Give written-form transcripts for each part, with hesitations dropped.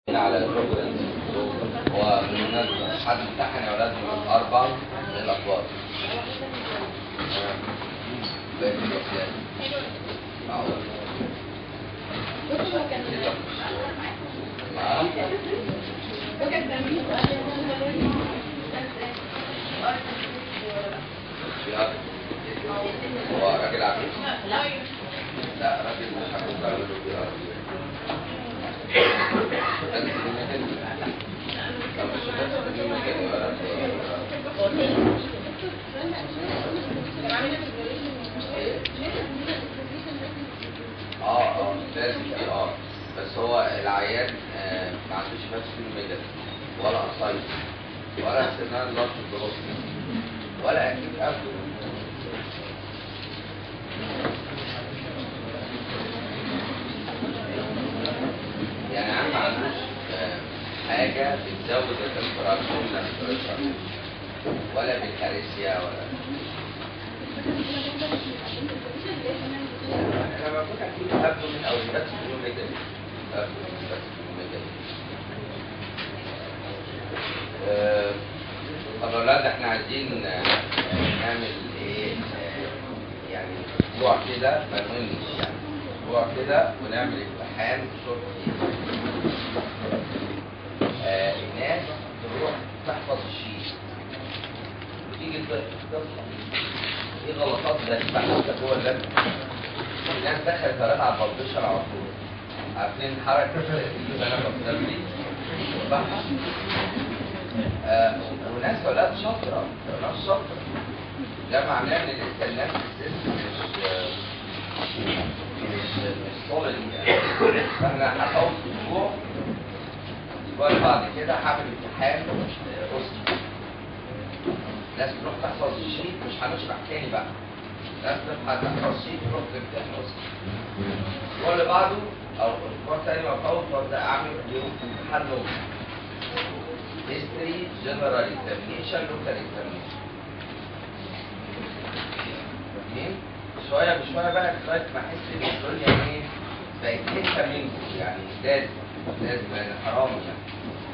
على البروجرام. هو بالمناسبة حد امتحن يا ولاد من 4 من الأخبار. باقي الأسئلة. معقول. هو راجل عجوز؟ لا راجل مش عجوز على الوجه. لازم في بس هو العيان ما عندوش بس ميجر ولا قصير ولا سنان لارج الضغط ولا اكيد قبله. يعني عم ما عندوش حاجه بتزود التمبراتشر ولا بالكارثيا ولا انا بقول اكيد قبله من اول بس بدون ميجر طب يا ولاد احنا عايزين نعمل ايه يعني اسبوع كده ما نهمش يعني اسبوع كده ونعمل امتحان شورت الناس تروح تحفظ الشيء وتيجي تصحى ايه غلطات ده تحت جوه اللجنه. الناس دخلت ثلاثة على البلدشر على طول عارفين حركة انا بفضل دي وناس ولاد شاطرة وناس شاطرة ده معناه ان لسه الناس مش صولد يعني. فاحنا هنحاول اسبوع اللي بعد كده هعمل امتحان اسبوع ناس تروح تحفظ الشيء مش هنشرح تاني بقى ناس تروح تحفظ شيء تروح تمتحن اسبوع الاسبوع اللي بعده او الاسبوع الثاني مفروض وابدا اعمل امتحان لغة history general examination local examination. فاهمين؟ شوية بشوية بقى لغاية ما احس ان الدنيا ايه بقت حتة منكم يعني لازم يعني حرام يعني.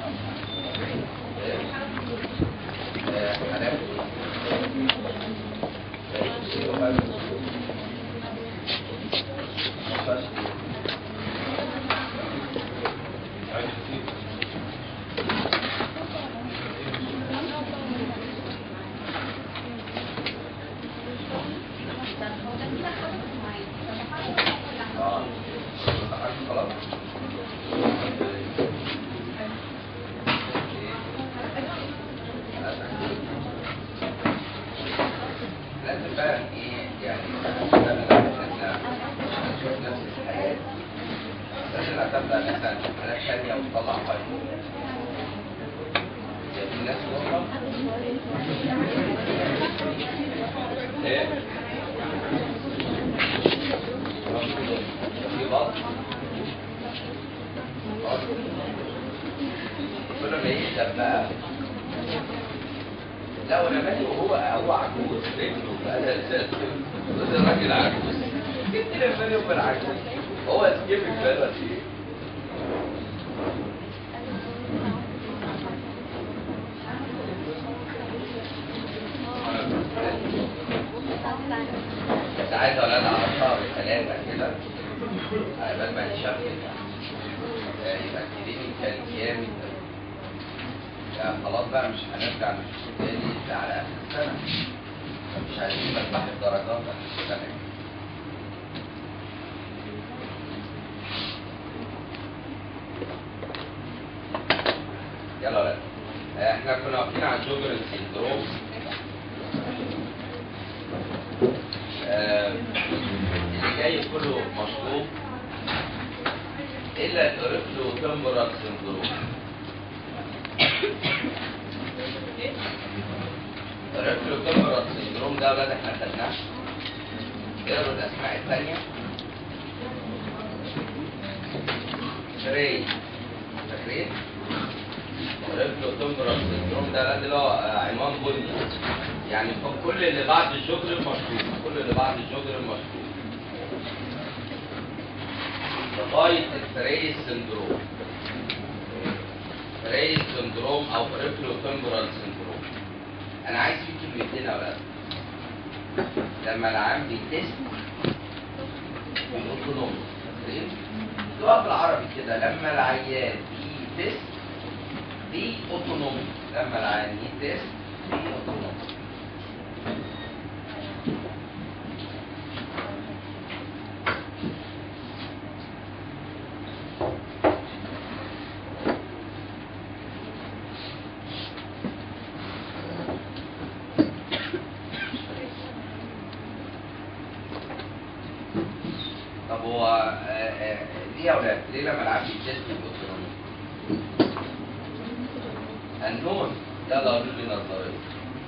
لا وانا مالي وهو عجوز رجله بقى ده الراجل عجوز جبت لي مالي وهو العجوز هو سكيب البلد ايه بس عايز اقول انا على شهر 3 كده قبل ما نشفت يبقى كلينيكال جامد يعني خلاص بقى مش هنرجع نشوف تاني الا على اخر السنه مش عايزين نربح الدرجات اخر السنه. يلا ولاد احنا كنا واقفين على الجوجرن سيندروم. اللي جاي كله مشروط الا الاريثرو تمبرال سيندروم. الاريثرو تمبرال سيندروم ده ولاد احنا خدناه اقروا الاسماء الثانيه تري فاكرين؟ الاريثرو تمبرال سيندروم ده ولاد اللي هو عنوان بني يعني كل اللي بعد الجوجر المشروط كل اللي بعد الجوجر المشروط لغايه التري سيندروم. تريس سندروم او بريفرو تمبرال سندروم. انا عايز في كلمتين يا ولاد. لما العام بيتست بالاوتونومي تبقى بالعربي كده، لما العيان يتست دي اوتونومي، لما العيان يتست دي اوتونومي. طب هو ليه يا ولاد؟ ليه لما العيان بيتست بالاوتونومي؟ النون يلا قولوا لي نظريه.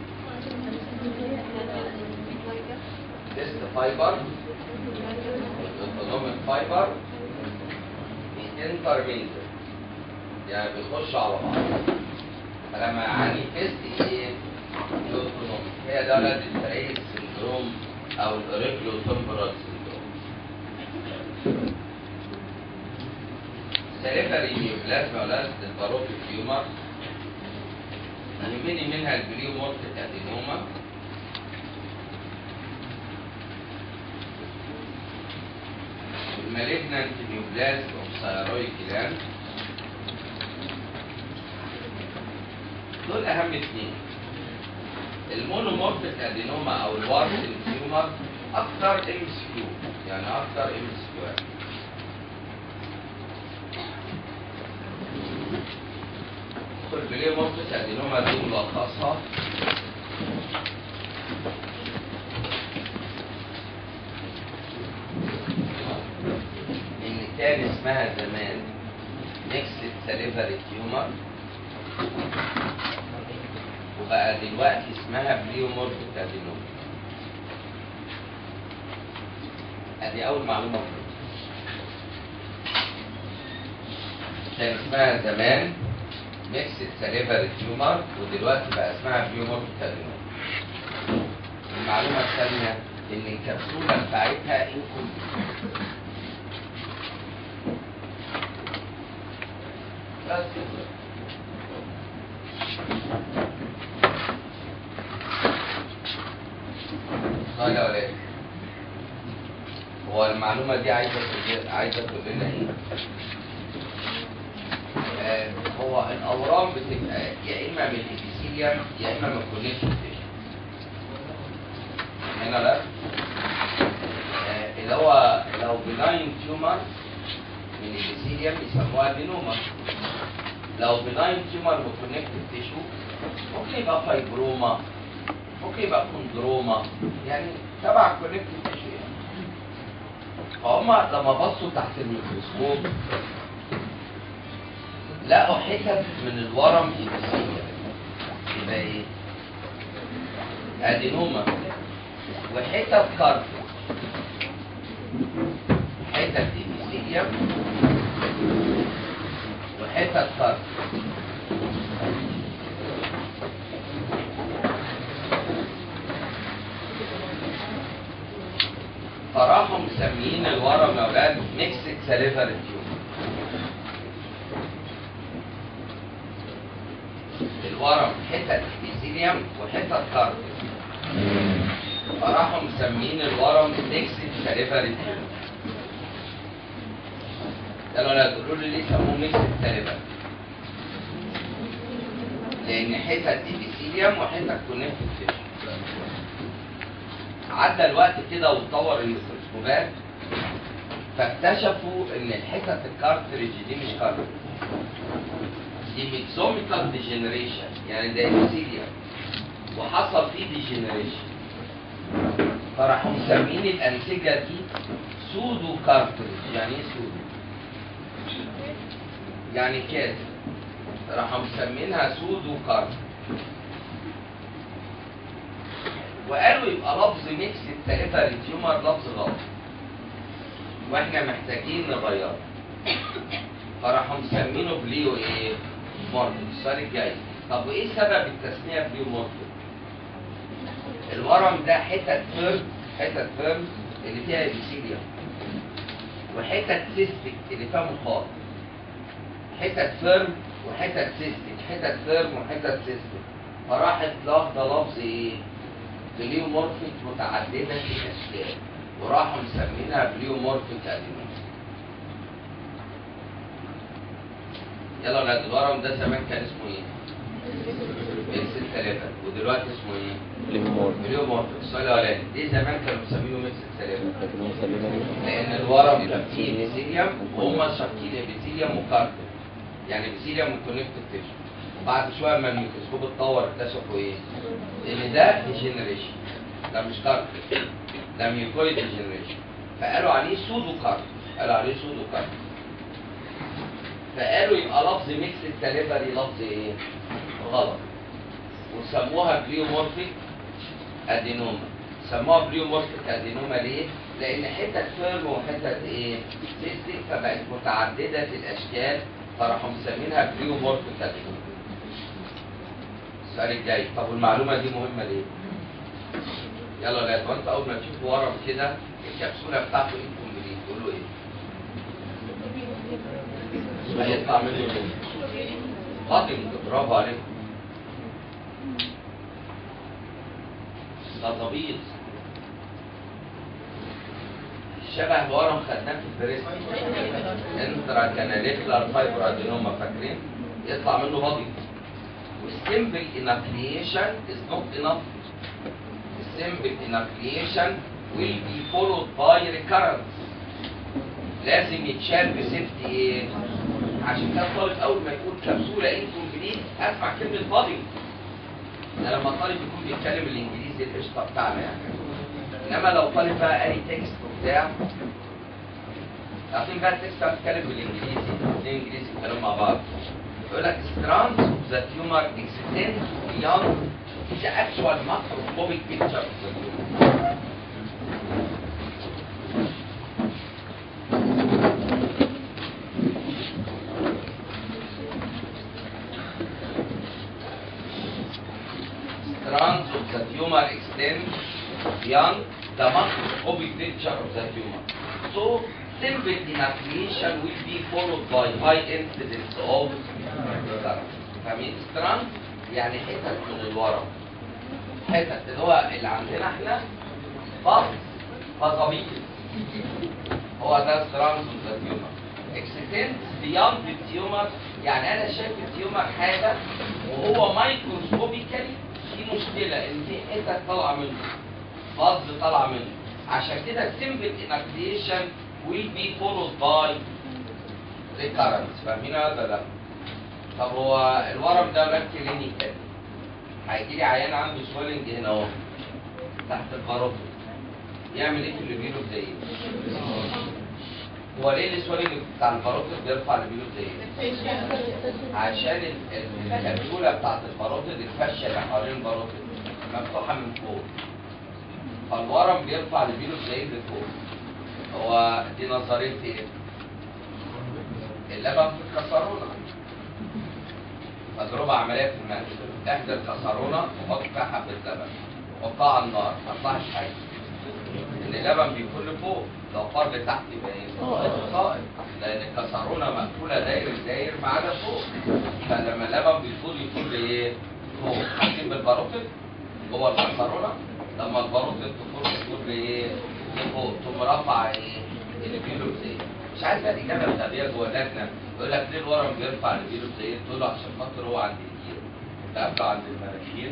تيست فايبر الاوتونوميك فايبر انترمينتر، يعني بيخشوا على بعض. فلما يعني تيست ايه؟ الاوتونوميك، هي ده ولاد التريس سندروم او الاوريكلو تمبرال سندروم. سيريبري نيوبلازما ولاد الباروتيك تيومر، يهمني منها البريومورتيك ادينوما، المالجنانت نيوبلازم اوف ثايرويد جلاند. دول اهم اثنين. المونومورفيك ادينوما او الوارسن تيومر اكتر ام اس كيو، يعني اكتر ام اس كيو. البريومورفيك ادينوما دي ملخصها ان كان اسمها زمان ميكسد ساليفري تيومر، وبقى دلوقتي اسمها بريومورفيك ادينوما. ادي اول معلومه. كان اسمها زمان ميكسد ساليفري تيومر، ودلوقتي بقى اسمها بريومورفيك ادينوما. المعلومه الثانيه ان الكبسوله بتاعتها انكمبليت. بس قال يا ولاد، هو المعلومه دي عايزه تقول لنا ايه؟ هو الاورام بتبقى يا اما من الابيثيليوم يا اما من الكونكتيف تيشو. هنا لا، اللي هو لو بناين تيومر من الابيثيليوم يسموها ادينوما. لو بناين تيومر من الكونكتيف تيشو ممكن يبقى فايبروما، ممكن يبقى كوندروما، يعني تبع الكونكتيف تيشو يعني. فهم لما بصوا تحت الميكروسكوب لقوا حتت من الورم إبسيليوم، يبقى ايه؟ ادينوما، وحتت كارتج، حتت إبسيليوم وحتت كارتج. فراحوا مسميين الورم يا اولاد ميكسد ساليفري تيومر. الورم حتت ابيثيليوم وحتت كارتج، فراحوا مسميين الورم ميكسد ساليفري تيومر. قالوا لا تقولوا لي ليه سموه ميكسد ساليفري؟ لان حتت ابيثيليوم وحتت كونكتيف تيشو. عدى الوقت كده واتطور الميكروسكوبات، فاكتشفوا ان الحتت الكارتريج دي مش كارتريج، دي ميكسوميكال ديجنريشن، يعني ده ابيثيليوم وحصل فيه ديجنريشن. فراحوا مسمين الانسجه دي سودو كارتريج. يعني ايه سودو؟ يعني كده. راحوا مسمينها سودو كارتريج، وقالوا يبقى لفظ ميكسد ساليفري تيومر لفظ غلط واحنا محتاجين نغيره. فراحوا مسمينه بليو ايه؟ مورفيك. السؤال الجاي، طب وايه سبب التسميه بليو مورفيك؟ الورم ده حتت فيرم اللي فيها ابيثيليوم، وحتت سيستيك اللي فيها مخاط. حتت فيرم وحتت سيستك، حتت فيرم وحتت سيستك، فراحت واخده لفظ ايه؟ بليومورفيك متعدده الاشكال، وراحوا مسمينها بليومورفيك ادينوما. يلا ولاد، الورم ده زمان كان اسمه ايه؟ ميكس الثلاثة، ودلوقتي اسمه ايه؟ بليومورفيك. السؤال الاولاني، ليه زمان كانوا مسمينه ميكس الثلاثة؟ لأن الورم كان فيه ابيثيليوم وهم شاكين ابيثيليوم وكارتل، يعني ابيثيليوم وكونكتيف تيشو، وبعد شوية لما الميكروسكوب اتطور اكتشفوا ايه؟ إن ده ديجنريشن، ده مش كارتل، ده ميوكويد ديجنريشن، فقالوا عليه سودو كارتل، قالوا عليه سودو كارتل. فقالوا يبقى لفظ ميكس الثلاثة دي لفظ ايه؟ غلط، وسموها بليومورفيك ادينوما. سموها بليومورفيك ادينوما ليه؟ لأن حتت فيرم وحتت ايه؟ سيستيك، فبقت متعددة الأشكال، فراحوا مسمينها بليومورفيك ادينوما. السؤال الجاي، طب والمعلومة دي مهمة ليه؟ يلا لا، هو انت أول ما تشوف ورم كده الكبسولة بتاعته انكمبليت تقولوا ايه؟ هيطلع منه ايه؟ قاتل. برافو عليكم. تظابيط شبه الورم خدناه في البريست، انترا كاناليكولار فايبر ادينوما، فاكرين؟ يطلع منه بادي. والسيمبل انابليشن از نوت انف. السيمبل انابليشن will be followed by recurrence. لازم يتشال بسيفتي ايه؟ عشان كده الطالب اول ما يقول كبسوله انكمبليت اسمع كلمه بادي. ده لما الطالب يكون بيتكلم الانجليزي القشطه بتاعنا يعني. انما لو طالب بقى قاري تكست وبتاع، عارفين بقى التكست بتتكلم بالانجليزي، الاثنين انجليزي بيتكلموا مع بعض. يقول لك strands of the tumor extend beyond the actual macroscopic picture of the tumor. Strands of the tumor extend beyond the macroscopic picture of the tumor. So simple enucleation will be followed by high incidence of recurrence. فاهمين؟ ستراند يعني حتت من الورم، حتت اللي هو اللي عندنا احنا فظابيط، هو ده ستراند of the tumor. extends beyond the tumor، يعني انا شايف التيومر حاجه وهو مايكروسكوبيكالي في مشكله ان في حتت طالعه منه، فظ طالعه منه، عشان كده simple enucleation will be followed by recurrence. فاهمين ولا لا؟ طب هو الورم ده ولاد كلينيكال، هيجي لي عيان عنده سويلنج هنا اهو تحت الباروتيد، يعمل ايه في الليبيلو زي هو ليه السويلنج بتاع الباروتيد بيرفع الليبيلو زي عشان الكبسوله بتاعت الباروتيد الفشه اللي حوالين الباروتيد مفتوحه من فوق، فالورم بيرفع الليبيلو زي لفوق. هو دي نظريه ايه؟ اللبن في الكسرونه، تجربه عمليه في المعده. احدى الكسرونه وحط فيها حبه لبن وحطها على النار، ما تطلعش حاجه، ان اللبن بيكون لفوق، لو طار لتحت يبقى ايه؟ صائب، لان الكسرونه مقفوله داير ما عدا فوق، فلما اللبن بيفور يكون لايه؟ فوق. حاسين بالباروتيد جوه الكسرونه، لما الباروتيد تفور لايه؟ لفوق، ثم رفع ايه؟ البيلوزيه. مش عايز بقى الاجابه الغبيه جوه اللجنه يقول لك ليه الورم بيرفع البيلوزيه؟ تقول له عشان خاطر هو عند الجير، انت قبله عند المناخير.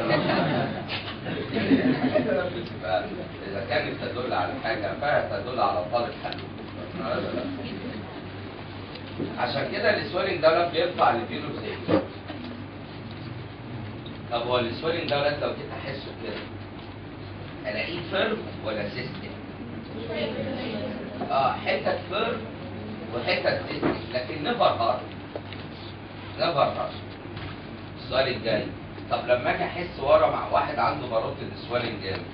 اذا كانت تدل على حاجه فهي تدل على طالب حلو. عشان كده السويلنج ده بيرفع البيلوزيه. طب هو السويلنج ده لو جيت احسه كده الاقيه فيرم ولا سيستم؟ حتت فيرم وحتت سيستم، لكن نيفر هارد. نيفر هارد. السؤال الجاي، طب لما اجي احس ورا مع واحد عنده باروتيد سويلنج جامد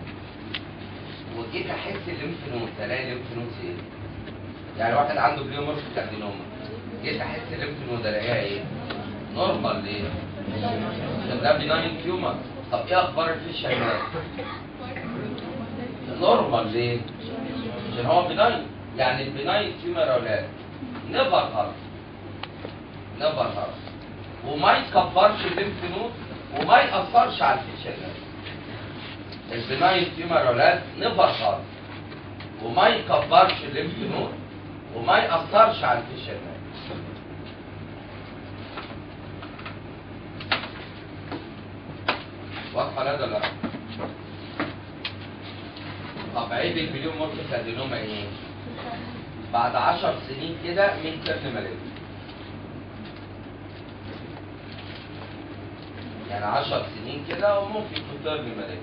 وجيت احس الليمف نود، الاقي الليمف نود ايه؟ يعني واحد عنده بليومورفيك ادينوما جيت احس الليمف نود الاقيها ايه؟ نورمال. ليه؟ عشان ده بناين تيومر. طب ايه اخبار الفيشر هناك؟ نورمال. ليه؟ عشان هو بناين، يعني البناين تيومر يا اولاد نيفر هارد. نيفر هارم، وما يكبرش الليمف نود وما يأثرش على الفيشل نيرف. البناين تيومر ولاد نيفر هارم وما يكبرش الليمف نود وما يأثرش على الفيشل نيرف. واضحة ولا لا؟ طب عيب البليومورفيك ادينوما ايه؟ بعد 10 سنين كده من ترن مالجنت. يعني 10 سنين كده وممكن ترن مالجنت.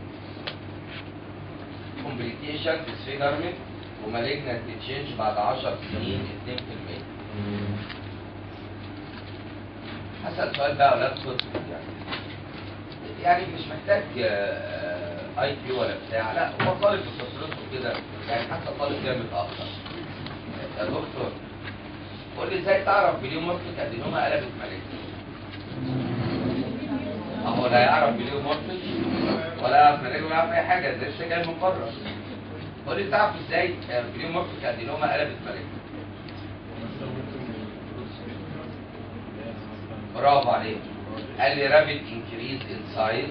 كومبليكيشن ديسفيجرمنت ومالجنت تشينج بعد 10 سنين 2%. حسن سؤال بقى اولاد كتب يعني مش محتاج اي كيو ولا بتاع، لا هو طالب بتصرفه كده يعني، حتى طالب جاي متاخر. يا دكتور قول لي ازاي تعرف بليومورفيك ادينوما قلبت مالجنت؟ اهو لا يعرف بليومورفيك ولا يعرف مالجنت ولا يعرف اي حاجه، ده لسه جاي من بره. قول لي تعرف ازاي بليومورفيك ادينوما قلبت مالجنت؟ برافو عليك. قال لي رابيد انكريز ان سايز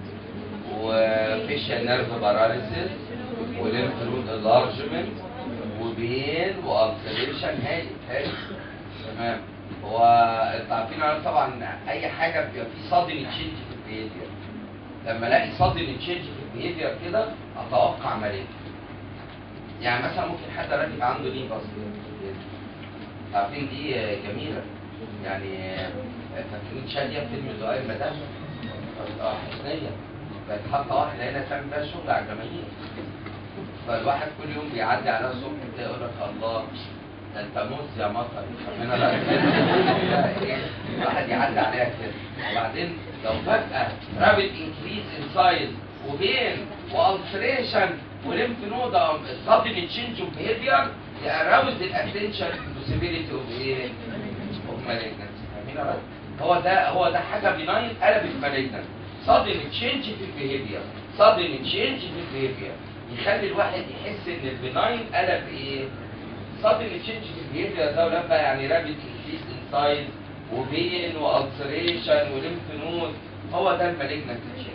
وفيشال نيرف باراليسيس وليمف نود انلارجمنت وبين والتريشن. هاي تمام. هو انتوا عارفين انا طبعا اي حاجه بيبقى في صادم تشينج في البيهيفير. لما الاقي صادم تشينج في البيهيفير كده اتوقع مالجنت. يعني مثلا ممكن حد راكب عنده ليه بس عارفين دي جميله يعني. فاكرين شاديه في فيلم دعاء المدام؟ حسنيه كانت حاطه واحده هنا تعمل بيها شغل على الجماهير. فالواحد كل يوم بيعدي عليها الصبح كده يقول لك الله ده انت موز يا مطر. ربنا لا الواحد يعدي عليها كده. وبعدين لو فجاه رابط انكريز ان سايز وبين والتريشن وليمف نود سادن تشينج اوف بيهيفير يأراوز الاتنشن بوسيبيليتي اوف ايه؟ اوف مالجنس. فاهمين ولا؟ هو ده حاجه بناين قلبت مالجنس. sudden change في البيهيفير، sudden change في البيهيفير يخلي الواحد يحس ان البناين قلب ايه؟ sudden change في البيهيفير ده ولما يعني رابط انكريز ان سايز وبين والتريشن وليمف نود، هو ده المالجنت تشينج.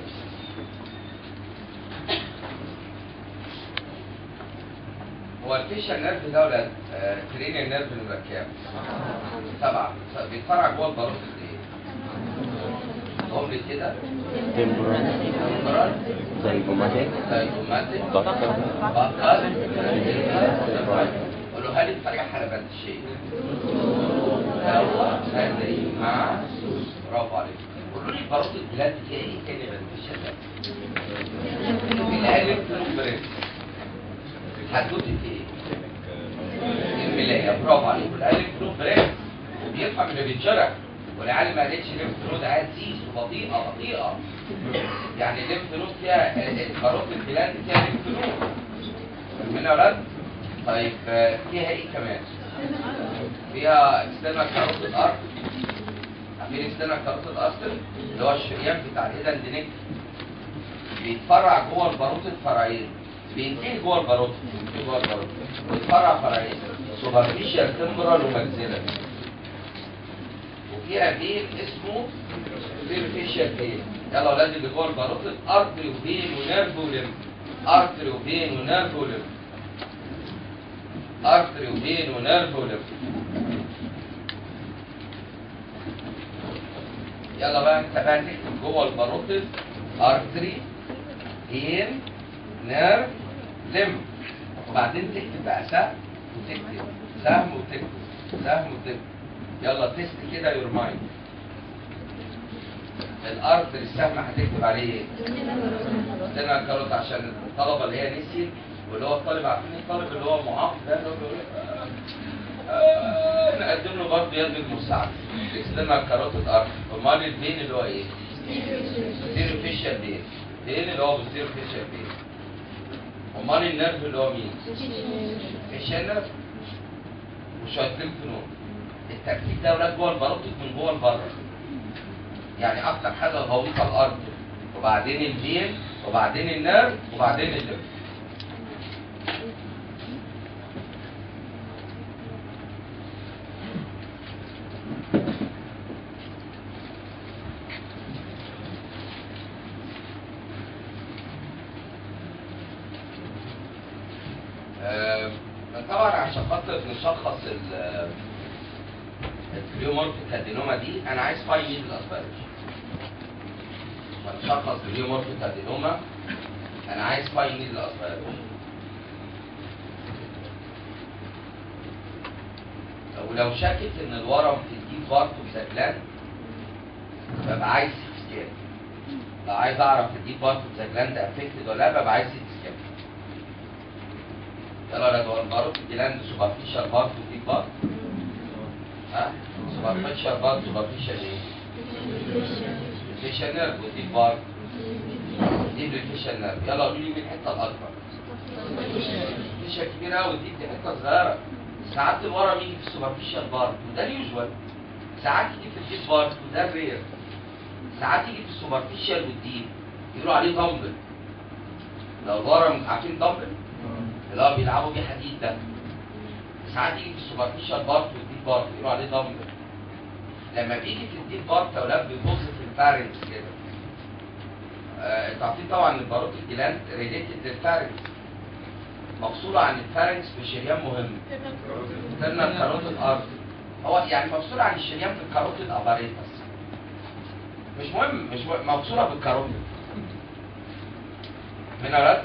هو الفيشال نيرف ده ولا كرينيال نيرف نمرة كام؟ 7 بيتفرع جوه الباروت ايه؟ قول كده تمبرال سايكوماتيك بطل قولوا هل الطريقه حلبات الشيء هو صدري مع سوس. برافو عليك. قولوا لي باروت البلاد فيها ايه تاني غير الفيشال نيرف؟ الالف نمبرين حدوته ايه؟ الملايه. برافو عليك. الالف نمبرين وبيفهم اللي بيتشرح. والعيال ما قالتش ليمف نود قاعد سيس بطيئه يعني ليمف نود فيها الباروت البلاد فيها ليمف نود. فاهمين يا ولاد؟ طيب فيها ايه كمان؟ فيها اكسترنال كاروتيد ارت. عارفين اكسترنال كاروتيد ارت اللي هو الشريان بتاع الايدن دينيك بيتفرع جوه الباروت فرعين. بينتهي جوه الباروت ويتفرع فرعين سوبرفيشال تمبرال وماكسيلاري. وفيها فين اسمه سيرفيشال فين. يلا اولاد اللي جوه الباروتيد ارتري وفين ونيرف وليمف. ارتري وفين ونيرف وليمف. ارتري وفين ونيرف وليمف. يلا بقى انت بقى تكتب جوه الباروتيد ارتري فين نيرف ليمف. وبعدين تكتب بقى سهم وتكتب سهم وتكتب سهم وتكتب. يلا تيست كده يور مايند. الارض السهم هتكتب عليه ايه؟ استنى الكاروت عشان الطلبه اللي هي نسيت واللي هو الطالب عارفين الطالب اللي هو معاق ده اللي هو بيقول نقدم له برضه يد المساعده. استنى الكاروت الارض. امال البين اللي هو ايه؟ سيرفيشال بين. بين اللي هو بالسيرفيشال بين. امال النيرف اللي هو مين؟ فيشال نيرف وشويه ليمف نود. التركيب ده ولاد جوه الباروتيد من جوه لبره. يعني اكتر حاجه غويطه الارض وبعدين الفين وبعدين النيرف وبعدين الليمف. طبعا عشان خاطر نشخص البليومورفيك ادينوما دي انا عايز فاين نيدل اسبيريشن. عشان نشخص البليومورفيك ادينوما انا عايز فاين نيدل اسبيريشن. ولو شكت ان الورم في الديب بارت اوف ذا جلاند ببقى عايز سيت سكان. لو عايز اعرف الديب بارت اوف ذا جلاند افكتد ولا لا ببقى عايز سيت سكان. يلا لا ده الباروت الجلاند سوبرفيشال بارت وديب بارت. ها؟ سوبرفيشال بارت سوبرفيشال ايه؟ فيشال نيرف وديب بارت ديب الفيشال نيرف. يلا قولوا لي مين الحته الاكبر؟ فيشال كبيره قوي وديب دي حته صغيره. ساعات الورم يجي في السوبرفيشال بارت وده اليوجوال. ساعات يجي في الديب بارت وده الرير. ساعات يجي في السوبرفيشال والديب يقولوا عليه دمبل. لو الورم عارفين دمبل؟ اللي هو بيلعبوا بيه حديد ده. ساعات يجي في السوبرفيشال بارت والديب بارت يقولوا عليه دمبل. لما بيجي في الديب بارت اولاد بيبص في الفارنكس كده. انتوا عارفين طبعا الباروت الجلاند ريليتد للفارنكس. مفصوله عن الفارنكس بشريان مهم. قلنا الكاروتيد ارتري. هو يعني مفصوله عن الشريان في الكاروتيد اباريتس. مش مهم مفصوله بالكاروتيد. من اولاد؟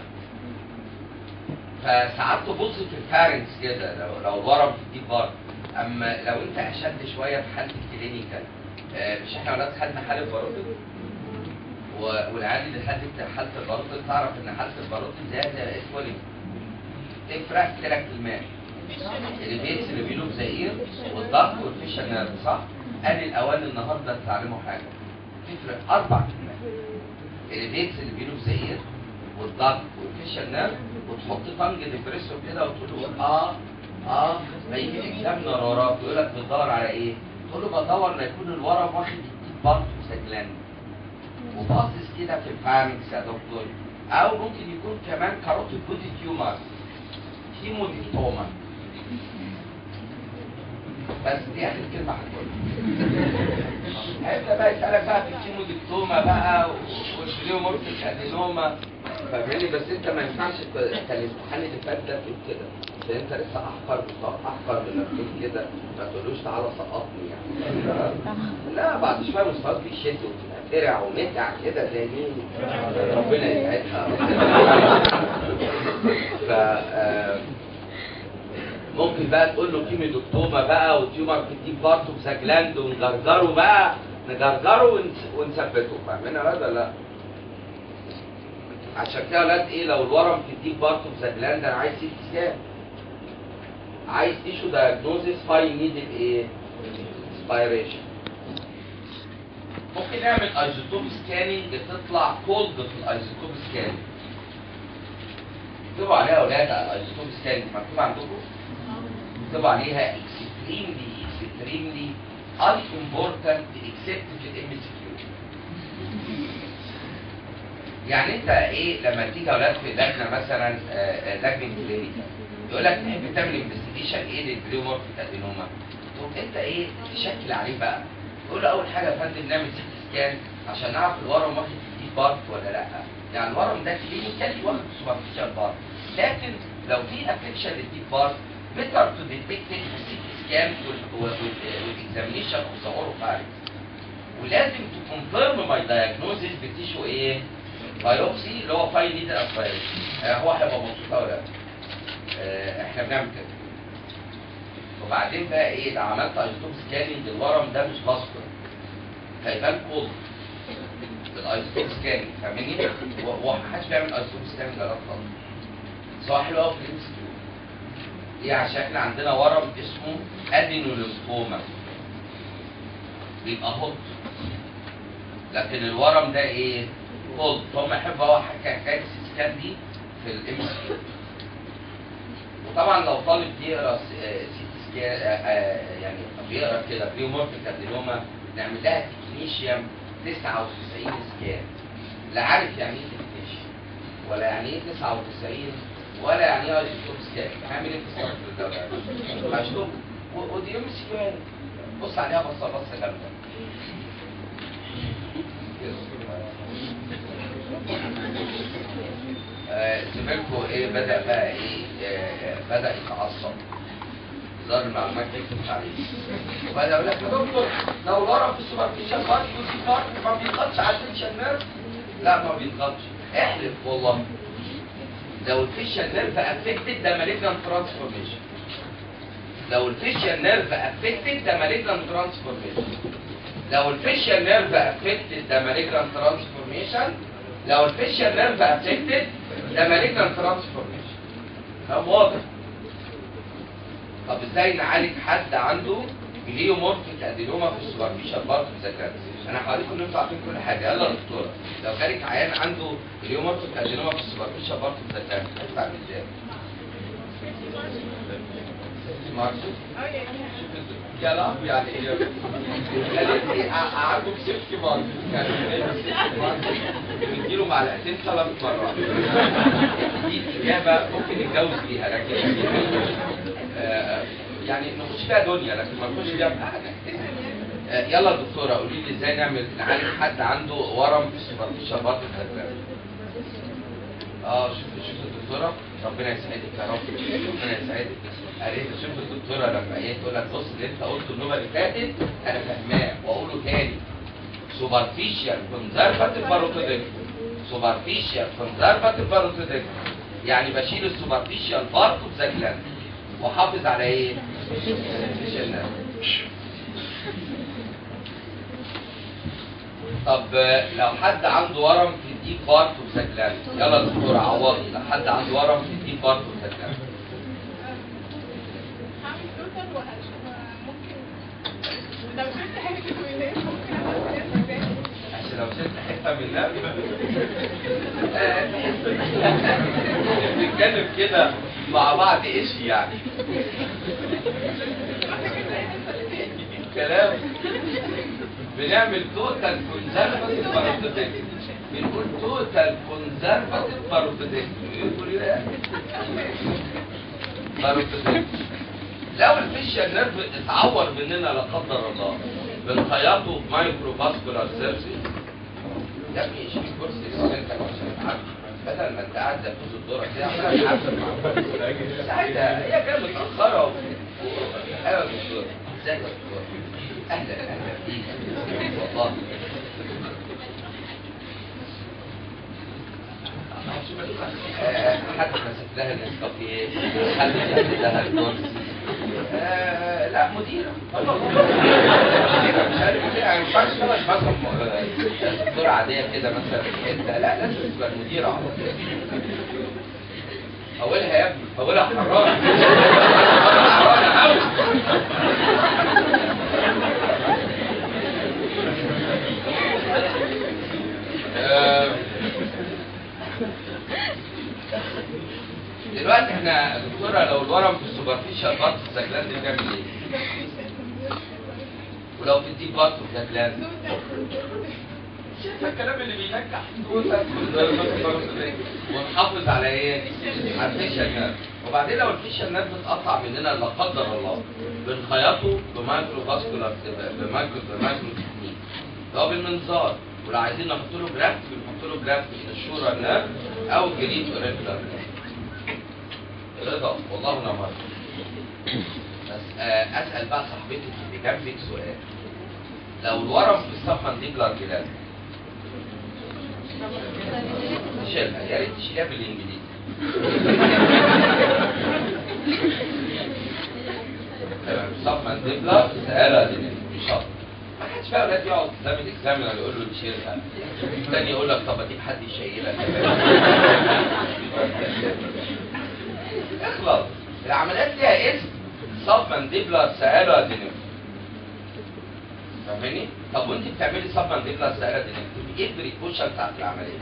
فساعات تبص في الفارنكس كده لو الورم في الديب بارت. اما لو انت اشد شويه في حاله الكلينيكال مش احنا ولاد خدنا حاله باروتيد والعيال اللي خدت حاله الباروتيد تعرف ان حاله الباروتيد زي اسمه تفرق 3 كلمات. البيتس اللي بيقولوا بزئير والضغط والفيشال نيرف صح؟ قال الاوان النهارده تتعلموا حاجه تفرق 4 كلمات. البيتس اللي بيقولوا بزئير والضغط والفيشال نيرف وتحط طنج ديبريسور كده وتقول له ما يجي اكزامنر وراك يقول لك بتدور على ايه؟ تقول له بدور لا يكون الورم واخد الديب بارت وسجلان وباصص كده في الفارنكس يا دكتور، او ممكن يكون كمان كاروتيد بودي تيومر هيموديكتوما. بس دي اخر كلمه هتقولها. هيبدا بقى يسالك بقى في الهيموديكتوما بقى والبليومورفيك ادينوما. فاهمني؟ بس انت ما ينفعش الامتحان اللي فات ده تقول كده عشان انت لسه احقر من نفسك كده. ما تقولوش تعالى سقطني يعني. لا بعد شويه مستواك بيشد وتبقى ترع ومتع كده زي مين؟ ربنا يسعدها. ف ممكن بقى تقول له كيميدوكتوما بقى وتيومر في الديب بارت اوف ذا جلاند ونجرجره بقى ونثبته. فاهمين يا ولاد ولا لا؟ عشان كده يا ولاد ايه لو الورم في الديب بارت اوف ذا جلاند انا عايز سيت سكان. عايز تيشو دايجنوزيس فاين نيدل ايه؟ اسبيريشن. ممكن نعمل ايزوتوب سكاننج تطلع كولد في الايزوتوب سكاننج. اكتبوا عليها يا ولاد على الايزوتوب سكاننج مكتوب عندكم؟ اكتبوا عليها extremely unimportant except في الام سي كيو. يعني انت ايه لما تيجي يا ولاد في لجنه مثلا لجنه كلينيكال يقول لك تحب تعمل انفستيجيشن ايه للبليومورفيك ادينوما؟ تقوم انت ايه تشكل عليه بقى. تقول له اول حاجه يا فندم نعمل سيتي سكان عشان نعرف الورم واخد في الديب بارت ولا لا. يعني الورم ده كلينيكالي واخد في السوبرفيشال بارت. لكن لو في افكشن للديب بارت better to detect it في السيتي سكان والاكزامينيشن اوف ذا اوروفارينكس. ولازم تكونفيرم ماي دايجنوزيس بتيشو ايه؟ بايوبسي اللي هو فاين نيدل اسبيريشن. هو هيبقى مبسوط قوي ده. احنا بنعمل كده. وبعدين بقى ايه لو عملت ايزوتوب سكاننج الورم ده مش باسكر هيبان كولد بالايزوتوب سكاننج. فاهمني؟ ومحدش بيعمل ايزوتوب سكاننج ده خالص. سواء حلو قوي في الام سي كيو. ليه؟ عشان احنا عندنا ورم اسمه ادينوليمفوما بيبقى هوت. لكن الورم ده ايه؟ كولد. فهم يحبوا هو حكايه السي سكان دي في الام سي كيو. وطبعا لو طالب بيقرا سيتي سكان يعني بيقرا كده بليومورفيك ادينوما نعمل لها تكنيشيوم 99 سكان. لا عارف يعني ايه تكنيشيوم ولا يعني ايه 99 ولا يعني ايه ايزوتوب سكان. هعمل ايه في الصف ده؟ هشوف ودي ام سي كيو بص عليها بصه جامده. زميلكم ايه بدأ بقى ايه بدا يتعصب، ظهر المعلومات تكتب عليه، وبدا يقول لك يا دكتور لو الورم في السوبرفيشال بارت ودي بارت ما بيضغطش على الفيشال نيرف. لا ما بيضغطش، احلف والله. لو الفيشال نيرف افكتد ده مالجنان ترانسفورميشن. لو الفيشال نيرف افكتد ده مالجنان ترانسفورميشن. لو الفيشال نيرف افكتد ده مالجنان ترانسفورميشن. لو الفيشال نيرف افكتد ده مالجنان ترانسفورميشن. كلام واضح. طب ازاي نعالج حد عنده جليومورفيك ادينوما في السوبرفيشال بارت اوف ذا جلاند؟ انا هوريكم ان انتوا عارفين كل حاجه. يلا يا دكتوره، لو جالك عيان عنده جليومورفيك ادينوما في السوبرفيشال بارت اوف ذا جلاند هتعمل ازاي؟ يا لا يعني ايه؟ قالت لي عنده سيفتي مارك، يعني بنديله معلقتين 3 مرات. دي اجابه ممكن نتجوز بيها، لكن يعني نخش فيها دنيا لكن ما نخش فيها حاجه. يلا يا دكتوره قولي لي ازاي نعالج حد عنده ورم في السوبرفيشال بارت اوف ذا جلاند. شوف الدكتوره، ربنا يسعدك يا رب، ربنا يسعدك. قالت شوف الدكتوره لما هي تقول لك بص اللي انت قلته النوبه اللي فاتت انا فاهماه واقوله تاني. سوبرفيشال كونزرفاتيف باروتودكت. سوبرفيشال كونزرفاتيف باروتودكت يعني بشيل السوبرفيشال بارت اوف ذا جلاند وحافظ على ايه؟ الفيشال نيرف. طب لو حد عنده ورم في الديب بارت اوف ذا جلاند، يلا يا دكتور عوضي، لو حد عنده ورم في الديب بارت اوف ذا جلاند هعمل توتال ممكن لو شلت حاجه من الناس ممكن عشان لو شلت حته من الناس بنتكلم كده مع بعض ايش يعني كلام. بنعمل توتال كونزرفاتيف باروتودكت، بنقول توتال كونزرفاتيف باروتودكت. بيقول ايه؟ باروتودكت. لو الفيشال نيرف اتعور مننا لا قدر الله بنخيطه بمايكرو فاسكولار سيرجري. يا ابني ايش في كورس اسمنتك عشان تعرف، بدل ما انت قاعد تفوز الدوره كده عمال تحاسب مع ساعتها هي كانت متاخره ايوه يا دكتور، ازيك يا دكتور؟ اهلا اهلا بيك والله. حد مسك لها النسكافيه، حد مسك لها الكرسي. لا مديرة مديرة مش عارف ايه، يعني ما ينفعش تبقى مثلا دكتورة عادية كده مثلا في حتة، لا لازم تبقى المديرة على طول. أولها يا ابني، أولها حرارة. حرارة أوي. دلوقتي احنا دكتوره لو الورم في السوبرفيشال بارت اوف ذا جلاند بنعمل ايه؟ ولو في الديب بارت اوف ذا جلاند شايفه الكلام اللي بينجح ونحافظ على ايه؟ على الفيشال نيرف. وبعدين لو الفيشال نيرف اتقطع مننا لا قدر الله بنخيطه بمايكرو فاسكولار بمايكرو تكنيك اللي هو بالمنظار. ولو عايزين نحط له جرافت بنحط له جرافت من الشورى نيرف او الجريد اوريكولار نيرف. رضا والله نمر. بس اسال بقى صاحبتك اللي جنبك سؤال، لو الورم في السبمانديبلر جلاند شيلها، يا ريت تشيلها بالانجليزي. تمام. سبمانديبلر سهله دي مش شرط. ما حدش بقى ولاد يقعد قدام الاكزامينر يقول له تشيلها، الثاني يقول لك طب اجيب حد يشيلها كمان. اخلص. العمليات ليها اسم سبمانديبلر سهاله ادينوم. فاهماني؟ طب وانت بتعملي سبمانديبلر سهاله ادينوم ايه البريكوشن بتاعت العمليه؟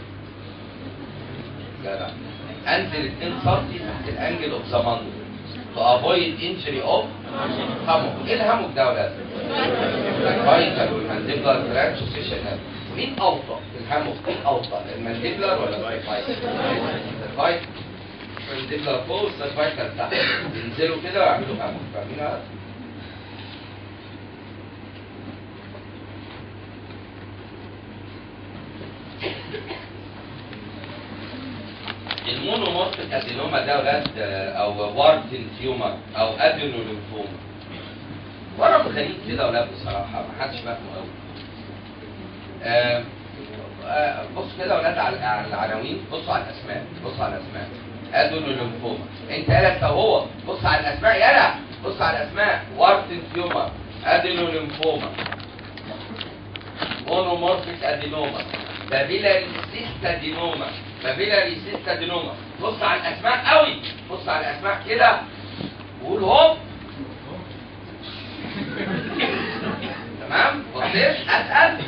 جدع. انزل 2 سم تحت الانجل اوف ذا ماندل تو افويد انجري اوف هاموك. ايه الهاموك ده يا ولاد؟ الفايتال والمانديبلر ترانسوسيشن. مين اوطى؟ الهاموك مين اوطى؟ المانديبلر ولا الفايتال؟ الفايتال. المانديبلر فوق والفايتال تحت. ينزلوا كده ويعملوا هاموك. فاهمين يا ولاد؟ المونومورفيك بليومورفيك ادينوما ده ولاد او وارتن تيومر او ادينوليمفوما. ورم غريب كده ولاد بصراحه ما حدش فاهمه قوي. بصوا كده ولاد على العناوين، بصوا على الاسماء، بصوا على الاسماء. ادينوليمفوما. انت يالا هو بص على الاسماء يالا، بص على الاسماء. وارتن تيومر، ادينوليمفوما، مونومورفيك ادينوما، بابيلاري سيست ادينوما، بابيلاري سيست ادينوما. بص على الاسماء قوي، بص على الاسماء كده وقول هوب. تمام؟ بصيت اسال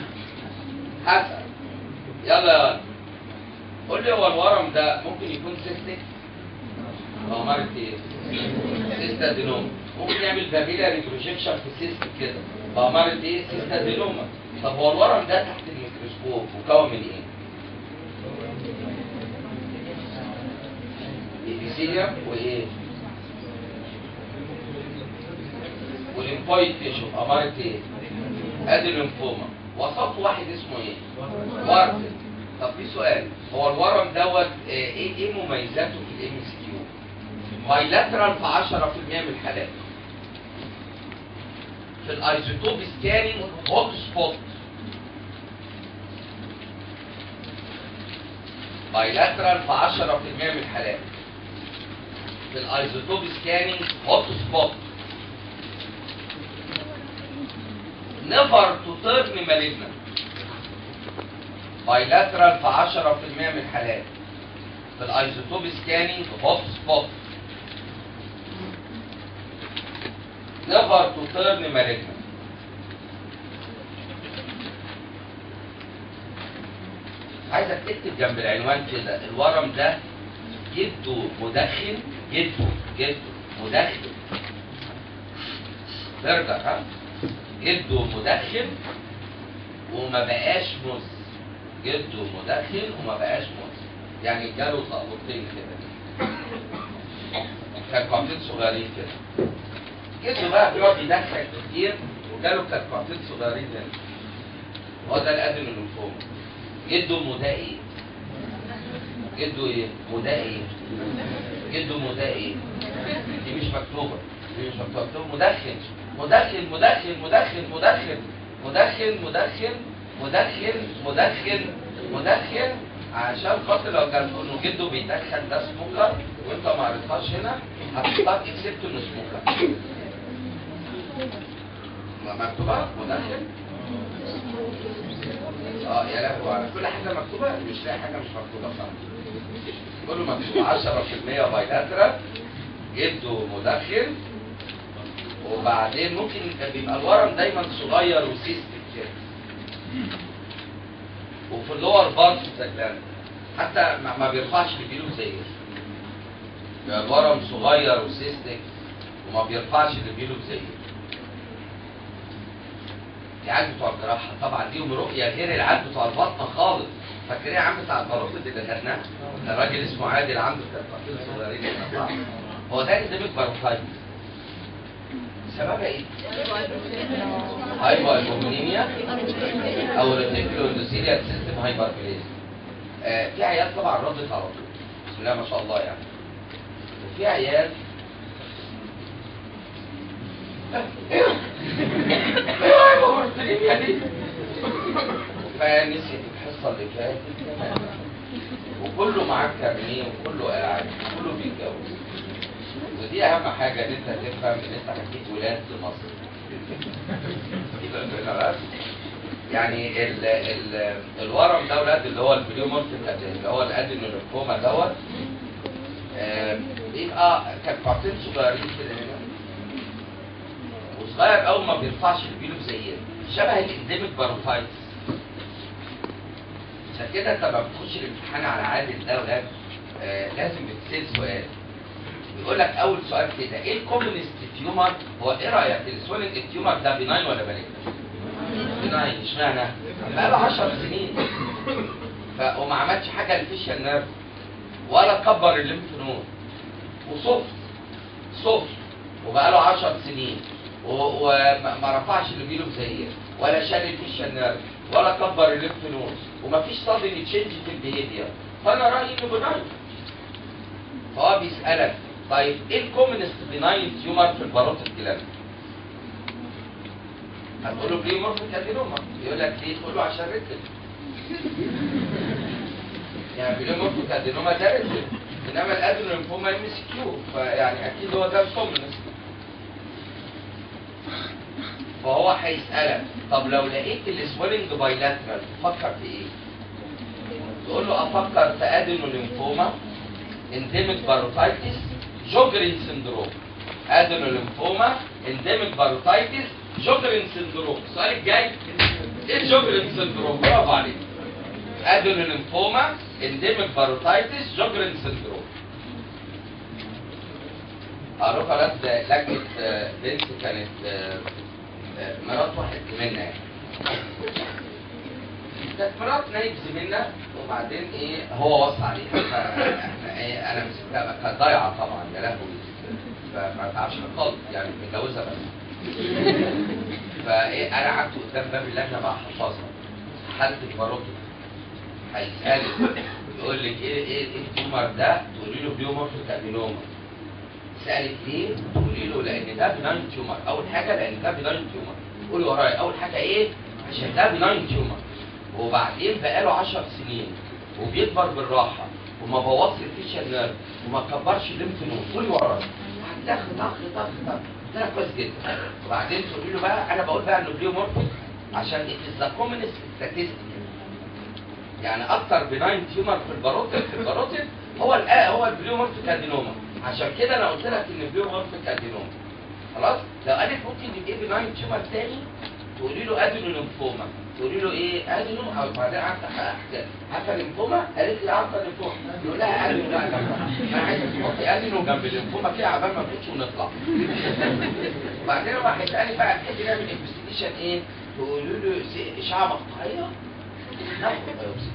يلا قول لي، هو الورم ده ممكن يكون سيستيك؟ هو مرض ايه؟ سيست ادينوما. ممكن يعمل بابيلاري بروجيكشن في سيست كده. هو مرض ايه؟ سيست ادينوما. طب هو الورم ده تحت الميكروسكوب مكون من ايه؟ ايبيثيليوم وايه؟ وليمفويد تيشو. امارة ايه؟ ادينومفوما. وسطه واحد اسمه ايه؟ ورم. طب في سؤال، هو الورم دوت ايه مميزاته في الام اس كيو؟ بايلاترال في 10% من الحالات. في الايزوتوب سكاننج هوت سبوت. بايلاترال في 10% من الحالات. في الايزوتوب سكاننج هوت سبوت. نيفر تو تيرن مالجنت. بايلاترال في 10% من الحالات. في الايزوتوب سكاننج هوت سبوت. نيفر تو تيرن مالجنت. عايزك تكتب جنب العنوان كده، الورم ده جده مدخن، جده مدخن. برجر ها؟ جده مدخن وما بقاش مز. جده مدخن وما بقاش مز. يعني جاله طقطقتين كده. كركعتين صغيرين كده. جده بقى بيقعد يدخن كتير وجاله كركعتين صغيرين هنا. هو ده الادينوليمفوما. جده مدى ايه؟ جده ايه؟ مدى ايه؟ جده مدى ايه؟ دي مش مكتوبة، دي مش مكتوبة. مدخن مدخن مدخن مدخن مدخن مدخن مدخن مدخن مدخن مدخن. عشان خاطر لو كان انه جده بيدخن ده سموكر وانت ما قريتهاش هنا هتختار اكسبت انه سموكر. مكتوبة مدخن؟ يا لهوي على كل حاجه مكتوبه، مش لاقي حاجه مش مكتوبه صح. كله مكتوب 10% بايلاترال، جده مدخن. وبعدين ممكن بيبقى الورم دايما صغير وسيستك كده. وفي اللور بارت زجلان حتى ما بيرفعش لبيله زي بيبقى الورم صغير وسيستك وما بيرفعش لبيله زي العيال بتوع الجراحه طبعا ليهم رؤيه غير العيال بتوع البطنه خالص. فاكرين يا عم بتاع الباروكيد اللي خدناه؟ كان راجل اسمه عادل عنده كركعتين صغيرين كده. هو ده انديميك باروكايتس. سببها ايه؟ هايبر البومينيميا او ريتيكولو اندوثيليال سيستم هايبربليزيا. في عيال طبعا ردت على طول بسم الله ما شاء الله يعني. وفي عيال فنسيت الحصه اللي فاتت وكله معاه كارنيه وكله قاعد وكله بيتجوز. ودي اهم حاجه ان انت تفهم ان انت هتجيب ولاد لمصر. يعني الورم ده ولاد اللي هو البليومورفيك اللي هو الادينوليمفوما دوت بيبقى كركعتين صغيرين كده هنا وصغير قوي ما بيرفعش البيلو زينا شبه الانديميك باروكايتس. عشان كده انت لما بتخش الامتحان على عادل ده ولاد لازم بتسال سؤال بيقول لك اول سؤال كده ايه الكومنست تيومر؟ هو ايه رايك السويلنج التيومر ده بيناين ولا مالجنت؟ بيناين. اشمعنى؟ بقى له 10 سنين وما عملش حاجه للفيشال نيرف ولا كبر الليمف نود وصفر وبقى له 10 سنين وما رفعش الليبيلو زي ولا شال الفيشال نيرف ولا كبر الليمف نود ومفيش صادم تشينج في البيهيفير. فانا رايي انه بناين. فهو بيسالك طيب ايه الكومنست بناين تيومر في الباروتيد جلاند؟ هتقول له بليومورفيك ادينوما، يقول لك ليه؟ تقول له عشان ريتل. يعني بليومورفيك ادينوما ده ريتل، انما الادينوليمفوما ام اس كيو، فيعني اكيد هو ده الكومنست. فهو هيسالك طب لو لقيت السويلنج بايلاترال تفكر في ايه؟ تقول له افكر في ادينوليمفوما، انديميك باروتايتس، جوجرين سندروم. ادينوليمفوما، انديميك باروتايتس، جوجرين سندروم. السؤال الجاي ايه جوجرين سندروم؟ برافو عليك. ادينوليمفوما، انديميك باروتايتس، جوجرين سندروم. اروح خلاص لجنه بنت كانت مرات واحد زميلنا يعني. كانت مرات نايب زميلنا وبعدين ايه هو وصى عليها فاحنا ايه انا مسكتها بقى كانت ضايعه طبعا يا لهوي فما تعرفش خالص يعني متجوزه بس. فايه انا قعدت قدام باب اللجنه بقى حفاظها حاله الباروتيد هيسالك يقول لك ايه التيومر ده؟ تقولي له بليومورفيك ادينوما. سالك ليه؟ تقولي له لان ده بناين تيومر. اول حاجه لان ده بناين تيومر. قولي ورايا اول حاجه ايه؟ عشان ده بناين تيومر وبعدين بقاله 10 سنين وبيكبر بالراحه وما بوظش الفيشال نيرف وما كبرش الليمف نود. قولي ورايا طخ طخ طخ طخ ده كويس جدا. وبعدين تقولي له بقى انا بقول بقى انه بليومورفيك عشان ذا كومنست ستاتستيك يعني اكتر بناين تيومر في الباروتيد هو البليومورفيك ادينوما. عشان كده انا قلت لك ان البليومورفيك ادينوما خلاص. لو قالت ممكن يبقى ايه بناين تيومر تاني تقولي له ادينوليمفوما. تقولي له ايه ادينو او بعدين عارفه الليمفوما؟ قالت لي عارفه الليمفوما. يقول لها ادينو لا انا عايز تحطي ادينو جنب الليمفوما كده عبال ما نخش ونطلع. وبعدين هو هيسالني بقى تحبي نعمل انفستيجيشن ايه؟ تقولي له اشعه مقطعيه ناخد بايوبسي.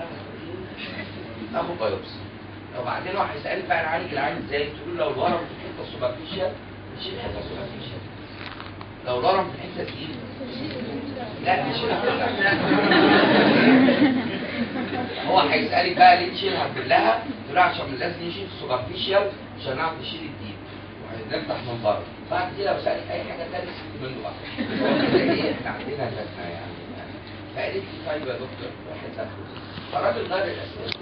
ناخد بايوبسي. وبعدين هو هيسالني بقى نعالج العين ازاي؟ تقول له لو الورم في الحته السوبرفيشال نشيل الحته السوبرفيشال. لو الورم في الحته دي لا نشيلها كلها. هو هيسالك بقى ليه تشيلها كلها؟ تقول له عشان لازم نشيل السوبرفيشال عشان نعرف نشيل الديب ونفتح من بره. بعد كده لو سالك اي حاجه ثانيه سيبك منه بقى. هو ايه احنا عندنا لجنه يعني. فقالت لي طيب يا دكتور واحد تاخد. فالراجل غير الاسئله.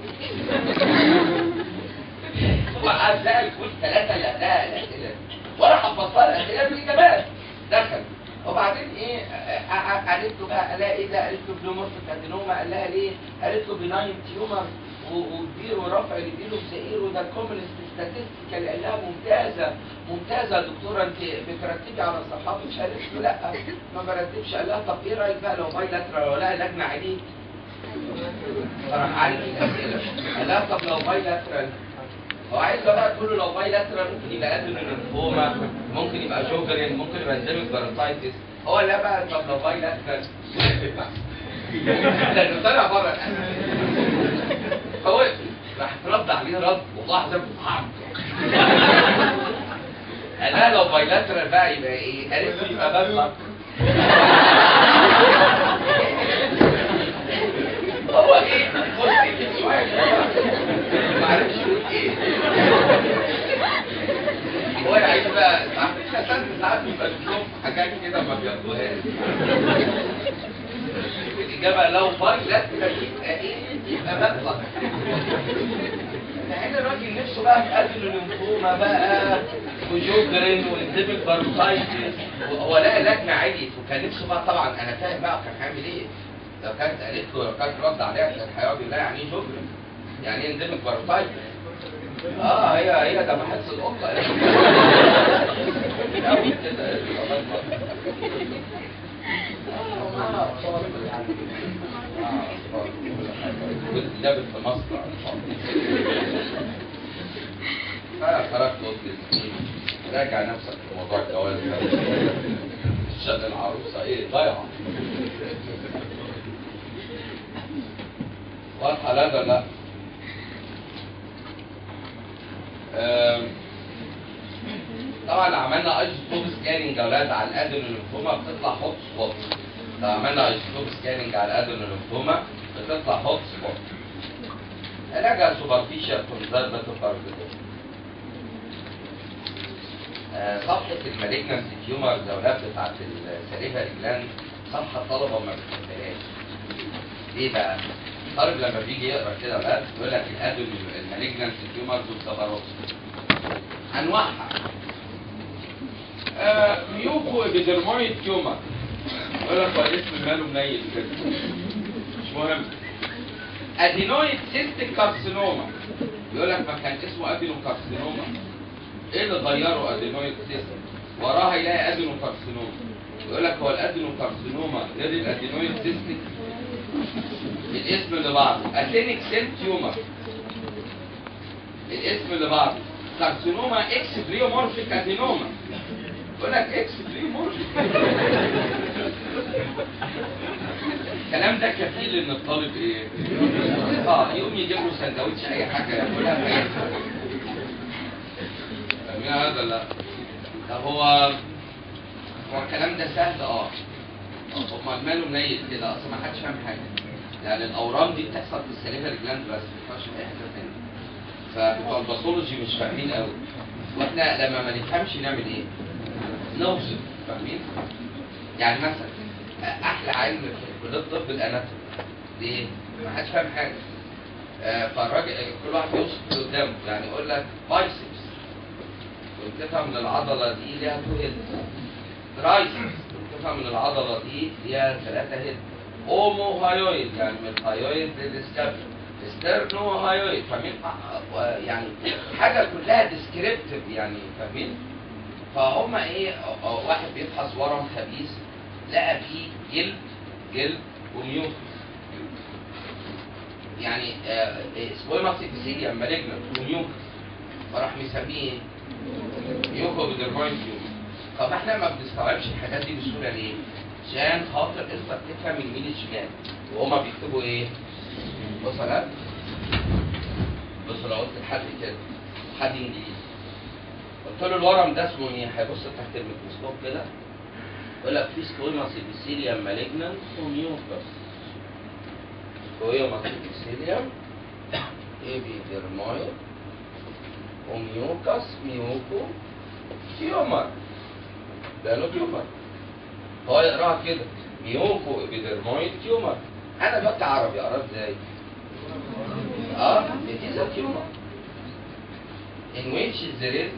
هو قعد سال كل ثلاثه اللي قالها الاسئله وانا حفظتها الاسئله بالاجابات. دخل وبعدين ايه قالت له بقى قال لها ايه ده؟ قالت له بليومورفيك ادينوما. قال لها ليه؟ قالت له بناين تيومر وكبير ورفع لبيله بزئير وده كومنست ستاتستيكال. قال لها ممتازه يا دكتوره انت بترتبي على الصفحات. مش قالت له لا ما برتبش. قال لها طب ايه رايك بقى لو بايلاترال ولا لجنه عليه؟ فراح عالج الاسئله. قال لها طب لو بايلاترال هو عايز بقى تقول له لو بايلاترال ممكن يبقى ادينوليمفوما، ممكن يبقى جوجرين، ممكن يبقى انديميك باروتايتس. هو لا بقى طب لو بايلاترال لانه طلع بره فوقف راح ترد عليه رد والله زي بتطعم. قال لها لو بايلاترال بقى يبقى ايه؟ قالت له يبقى بابلك. هو ايه؟ بص كده شويه ما عرفش يقول ايه. هو عايز بقى ساعات بيبقى لهم حاجات كده ما بياخدوهاش. الاجابه لو بايلاترال يبقى ايه؟ يبقى مطلق. هنا الراجل نفسه بقى في ادينوليمفوما بقى وجوجرين وانديميك باروتايتس. هو لقى لجنه عاليه وكان نفسه بقى طبعا انا فاهم بقى كان هيعمل ايه. لو كانت قالت له لو كانت رد عليها كان هيقعد يقول لها يعني ايه جوجرين؟ يعني ايه انديميك باروتايتس؟ هي ده بحس القطه قوي كده. كنت جابت في مصر خرجت قلت راجع نفسك في موضوع الجواز عشان العروسه ايه ضايعه. واضحه لا لا. طبعا لو عملنا ايزوتوب سكاننج يا اولاد على الادينوليمفوما بتطلع هوت سبوت. لو عملنا ايزوتوب سكاننج على الادينوليمفوما بتطلع هوت سبوت. علاجها سوبرفيشال كونزرفاتيف باربيتول. صفحة المالجنانت تيومر زولات بتاعت السليفري جلاند صفحة الطلبة ما بتحبهاش. ليه بقى؟ الطالب لما بيجي يقرا كده بقى يقول لك الادو المالجنانت تيومرز والكباروس انواعها ميوكو ابيدرمويد تيومر يقول لك هو الاسم ماله منيل كده مش مهم. ادينويد سيستيك كارسينوما يقول لك ما كان اسمه ادينو كارسينوما، ايه اللي غيره ادينويد سيستيك؟ وراها يلاقي ادينو كارسينوما يقول لك هو الادينو كارسينوما غير الادينويد سيستيك. الاسم اللي بعده اثينيك سيل تيومر، الاسم اللي بعده كارسينوما اكس بريومورفيك ادينوما يقول لك اكس بريومورفيك. الكلام ده كفيل ان الطالب ايه؟ يقوم يجيب له سندوتش اي حاجه ياكلها فاهمين هذا؟ لا طب هو الكلام ده سهل. امال ماله منيل كده؟ اصل ما حدش فاهم حاجه. يعني الاورام دي بتحصل في السليفري جلاند بس ما بتحصلش في اي حته ثانيه. فبتوع الباثولوجي مش فاهمين قوي. واحنا لما ما نفهمش نعمل ايه؟ نوصف. فاهمين؟ يعني مثلا احلى علم في كليه الطب الاناتومي. ليه؟ ما حدش فاهم حاجه. فالراجل كل واحد يوصف اللي قدامه، يعني يقول لك بايسبس وتفهم من العضله دي ليها 2 هيد. ترايسبس وتفهم من العضله دي ليها 3 هيد. اومو هايويد يعني من الهايويد للستابل. ستيرنو هايويد فاهمين؟ يعني حاجه كلها ديسكريبتيف يعني فاهمين؟ فهم ايه؟ واحد بيفحص ورم خبيث لقى فيه جلد وميوكس، يعني سكويماس ابيثيليوم مالجنت وميوكس، فراح مسميه ايه؟ ميوكو ابيدرمويد تيومر. طب احنا ما بنستوعبش الحاجات دي بسهوله ليه؟ عشان خاطر انت بتفهم اليمين الشمال وهما بيكتبوا ايه؟ بص على لو قلت لحد كده حد انجليزي قلت له الورم ده اسمه ايه؟ هيبص تحت الميكروسكوب كده يقول لك في سكويماس ابيثيليوم مالجنت وميوكس. سكويماس ابيثيليوم ابيدرمويد وميوكس ميوكو تيومر لانه تيومر. هو يقراها كده ميوكو ابيدرمويد تيومر. انا دلوقتي عربي اقراه ازاي؟ it is a tumor in which there is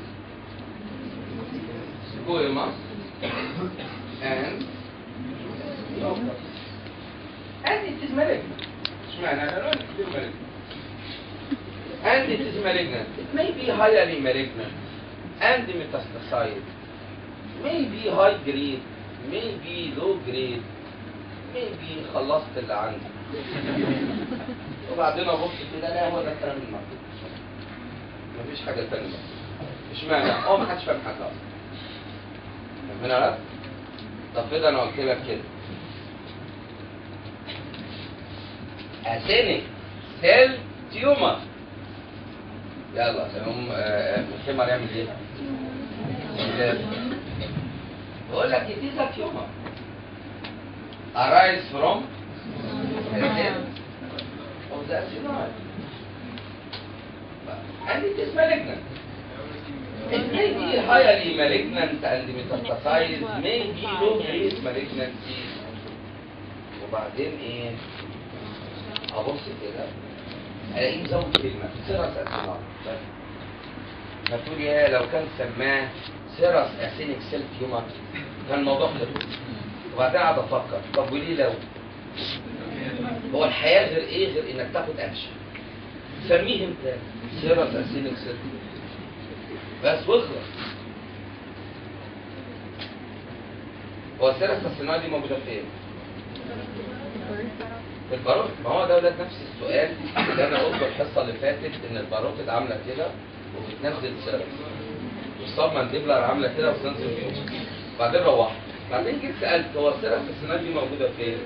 squamous and mucus and it is malignant. اشمعنى؟ انا قلت كتير malignant and it is malignant. It may be highly malignant and metastasized, may be high grade, may be low grade, may be خلصت اللي عندي. وبعدين ابص كده لا هو ده الكلام المكتوب مفيش حاجه ثانيه. اشمعنى؟ ما حدش فاهم حاجه اصلا. فاهمين؟ طب كده انا قلت لك كده اثينيك سيل تيومر. يلا يقوم الحمار يعمل ايه؟ بقول لك it is a tumor arise from the cell of the acidoid and it is malignant. It may be highly malignant and metastasized, may be low grade malignancy. وبعدين ايه؟ ابص كده الاقيه مزود كلمه سيرس اسينايد. فتقول يا لو كان سماه سيرس اسينيك سيل تيومر كان الموضوع خلص. وبعدين قاعد افكر طب وليه لو؟ هو الحياه غير ايه؟ غير انك تاخد اكشن. سميه انت سيرس اسينيك سيل بس واخلص. هو السيرس اسينايد دي موجوده فين؟ في الباروتيد. ما هو ده نفس السؤال اللي انا قلته الحصه اللي فاتت ان الباروتيد عامله كده وبتنزل سيرس والصاب مانديبلر عامله كده وبتنزل فيهم. بعدين روحت بعدين جيت سالت هو السيرس السنه دي موجوده فين؟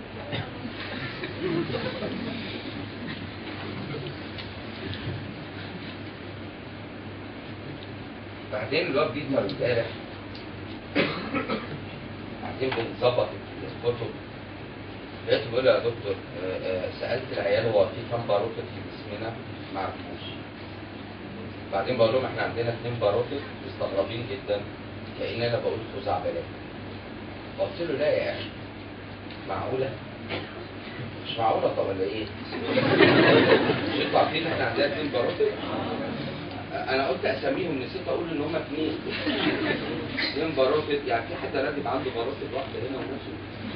بعدين الواد بيتر امبارح بعدين بنظبط الكتب لقيته بيقول لي يا دكتور سالت العيال هو في كام باروتيد في جسمنا؟ ما عرفوش. بعدين بقول لهم احنا عندنا 2 باروتيد مستغربين جدا كأن انا بقول خزعبلات. قلت له لا يا اخي، معقوله؟ مش معقوله. طب ولا ايه؟ مش انتوا عارفين احنا عندنا 2 باروتيد؟ انا قلت اساميهم، نسيت اقول ان هم 2. 2 باروتيد، يعني في حد راكب عنده باروتيد واحده هنا وماشي؟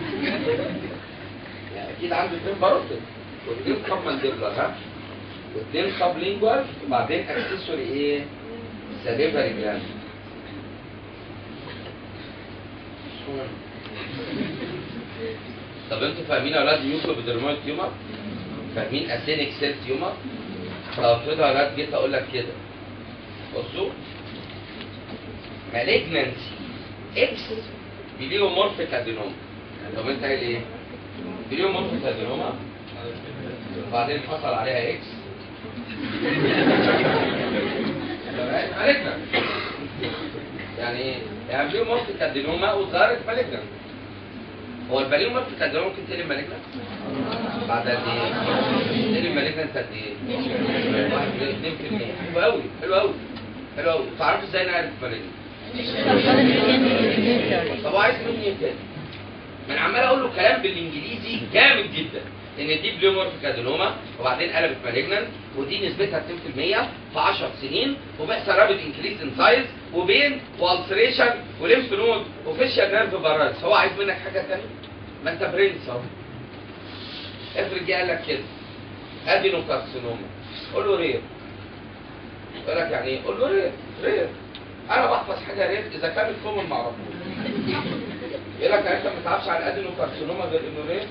يعني اكيد عنده 2 باروتيد و2 سب مانديبلر، ها؟ و2 سب لينجوال، وبعدين اكسسوري ايه؟ ساليفري جلاند. طب انتوا فاهمين يا اولاد ميوكو ابيدرمويد تيومر؟ فاهمين اسينيك سيل تيومر؟ طب افرض يا اولاد جيت اقول لك كده، بصوا، مالجنانسي اكس بليومورفيك ادينوما. طب انت قايل ايه؟ بليومورفيك ادينوما وبعدين حصل عليها اكس. تمام؟ مالجنان. يعني ايه؟ يعني بليومورفيك ادينوما وظهرت مالجنان. هو البليومورفيك ادينوما ممكن تقلب مالجنان؟ بعد قد ايه؟ تقلب مالجنان قد ايه؟ 2%. حلو قوي، حلو قوي، حلو قوي. تعرفوا ازاي نعرف مالجنان؟ طب هو عايز مني ايه تاني؟ ما انا عمال اقول له كلام بالانجليزي جامد جدا، ان دي بليومورفيك ادينوما وبعدين قلبت مالجنان، ودي نسبتها 2% في 10 سنين، وبيحصل رابيد انكريز ان سايز وبين والسريشن وليمف نود وفيشيال نيرف فارايتس. هو عايز منك حاجه ثانيه؟ ما انت برنس اهو. افرض جه قال لك كده ادينوكارسينوما، قول له رير. يقول لك يعني ايه؟ قول له رير. رير. انا بحفظ حاجه رير اذا كان الكومن ما اعرفوش. يقول لك انت ما تعرفش عن ادينوكارسينوما غير انه رير؟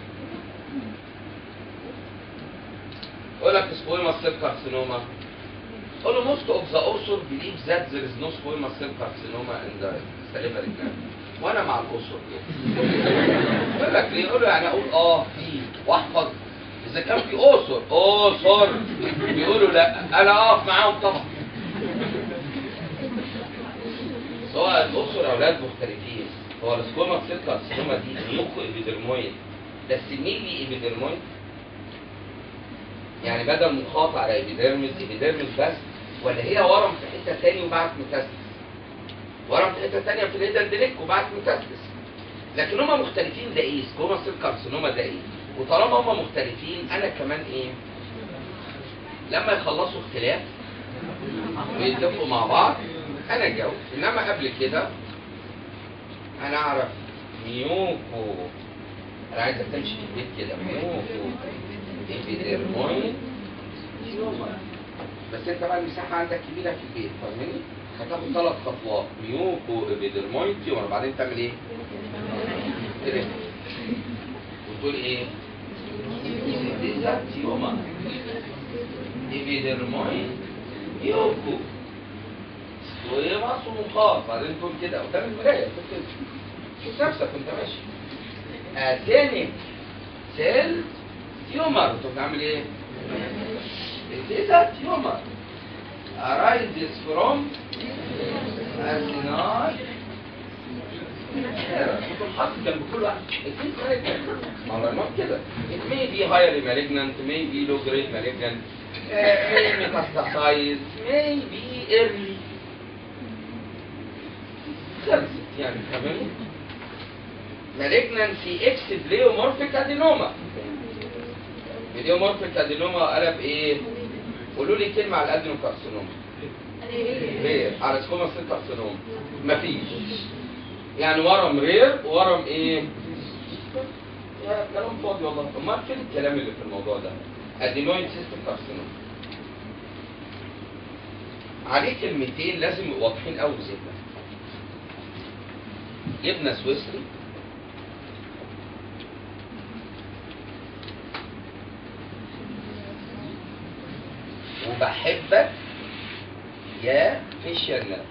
يقول لك سكويموس سيل كارسينوما. قول له most of the author believes that there is no squamous cell carcinoma in the salivary gland. وانا مع الاوثر كده. يقول لك ليه؟ يقول له يعني اقول في واحفظ. اذا كان في اوثر بيقولوا لا، انا اقف معاهم طبعا. سواء الاوثر اولاد مختلفين. هو السكويموس سيل كارسينوما دي مخ ابيدرمويد، ده سميلي ابيدرمويد، يعني بدل مخاط على ابيديرمس بس، ولا هي ورم في حته ثاني وبعت ميتاستس؟ ورم في حته ثانيه في الهيدر ديليك وبعت ميتاستس. لكن هما مختلفين، ده ايه؟ سكوما سيل كارسينوما ده ايه؟ وطالما هما مختلفين انا كمان ايه؟ لما يخلصوا اختلاف ويتفقوا مع بعض انا اتجوز. انما قبل كده انا اعرف ميوكو، انا عايزك تمشي في البيت كده، ميوكو ابيدرمويد تيومر. بس انت بقى المساحه عندك كبيره في البيت، فاهمني؟ هتاخد 3 خطوات، ميوكو ابيدرمويد تيومر، بعدين تعمل ايه؟ كده وتقول ايه؟ تيومر ابيدرمويد ميوكو سكويموس ومخاط، بعدين تقول كده قدام المرايه، تقول كده شوف نفسك وانت ماشي. اسينيك سيل تيومر. انت بتعمل ايه؟ الديزا تيومر arises from acinar. ممكن حاطط جنب كل واحد اثنين مالجنانت. ما كده. It may be highly malignant, may be low grade malignant, may metastasize, may be early. خلصت يعني، فاهمين؟ malignancy X pleomorphic adenoma. بليومورفيك ادينوما قلب ايه؟ قولوا لي كلمه على الادينوكارسينوما. رير. على سكوما سيل كارسينوما مفيش. يعني ورم رير وورم ايه؟ يا كلام فاضي والله. امال فين الكلام اللي في الموضوع ده؟ ادينويد سيستم كارسينوما. عليه كلمتين لازم يبقوا واضحين قوي في ذهنك. جبنه سويسري وبحبك يا فيشيال نيرف.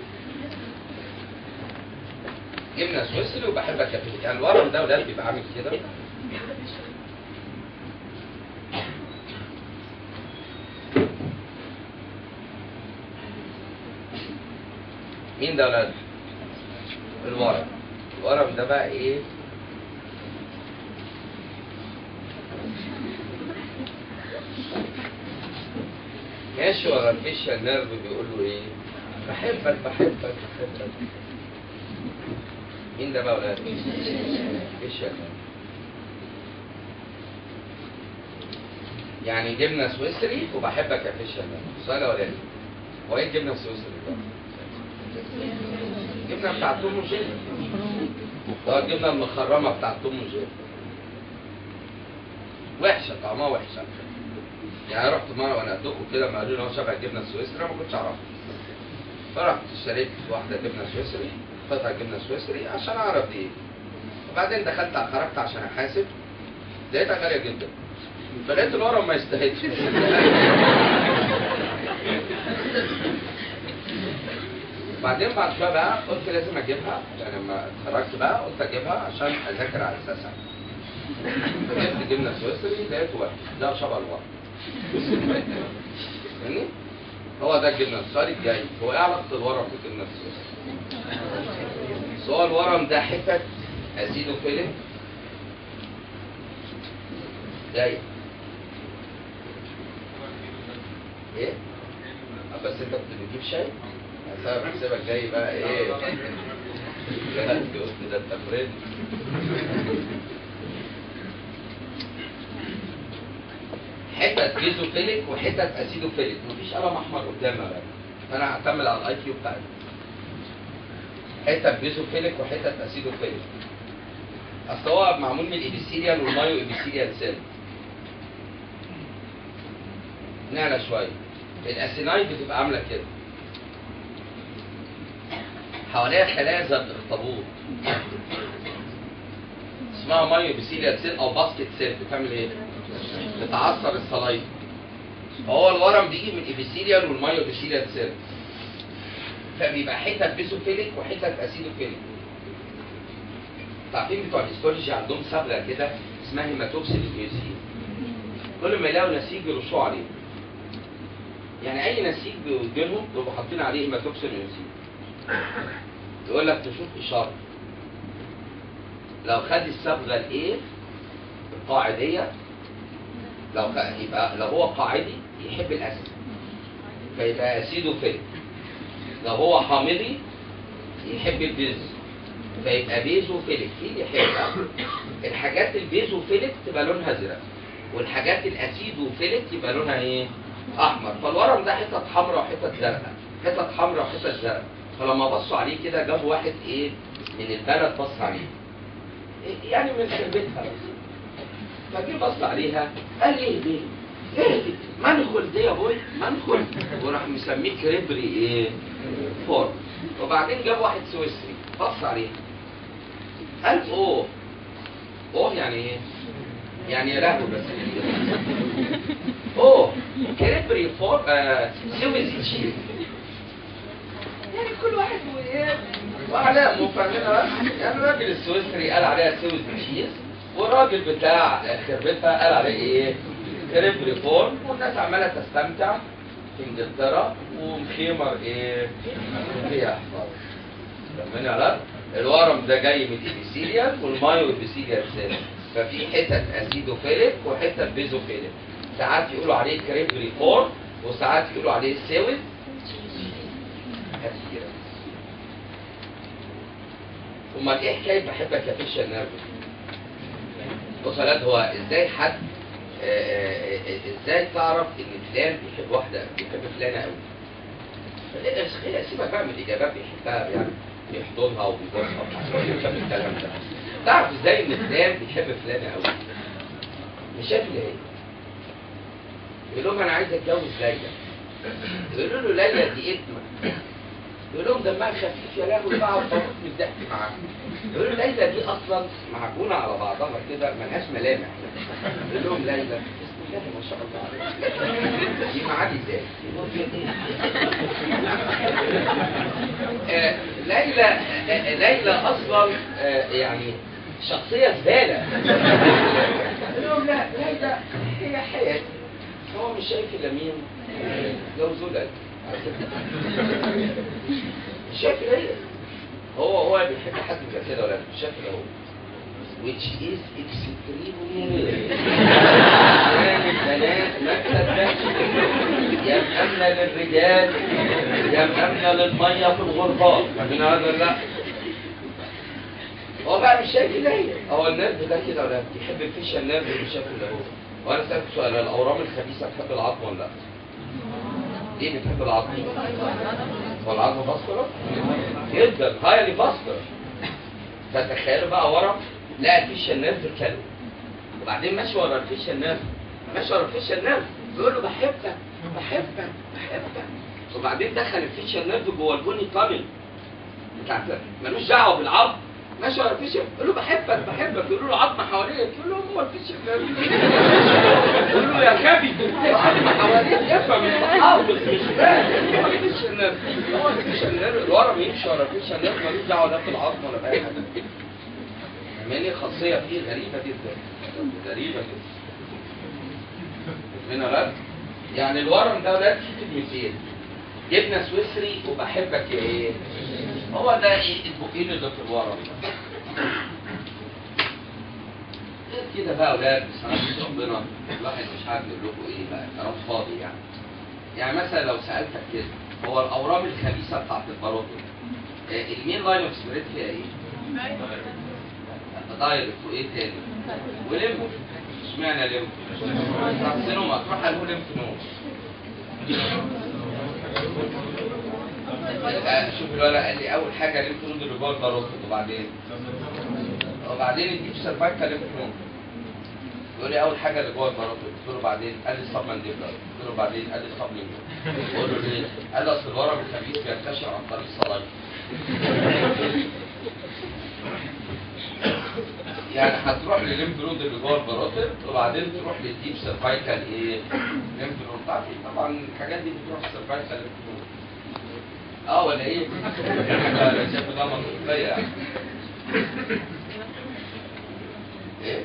جبنه سويسري وبحبك يا فيشيال. يعني الورم ده وده بيبقى عامل كده. مين ده ولاد؟ الورم. الورم ده بقى ايه؟ ماشي ورا الفيشيال نيرف بيقول له ايه؟ بحبك بحبك بحبك. مين ده بقى ولا فيشل؟ يعني جبنه سويسري وبحبك يا فيشل. السؤال الاولاني هو ايه الجبنه السويسري ده؟ الجبنه بتاعت توم وجيري. هو الجبنه المخرمه بتاعت توم وجيري وحشه، طعمها وحشه. يعني رحت مره وانا قدكم كده لما قالوا لي هو شبه الجبنه السويسري ما كنتش اعرفها. فرحت اشتريت واحده جبنه سويسري، قطعه جبنه سويسري عشان اعرف دي ايه. وبعدين دخلت خرجت عشان احاسب لقيتها غاليه جدا. فلقيت الورم ما يستاهلش. بعدين بعد شويه بقى قلت لازم اجيبها، يعني لما اتخرجت بقى قلت اجيبها عشان اذاكر على اساسها. فجبت جبنه سويسري لقيته وحش، ده شبه الورم. فاهمني؟ هو ده الجبنه. السؤال الجاي هو ايه علاقه الورم بالجبنه السويسري؟ سؤال الورم ده حتت اسيدوفيليك جاي. ايه؟ بس انت كنت بتجيب شاي؟ هسيبك جاي بقى ايه؟ ده انت فريد. حتت بيزوفيليك وحتت اسيدوفيليك، مفيش قلم احمر قدامي بقى، فانا هعتمد على الاي كيو بتاعتي. حتت بيزوفيليك وحتت اسيدوفيليك. اصل هو معمول من الابيثيليال والمايو ابيثيليال سيل. نعلى شويه. الاسينايد بتبقى عامله كده. حواليها خلايا زي الاخطبوط. اسمها مايو ابيثيليال سيل او باسكت سيل. بتعمل ايه؟ بتعصر الصلايد. هو الورم بيجي من الابيثيليال والمايو ابيثيليال سيل. فبيبقى حتت بيزوفيليك وحتت اسيدوفيليك. عارفين بتوع الهيستولوجي عندهم صبغه كده اسمها هيماتوكسيل ميوسين. كل ما يلاقوا نسيج يرشوا عليه. يعني اي نسيج بيجيلهم يبقوا حاطين عليه هيماتوكسيل ميوسين. يقول لك تشوف اشاره. لو خد الصبغه الايه القاعديه، يبقى لو هو قاعدي يحب الاسيد فيبقى اسيدوفيليك. لو هو حامضي يحب البيز فيبقى بيزوفيليك. في اللي يحبها الحاجات البيزوفيليك تبقى لونها ازرق، والحاجات الاسيدوفيليك يبقى لونها ايه؟ احمر. فالورم ده حتت حمراء وحتت زرقاء، حتت حمراء وحتت زرقاء. فلما بصوا عليه كده جابوا واحد ايه من البلد بص عليه، يعني من خربتها بس. فجي بص عليها قال ايه دي؟ ايه دي؟ منخل دي يا بوي، منخل. وراح مسميه كريبري ايه؟ فور. وبعدين جاب واحد سويسري بص عليها قال اوه. اوه يعني ايه؟ يعني يا لهوي بس. اوه كريبري فور سويسي تشيز. يعني كل واحد وايه؟ وعلامه فاهمينها. يعني الراجل السويسري قال عليها سويسي تشيز، والراجل بتاع خربتها قال عليه ايه؟ كريبري فور. والناس عماله تستمتع في انجلترا ومخيمر ايه؟ فيها احفار. فاهمين على؟ الورم ده جاي من الابيثيليال والمايو ابيثيليال سيل. ففي حتت اسيدوفيليك وحتت بيزوفيليك. ساعات يقولوا عليه كريبري فور وساعات يقولوا عليه سيويد. امال ايه حكايه بحبك يا فيشل نيرف؟ وصلت هو ازاي حد ازاي تعرف ان فلان بيحب واحده بيحب فلانه قوي؟ سيبك بقى من الاجابات بيحبها يعني بيحضنها وبيبوسها وبيفهم الكلام ده. تعرف ازاي ان فلان بيحب فلانه قوي؟ مش شايف ليه؟ يقول لهم انا عايز اتجوز ليلى. يقولوا له ليلى دي ابنه. يقول لهم دمها خفيف يا لهوي بقى وبموت من الضحك معاها. يقولوا ليلى دي اصلا معجونه على بعضها كده ملهاش ملامح. يقول لهم ليلى بسم الله ما شاء الله عليك دي معادي ازاي؟ ليلى اصلا يعني شخصيه زباله. يقول لهم لا ليلى هي حياتي. هو مش شايف الا مين؟ جوزوا لك. مش شايف ليه؟ هو بيحب حد يبقى كده ولا مش شايف هو which is extremely rare. يعني البنات ما تصدقش يا مأمنة للرجال يا مأمنة للمية في الغرفات. فاهمين هذا ولا لا؟ هو بقى مش شايف اللي هو النيرف ده كده ولا بيحب الفيشال نيرف بالشكل ده هو. وانا سالت سؤال، الاورام الخبيثه بتحب العظم ولا لا؟ ليه بتحب العظم؟ هو العظم فاسكولار؟ جدا، هايلي فاسكولار. فتخيلوا بقى ورا لقى الفيشال نيرف الكلب، وبعدين ماشي ورا الفيشال نيرف، ماشي ورا الفيشال نيرف بيقول له بحبك بحبك بحبك، وبعدين دخل الفيشال نيرف جوه البوني تانل بتاعت ملوش دعوه بالعظم، ماشي ورا الفيشال يقول له بحبك بحبك، يقولوا له عظم حواليك، يقول له هو الفيشال نيرف، يقول له يا غبي العظم حواليك افهم انت حافظ مش فاهم، هو الفيشال نيرف، هو الفيشال نيرف الورم يمشي ورا الفيشال نيرف ملوش دعوه لا بالعظم ولا باي حاجه. عمليه خاصيه فيه غريبه جدا، غريبه جدا. هنا ولاد يعني الورم ده ولاد فيه كلمتين، جبنه سويسري وبحبك يا ايه؟ هو ده ايه البقين اللي في الورم ده. كده بقى ولاد بصراحه ربنا الواحد مش عارف يقول لكم ايه بقى، كلام فاضي يعني. يعني مثلا لو سالتك كده، هو الاورام الخبيثه بتاعت الباروتو المين لاين اوف سبريد فيها ايه؟ دايركت وايه تاني؟ وليمف. اشمعنى ليمف؟ كارسينوما تروح على ليمف نود. شوف الورقه قال لي اول حاجه ليمف نود اللي جوه الباروتو، وبعدين الديب سيرفايكال ليمف نود. يقول لي اول حاجه اللي جوه الباروتو، قلت له بعدين قال لي السب مانديبلر، قلت له بعدين قال لي السب لينجوال. بقول له ليه؟ قال لي اصل الورم الخبيث بينتشر عن طريق الصلايف. يعني هتروح للليمف نود اللي جوه الباروتيد وبعدين تروح للديب سيرفايكال ايه؟ ليمف نود. عارفين طبعا الحاجات دي بتروح السيرفايكال ليمف نود. ولا ايه؟ انا شايف ده منطقيه يعني. ايه؟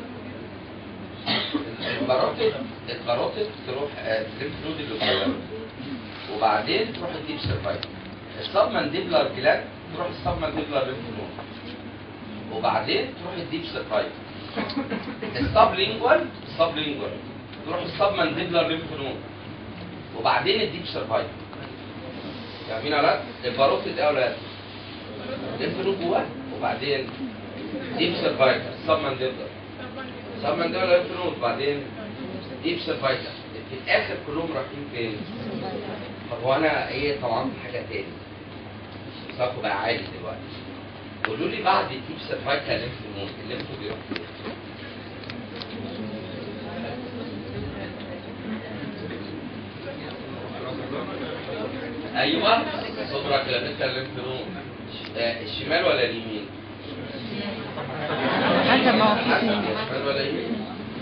الباروتيد تروح الليمف نود اللي جوه وبعدين تروح الديب سيرفايكال. السب مانديبلر جلاند تروح السب مانديبلر ليمف نود وبعدين تروح الديب سيرفايكال. السب لينجوال تروح السب مانديبلر ليمف نود وبعدين الديب سيرفايكال. فاهمين يا ولاد؟ الباروتيد ايه يا ولاد؟ ليمف نود جواه وبعدين ديب سيرفايكال، سب مانديبلر ليمف نود وبعدين ديب سيرفايكال. في الاخر كلهم رايحين فين؟ طب هو انا ايه طبعا في حاجه تاني صفه بقى عالي دلوقتي. قولوا لي بعد الديب سيرفايكال ليمف نود الليمف بيروح فين؟ ايوه سوبرا كلافيكال ليمف نود. الشمال ولا اليمين؟ حسب ما هو الشمال ولا اليمين؟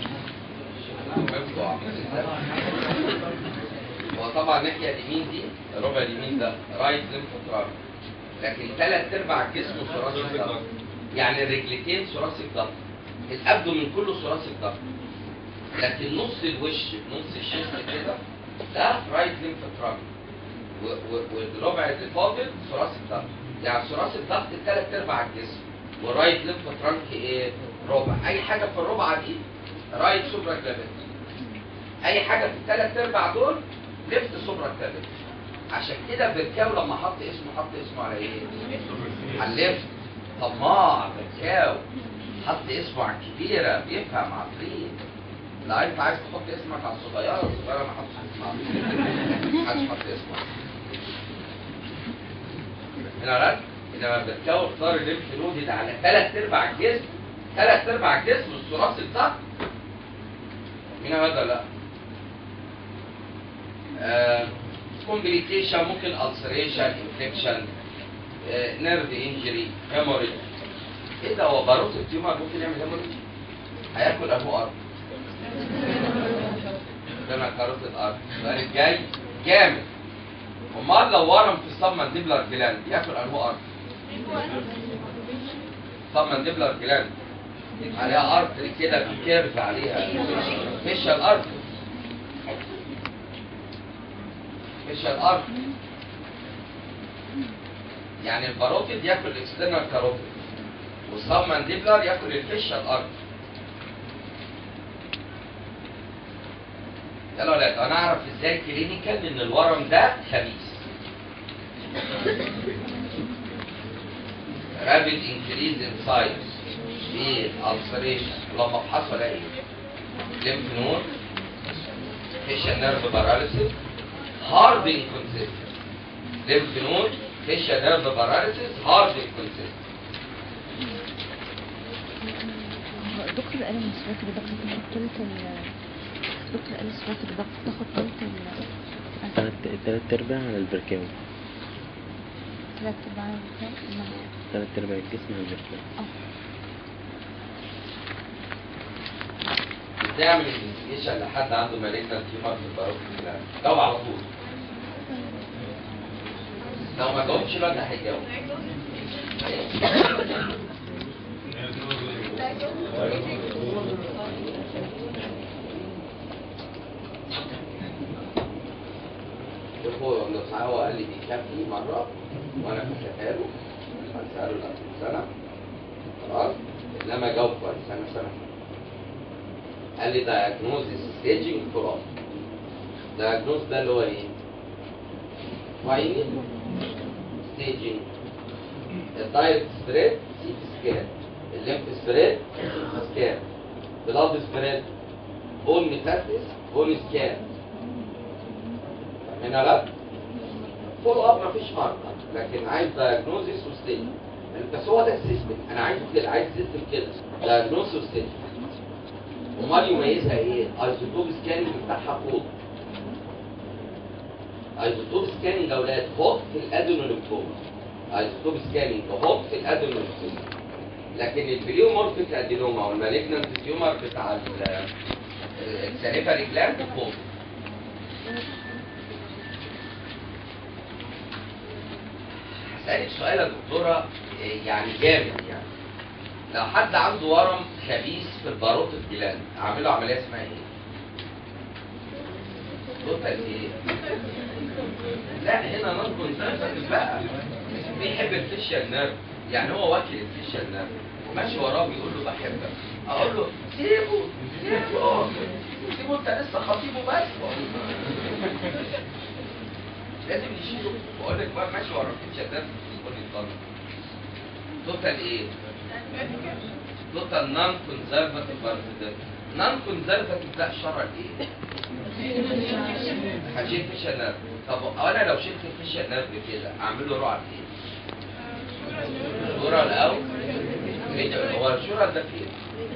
هو طبعا الناحيه اليمين دي ربع اليمين ده رايت ليمف تراك، لكن ثلاث ارباع الجسم ثراسي ضغط، يعني الرجلتين ثراسي ضغط، الابدومين كله ثراسي ضغط، لكن نص الوش نص الشيست كده ده رايت ليمف تراك، والربع اللي فاضل ثراسي ضغط. يعني ثراسي الضغط ثلاث ارباع الجسم، والرايت ليمف ترانك ايه؟ ربع. اي حاجه في الربع دي رايت سوبرا كلافيكال، اي حاجه في الثلاث ارباع دول ليفت سوبرا كلافيكال. عشان كده بركاو لما حط اسمه على ايه؟ على الليفت. طماع بركاو حط اسمه على الكبيره، بيفهم عفريت. لا انت عايز تحط اسمك على الصغيره ما حطش اسمه على الصغيره، محدش حط اسمه. هنا لا، انما بركاو اختار الليمف نود ده على ثلاث ارباع الجسم، ثلاث ارباع الجسم الثراسي الضغط. مين هذا؟ لا كومبليكيشن ممكن السريشن، انفكشن، نيرف انجري، هيموريج. ايه ده؟ هو باروت التيومر ممكن يعمل هيموريج؟ هياكل ابو ارض. ده كاروتيد ارض. السؤال الجاي جامد. امال لو ورم في السب مانديبلر جلاند ياكل ابو ارض؟ سب مانديبلر جلاند عليها ارتري كده بكيرف عليها، فيشال ارتري، فيشال ارتري. يعني الباروتيد ياكل الاكسترنال كاروتيد والسب مانديبلر ياكل الفيشال ارتري. يلا ولاد انا اعرف ازاي كلينيكال ان الورم ده خبيث. رابيد انكريز ان سايز في الالسريشن لما افحصه الاقي ليمف نود فيشال نيرف باراليسيس هارد انكونسيستنت ليمف نود فيشال نيرف باراليسيس هارد انكونسيستنت. الدكتور قال ان السواتر ده بتاخد تلت الدكتور قال السواتر ده بتاخد تلات ارباع على البركاوي. تلات ارباع على البركاوي؟ تلات ارباع الجسم على البركاوي. بتعمل انفستيجيشن لحد عنده مالجنال تيومر في الباروكي جاوب على طول. لو ما جاوبش الواد هيجاوب. هو قال لي بيكفي مرة وانا فاكرها له هسأله له سنة خلاص انما جاوب كويس انا سنة. قال لي diagnosis staging خلاص. diagnosis ده اللي هو ايه؟ finding staging الدايركت سبريد سي سكان الليمف سبريد سكان بلاد سبريد بون ميتاستيس بون سكان. هنا لا فول اب مفيش فرق لكن عايز دايجنوزيس وستيج بس هو ده السيستم انا عايزه كده عايز سيستم كده دايجنوز وستيج. امال يميزها ايه؟ ايزوتوب سكاننج بتاعها كود. ايزوتوب سكاننج يا اولاد هوت في الادينوليمفوما ايزوتوب سكاننج هوت في الادينوليمفوما لكن البليومورفيك ادينوما والمالجنانت تيومر بتاع الساليفري جلاند فوق. هسألك سؤال يا دكتورة يعني جامد يعني لو حد عنده ورم خبيث في الباروت الجلاند اعمله عملية اسمها ايه؟ توتال ايه؟ لا هنا نون كونسنتريك بقى بيحب الفيشيال نيرف يعني هو واكل الفيشيال نيرف وماشي وراه بيقول له بحبك اقول له سيبه انت لسه خطيبه بس لازم يشيله واقول لك بقى ماشي ورا الفيشيال نيرف يقول لي اتفضل. توتال ايه؟ توتال نون كونسرفاتيف بارازيت. نون كونسرفاتيف ده اشاره لايه؟ هشيل فيشيال نيرف. طب انا لو شلت الفيشيال نيرف كده اعمل له رعب ايه؟ شورى الاول هو الشورى ده فين؟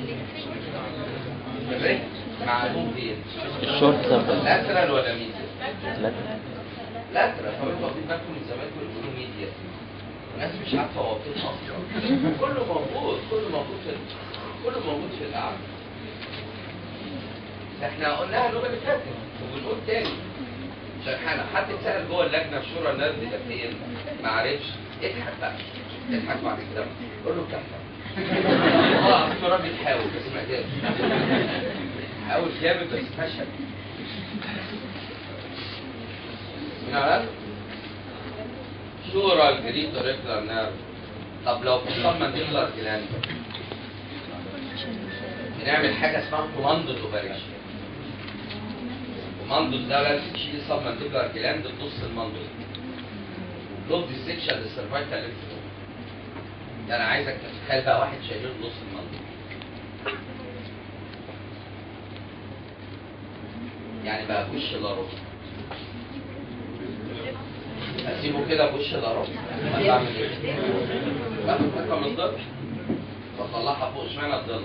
الرجل معلوم فين؟ الشورت سبب لاترال ولا ميديا؟ لا لاترال. طب انتوا واخدين بالكم من زمان كانوا بيقولوا ميديا الناس مش عارفه هو فين اصلا. كله موجود كله موجود في القعده. احنا قلناها اللغه اللي فاتت وبنقول تاني عشان حد اتسال جوه اللجنه في شورى النرد ده فين؟ ما عرفش اضحك بقى اضحك بعد كده قول له كفى. هو الدكتور بيحاول بس ما قدرش حاول جامد بس فشل. من عرفت؟ شورى الجريد اوريكولار نيرف. طب لو في سبمانديبولار جلاند بنعمل حاجه اسمها كوماندو اوبريشن. كوماندو ده لازم تشيل السبمانديبولار جلاند بنص الماندو بلوت ديسكشن للسيرفايكال ليمف نود. ده انا عايزك تتخيل بقى واحد شايله نص الماندو يعني بقى بوش الا ربع. اسيبه كده بوش الا ربع بعمل ايه؟ باخد حته من الضلع واطلعها فوق اشمعنى الضلع؟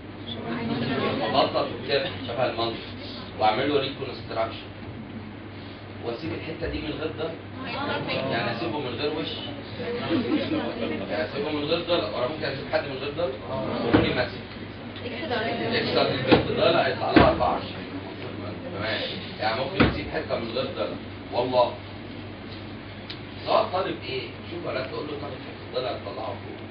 ببطط وكده شبه المنظر واعمل له ريكونستراكشن واسيب الحته دي من غير ضلع يعني اسيبه من غير وش يعني اسيبه من غير ضلع ولا ممكن اسيب حد من غير ضلع يقولي ماسك اكسر البنت ضلع يطلع لها 24 تمام يعني ممكن اسيب حته من غير ضلع والله سواء طالب ايه شوف ولا تقول له طالب حته ضلع تطلعه فوق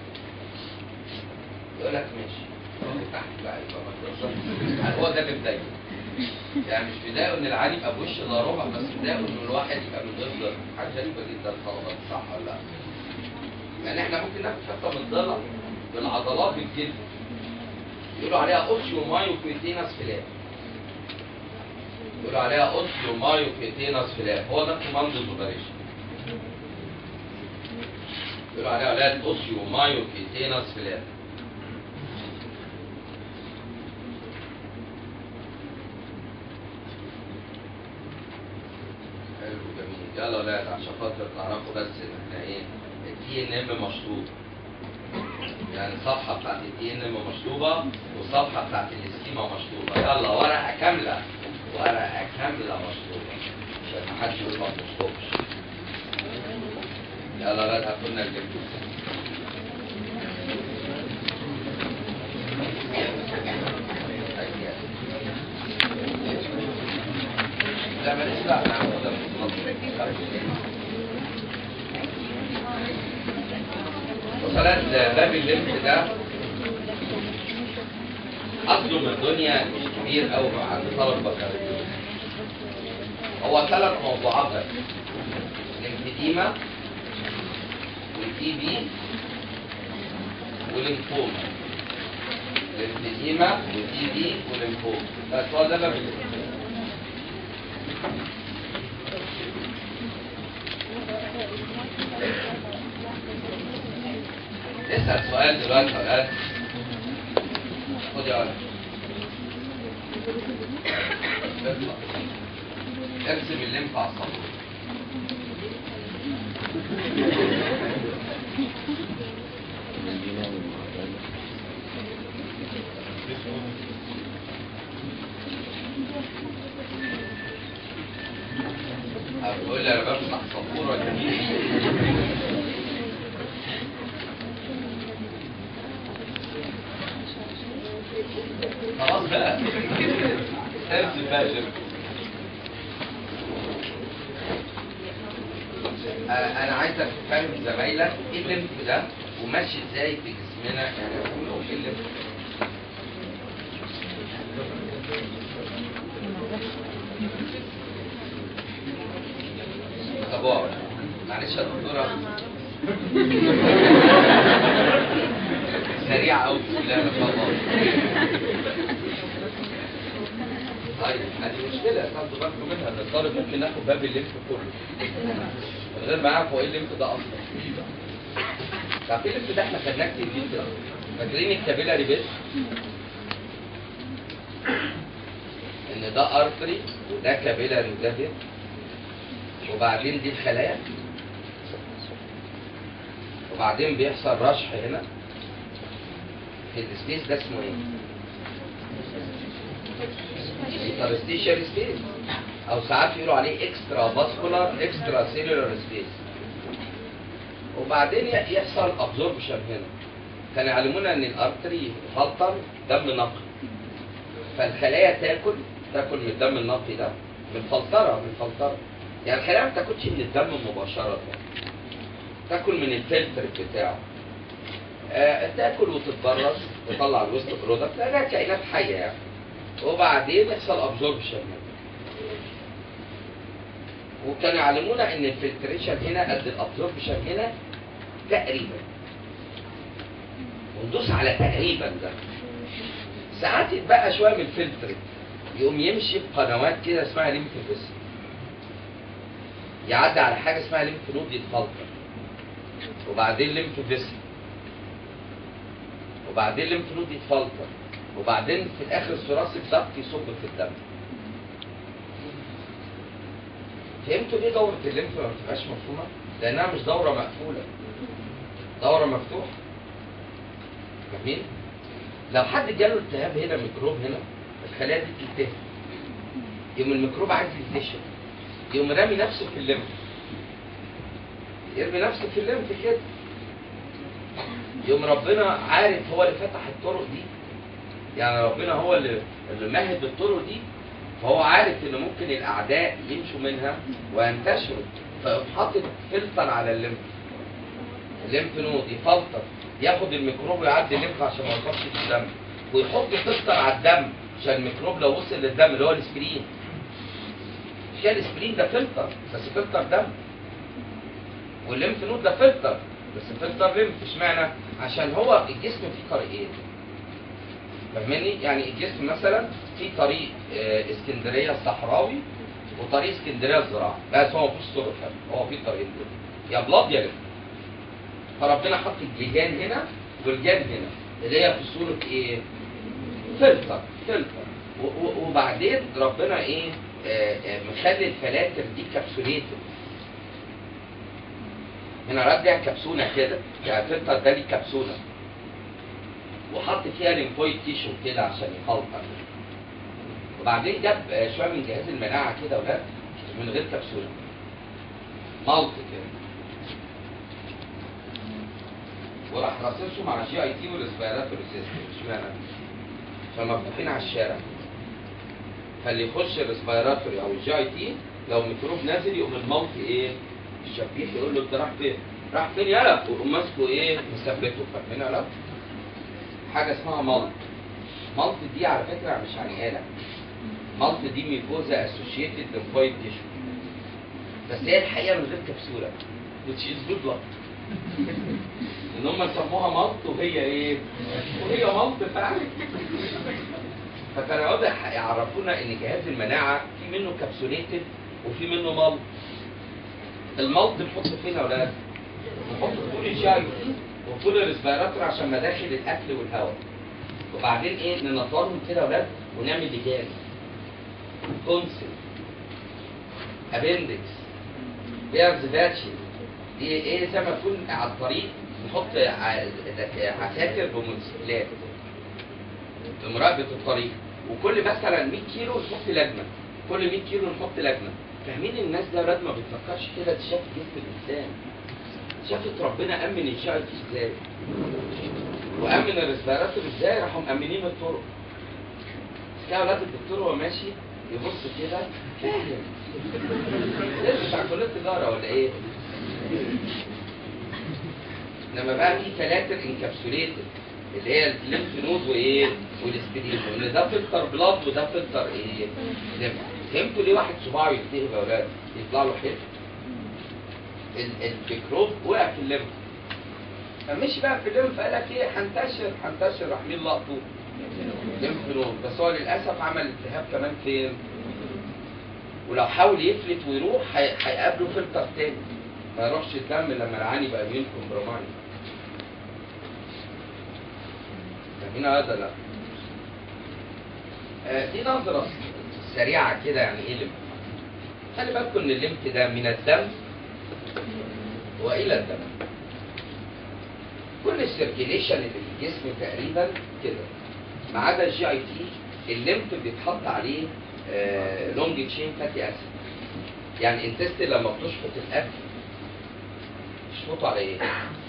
يقول لك ماشي تحت بقى يبقى هو ده اللي بدايته يعني مش بدايه ان العالي يبقى بوش الا ربع بس بدايه ان الواحد يبقى من غير ضلع حاجه غريبه جدا طبعا صح ولا لا؟ يعني احنا ممكن ناخد حته من الضلع بالعضلات الجلد يقولوا عليها اوسيومايوكويتينس فلاب يقولوا عليها اوسيومايوكويتينس فلاب هو ده كوماندو اوبريشن. بيقولوا عليها اولاد اوسيو مايو كيتينس فلاب. حلو جميل. يلا يا اولاد عشان خاطر تعرفوا بس ان احنا ايه، التي ان ام مشطوب. يعني الصفحه بتاعت التي ان ام مشطوبه والصفحه بتاعت السكيما مشطوبه. يلا ورقه كامله، ورقه كامله مشطوبه عشان محدش يقول ما تشطبش. يلا بقى هاتوا لنا الجبن. لا ماليش دعوه انا هاخدها وصلت باب اللمس ده اصله من الدنيا مش كبير قوي عند طلب بكالوريوس. هو 3 موضوعات بس: الامفيديما والتي بي والليمفوما. الامفيديما والتي بي والليمفوما. بس هو ده باب اللمس. نسأل سؤال دلوقتي يا ولاد. خد يا ولد. ارسم الليمف على السطح. بقول لي انا بمسح سبوره جميله. خلاص بقى ارسم بقى يا شباب. انا عايزك تفهم زمايلك ايه الليمف ده وماشي ازاي في جسمنا. يعني اقول لهم ايه الليمف. طب اقعد معلش يا دكتوره. سريعه قوي بسم الله ما شاء الله. طيب هذه مشكله تاخدوا بالكم منها. ده الطالب ممكن ناخد باب الليمف كله من غير ما يعرف هو ايه الليمف ده اصلا. عارفين الليمف ده احنا خدناه كتير جدا. فاكرين الكابيلاري بيس؟ ان ده ارتري وده كابيلاري وده فين؟ وبعدين دي الخلايا، وبعدين بيحصل رشح هنا في السبيس ده اسمه ايه؟ انترستيشال سبيس، او ساعات يقولوا عليه اكسترا فاسكولار اكسترا سيلولار سبيس. وبعدين يحصل ابزوربشن هنا. كانوا يعلمونا ان الارتري يفلتر دم نقي، فالخلايا تاكل من الدم النقي ده من فلتره. يعني الخلايا ما تاكلش من الدم مباشره، تاكل من الفلتر بتاعه. تاكل وتتبرز تطلع الويست برودكت لانها كائنات حيه يعني. وبعدين يحصل ابزوربشن هنا. وكانوا يعلمونا ان الفلتريشن هنا قد الابزوربشن هنا تقريبا. وندوس على تقريبا ده. ساعات يتبقى شويه من الفلتر يقوم يمشي بقنوات كده اسمها ليمف فيسل. يعدي على حاجه اسمها ليمف نود يتفلتر. وبعدين ليمف فيسل. وبعدين ليمف نود يتفلتر. وبعدين في الاخر ثوراسيك ضغط يصب في الدم. فهمتوا ليه دوره الليمف ما بتبقاش مفهومه؟ لانها مش دوره مقفوله، دوره مفتوحه. فاهمين؟ لو حد جاله التهاب هنا، ميكروب هنا، الخلايا دي بتلتهب. يقوم الميكروب عايز ينتشر، يقوم رامي نفسه في الليمف. يرمي نفسه في الليمف كده. يقوم ربنا عارف هو اللي فتح الطرق دي. يعني ربنا هو اللي مهد الطرق دي، فهو عارف ان ممكن الاعداء يمشوا منها وينتشروا، فيقوم حاطط فلتر على الليمف. الليمف نود يفلتر، ياخد الميكروب ويعدي الليمف عشان ما يوصلش للدم، ويحط فلتر على الدم عشان الميكروب لو وصل للدم اللي هو الاسبرين. مش كده الاسبرين ده فلتر بس فلتر دم. والليمف نود ده فلتر بس فلتر ليمف. اشمعنى؟ عشان هو الجسم فيه طريقين. فاهمني؟ يعني الجسم مثلا في طريق اسكندريه الصحراوي وطريق اسكندريه الزراعي، بس هو مفيش طرق ثانيه، هو في طريقين دول، يا بلاد يا ليمف. فربنا حط الجلجان هنا والجان هنا اللي هي في صوره ايه؟ فلتر. وبعدين ربنا ايه؟ مخلي الفلاتر دي كبسوليتد. هنا رجع كبسوله كده، يعني الفلتر ده ليه كبسوله وحط فيها ليمفويد تيشو كده عشان يخلطها. وبعدين جاب شويه من جهاز المناعه كده ولاد من غير كبسوله مالت كده، وراح رصصهم على جي اي تي والريسبيراتوري سيستم. اشمعنى؟ عشان مفتوحين على الشارع، فاللي يخش الريسبيراتوري او الجي اي تي لو ميكروب نازل يقوم المالت ايه؟ الشبيح يقول له انت رايح فين؟ راح فين يالا؟ ويقوم ماسكه ايه؟ مثبته. فاهمين يالا؟ حاجه اسمها مالت. مالت دي على فكره مش يعني آلة. مالت دي ميكوزا اسوشيتد ليمفويد تيشو، بس هي الحقيقه من غير كبسوله which is good luck. ان هم سموها مالت وهي ايه؟ وهي مالت فعلا. فكانوا يقعدوا يعرفونا ان جهاز المناعه في منه كبسوليتد وفي منه مالت. المالت نحطه فين يا اولاد؟ نحطه في طول الجاي وطول الريسبيراتور عشان مداخل الاكل والهواء. وبعدين ايه؟ ننطرهم كده يا اولاد ونعمل لجان. تونسل، ابندكس، بيرز باتشي، دي ايه زي ما تكون على الطريق نحط عساكر بموتوسيكلات لمراقبه الطريق، وكل مثلا 100 كيلو نحط لجنه، كل 100 كيلو نحط لجنه. فاهمين الناس ده ولاد ما بتفكرش كده، دي شافت جسم الانسان، شافت ربنا امن الشعب ازاي وامن الريسبيراتور ازاي، راحوا مامنين الطرق. بس كده ولاد الدكتور وهو ماشي يبص كده فاهم ده بتاع كليه تجاره ولا ايه؟ انما بقى في فلاتر انكابسوليتد اللي هي الليمف نود وايه؟ والسبلين، وان ده فلتر بلاد وده فلتر ايه؟ ليمف. فهمتوا ليه واحد صباعه يتنقب يا اولاد؟ يطلع له حته. الميكروب وقع في الليمف. فمشي بقى في الليمف قال لك ايه؟ هنتشر راح مين لقطه؟ ليمف نود. بس هو للاسف عمل التهاب كمان فين؟ ولو حاول يفلت ويروح هيقابله فلتر تاني ما يروحش الدم لما العاني بقى مين كومبرومايز. فاهمين هذا؟ لا. دي نظرة سريعة كده يعني ايه الليمف. خلي بالكم ان الليمف ده من الدم والى الدم. كل السيركيليشن اللي في الجسم تقريبا كده ما عدا الجي اي تي الليمف بيتحط عليه لونج تشين فاتي اسيد. يعني انتست لما بتشفط الاكل تشفطه على ايه؟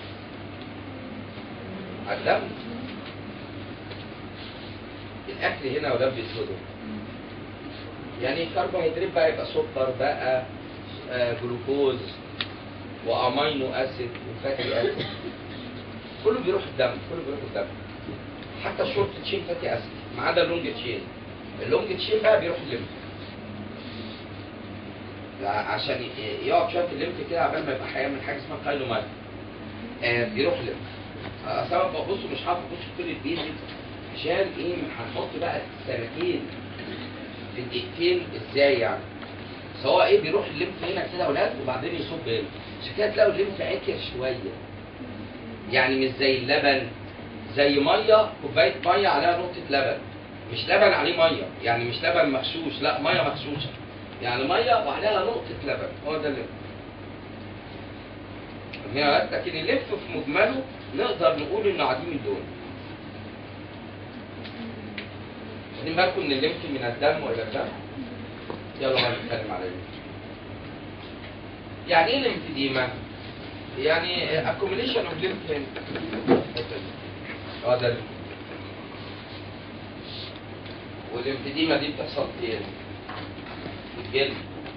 على الدم. الاكل هنا ولا بيتهضم يعني كربوهيدرات بقى يبقى سكر بقى جلوكوز وامينو اسيد وفاتي اسيد كله بيروح الدم، كله بيروح الدم. حتى الشورت تشين فاتي اسيد ما عدا اللونج تشين. اللونج تشين بقى بيروح الليمف عشان يقعد شويه في الليمف كده عبال ما يبقى هيعمل حاجه اسمها كايلومايت. بيروح الليمف. اصل ببصوا مش عارف ابص في كل البيزك عشان ايه؟ هنحط بقى السنتين في الدقيقتين ازاي يعني. سواء ايه بيروح الليمف هنا كده يا ولاد وبعدين يصب هنا. عشان كده تلاقوا الليمف عكر شويه. يعني مش زي اللبن، زي ميه، كوبايه ميه عليها نقطه لبن. مش لبن عليه ميه، يعني مش لبن مغشوش، لا ميه مغشوشه. يعني ميه وعليها نقطه لبن، هو ده الليمف. لكن الليمف في مجمله نقدر نقول انه عديم اللون. واخدين بالكم ان الليمف من الدم والى الدم؟ يلا بقى نتكلم على الليمف. يعني ايه الليمفديما؟ يعني accumulation of lymph ده والليمفديما دي بتحصل فين؟ في الجلد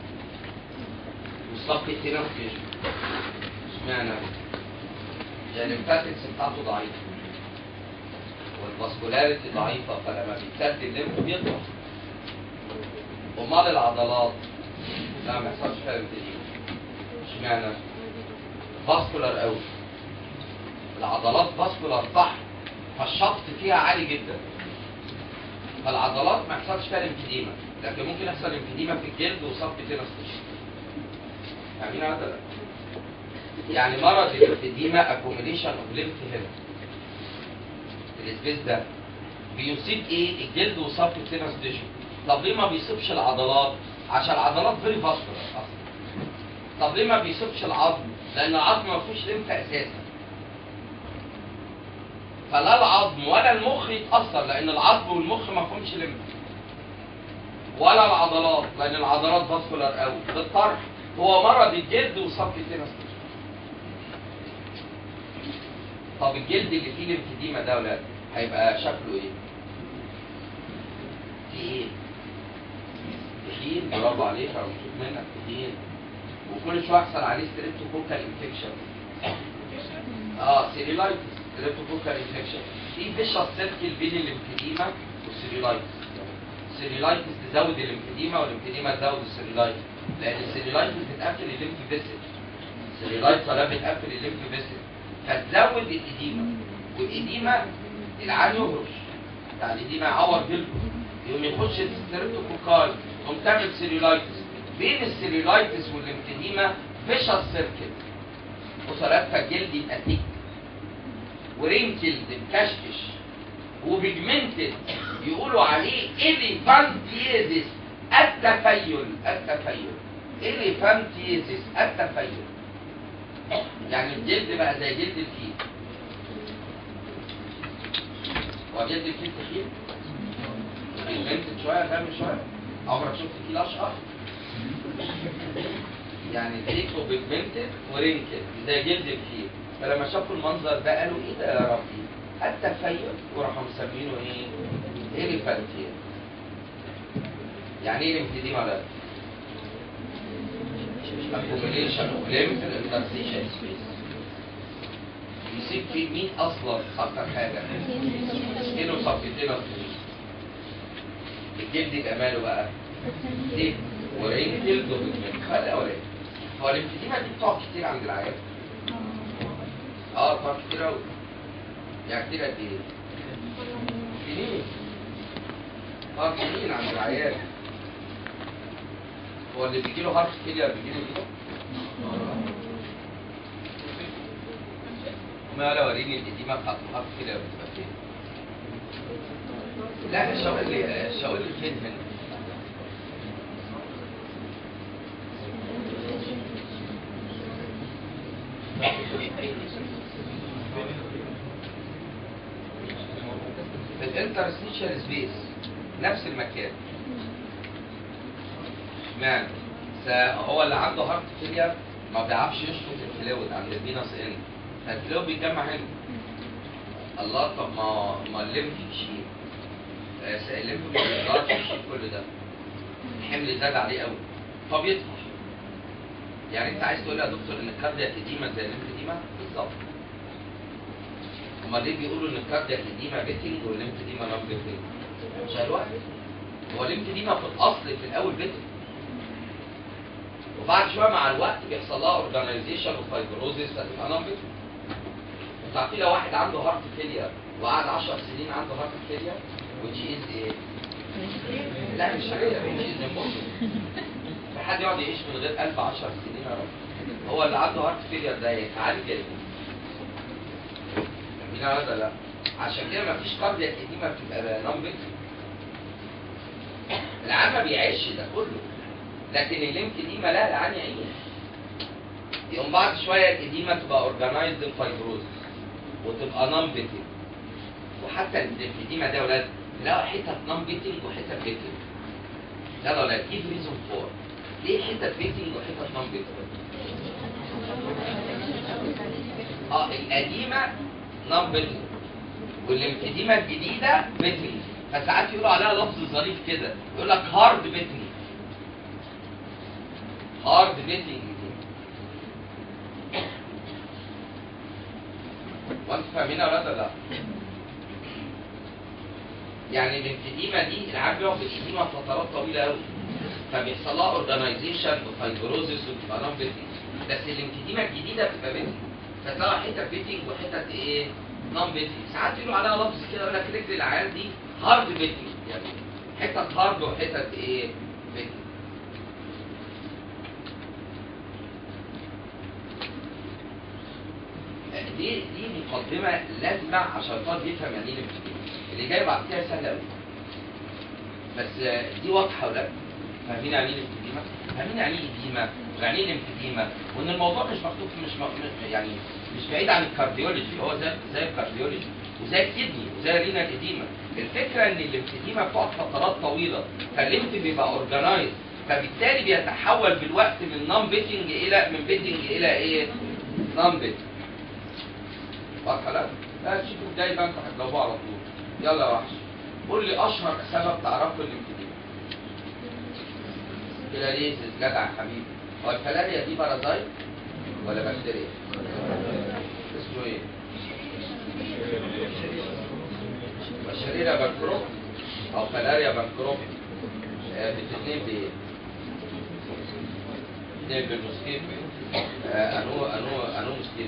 والصف هنا في الجسم. اشمعنى؟ يعني الليمفاتكس بتاعته ضعيفه والفاسكولاريتي ضعيفه، فلما بيتسد الليمف بيضعف. امال العضلات لا ما يحصلش فيها ليمفديما. اشمعنى؟ فاسكولار قوي. العضلات فاسكولار صح، فالشفط فيها عالي جدا. فالعضلات ما يحصلش فيها ليمفديما، لكن ممكن يحصل ليمفديما في الجلد وصف تينس. فاهمين هذا؟ لا. يعني مرض الإديمة accumulation of lymph هنا السبيس ده بيصيب ايه؟ الجلد وصف التينس تيشو. طب ليه ما بيصيبش العضلات؟ عشان العضلات فيري فاسكولار اصلا. طب ليه ما بيصيبش العظم؟ لان العظم ما فيهوش ليمف اساسا. فلا العظم ولا المخ يتاثر لان العظم والمخ ما فيهمش ليمف. ولا العضلات لان العضلات فاسكولار قوي. بالطرح هو مرض الجلد وصف التينس تيشو. طب الجلد اللي فيه ليمفيديما ده ولا هيبقى شكله ايه؟ في ايه؟ تخين، برافو عليك انا مبسوط منك، تخين وكل شويه يحصل عليه ستريبتوكوكال انفكشن. سيريلايتس، ستريبتوكوكال انفكشن. في فيشس سيركل بين الليمفيديما والسيريلايتس. السيريلايتس تزود الليمفيديما والليمفيديما تزود السيريلايتس، لان السيريلايتس بتقفل الليمف فيسل. السيريلايتس ولا بتقفل الليمف فيسل فتزود الإديمة، والإديمة العين يهرش بتاع الإديمة يعور جلده يقوم يخش الستريبتوكوكال يقوم تعمل سيريلايتس. بين السيريلايتس والليمفيديما فيشس سيركل. وصلات فالجلد يبقى تيك ورينكلد مكشكش وبيجمنتد يقولوا عليه إليفانتيزيس التفيل. إليفانتيزيس التفيل يعني الجلد بقى زي جلد الفيل. هو جلد الفيل تخين؟ بيجمنتد شويه غامق شويه. عمرك شفت فيل اشقر؟ يعني تيك وبيجمنتد ورينكل زي جلد الفيل. فلما شافوا المنظر ده قالوا ايه ده يا ربي؟ التفيل وراحوا مسمينه ايه؟ إليفانتيل. يعني ايه ليمفيديما ولا accumulation of lymph interstitial space. يصيب فيه مين اصلا اكتر حاجه؟ سكين وصفتين الجلد يبقى ماله بقى؟ ديب ورينكلد وبيجمنت. خلي الاولاني هو الليمفيديما دي بتقعد كتير عند العيان. بتقعد كتير قوي. يعني كتير قد ايه؟ سنين. بتقعد سنين عند العيان. هو اللي بيجيله هارت فيلير بيجيله كده؟ ما لو وريني الإديمة بتاعت الهارت فيلير بتبقى فين؟ لا الشاور اللي فين هنا؟ في الانترستيشال سبيس نفس المكان. اشمعنى؟ هو اللي عنده هارت فيلير ما بيعرفش يشفط الفلويد عند الفينس ان فالفلويد بيتجمع هنا. الله طب ما الليمف يشيل. الليمف ما بيقدرش يشيل كل ده. الحمل زاد عليه قوي فبيطفش. يعني انت عايز تقول لي يا دكتور ان الكاردياك اديما زي الليمفيديما؟ بالظبط. امال ليه بيقولوا ان الكاردياك اديما بيتنج والليمفيديما نون بيتنج؟ مش الوقت. هو الليمفيديما في الاصل في الاول بيتنج. وبعد شويه مع الوقت بيحصل لها اورجانيزيشن وفايبروزيس فتبقى نون بيتنج. انتوا عارفين لو واحد عنده هارت فيلير وقعد 10 سنين عنده هارت فيلير وتشيز ايه؟ لا مش ريا تشيز امبوسيبل. في حد يقعد يعيش من غير قلب 10 سنين يا رب؟ هو اللي عنده هارت فيلير ده يتعالج جدا. فاهمين ولا لا؟ عشان كده مفيش كاردياك اديما بتبقى نون بيتنج. العيان ما بيعيش ده كله. لكن الليمفيديما لا العيان يعيش. يقوم بعد شويه الاديمه تبقى اورجانايزد فايبروزس وتبقى نون بيتنج. وحتى الليمفيديما ده يا ولاد تلاقوا حتت نون بيتنج وحتت بيتنج. لا يا ولاد جيب ريزون فور. ليه حتت بيتنج وحتت نون بيتنج؟ القديمه نون بيتنج والليمفيديما الجديده بيتنج. فساعات يقولوا عليها لفظ ظريف كده يقول لك هارد بيتنج. هارد بيتنج وانتوا فاهمين يا ولاد ولا لا؟ يعني الليمفيديما دي العيان بيقعد في الإديمة فترات طويلة قوي فبيحصل لها اورجانيزيشن وفايبروزيس وتبقى نون بيتنج. بس الليمفيديما الجديدة بتبقى بيتنج فتلاقي حتة بيتنج وحتة ايه؟ نون بيتنج. ساعات يقولوا عليها لفظ كده يقول لك رجل العيان دي هارد بيتنج يعني حتة هارد وحتة ايه؟ بيتنج. مقدمه لازمه عشان الطالب يفهم يعني ايه ليمفيديما. اللي جاي بعد كده سهل قوي. بس دي واضحه ولا؟ فاهمين يعني ايه ليمفيديما؟ فاهمين يعني ايه اديما؟ ويعني ايه ليمفيديما؟ وان الموضوع مش مكتوب يعني مش بعيد عن الكارديولوجي، هو زي الكارديولوجي وزي الكدني وزي الرينال اديما. الفكره ان الليمفيديما بتقعد فترات طويله، فالليمف بيبقى اورجنايز، فبالتالي بيتحول بالوقت من نون بيتنج الى الى ايه؟ نون بيتنج. واضحه؟ لا شوفوا الجاي بقى انتوا هتجاوبوه على طول. يلا يا وحش قول لي اشهر سبب تعرفه الليمفيديما. كده ليه جدع يا حبيبي؟ هو الفلاريا دي بارازايت ولا بكتيريا؟ اسمه ايه؟ بشريرة بانكروب او فلاريا بانكروب. بتتنين بايه؟ بتتنين بالموسكيت. انو موسكيت.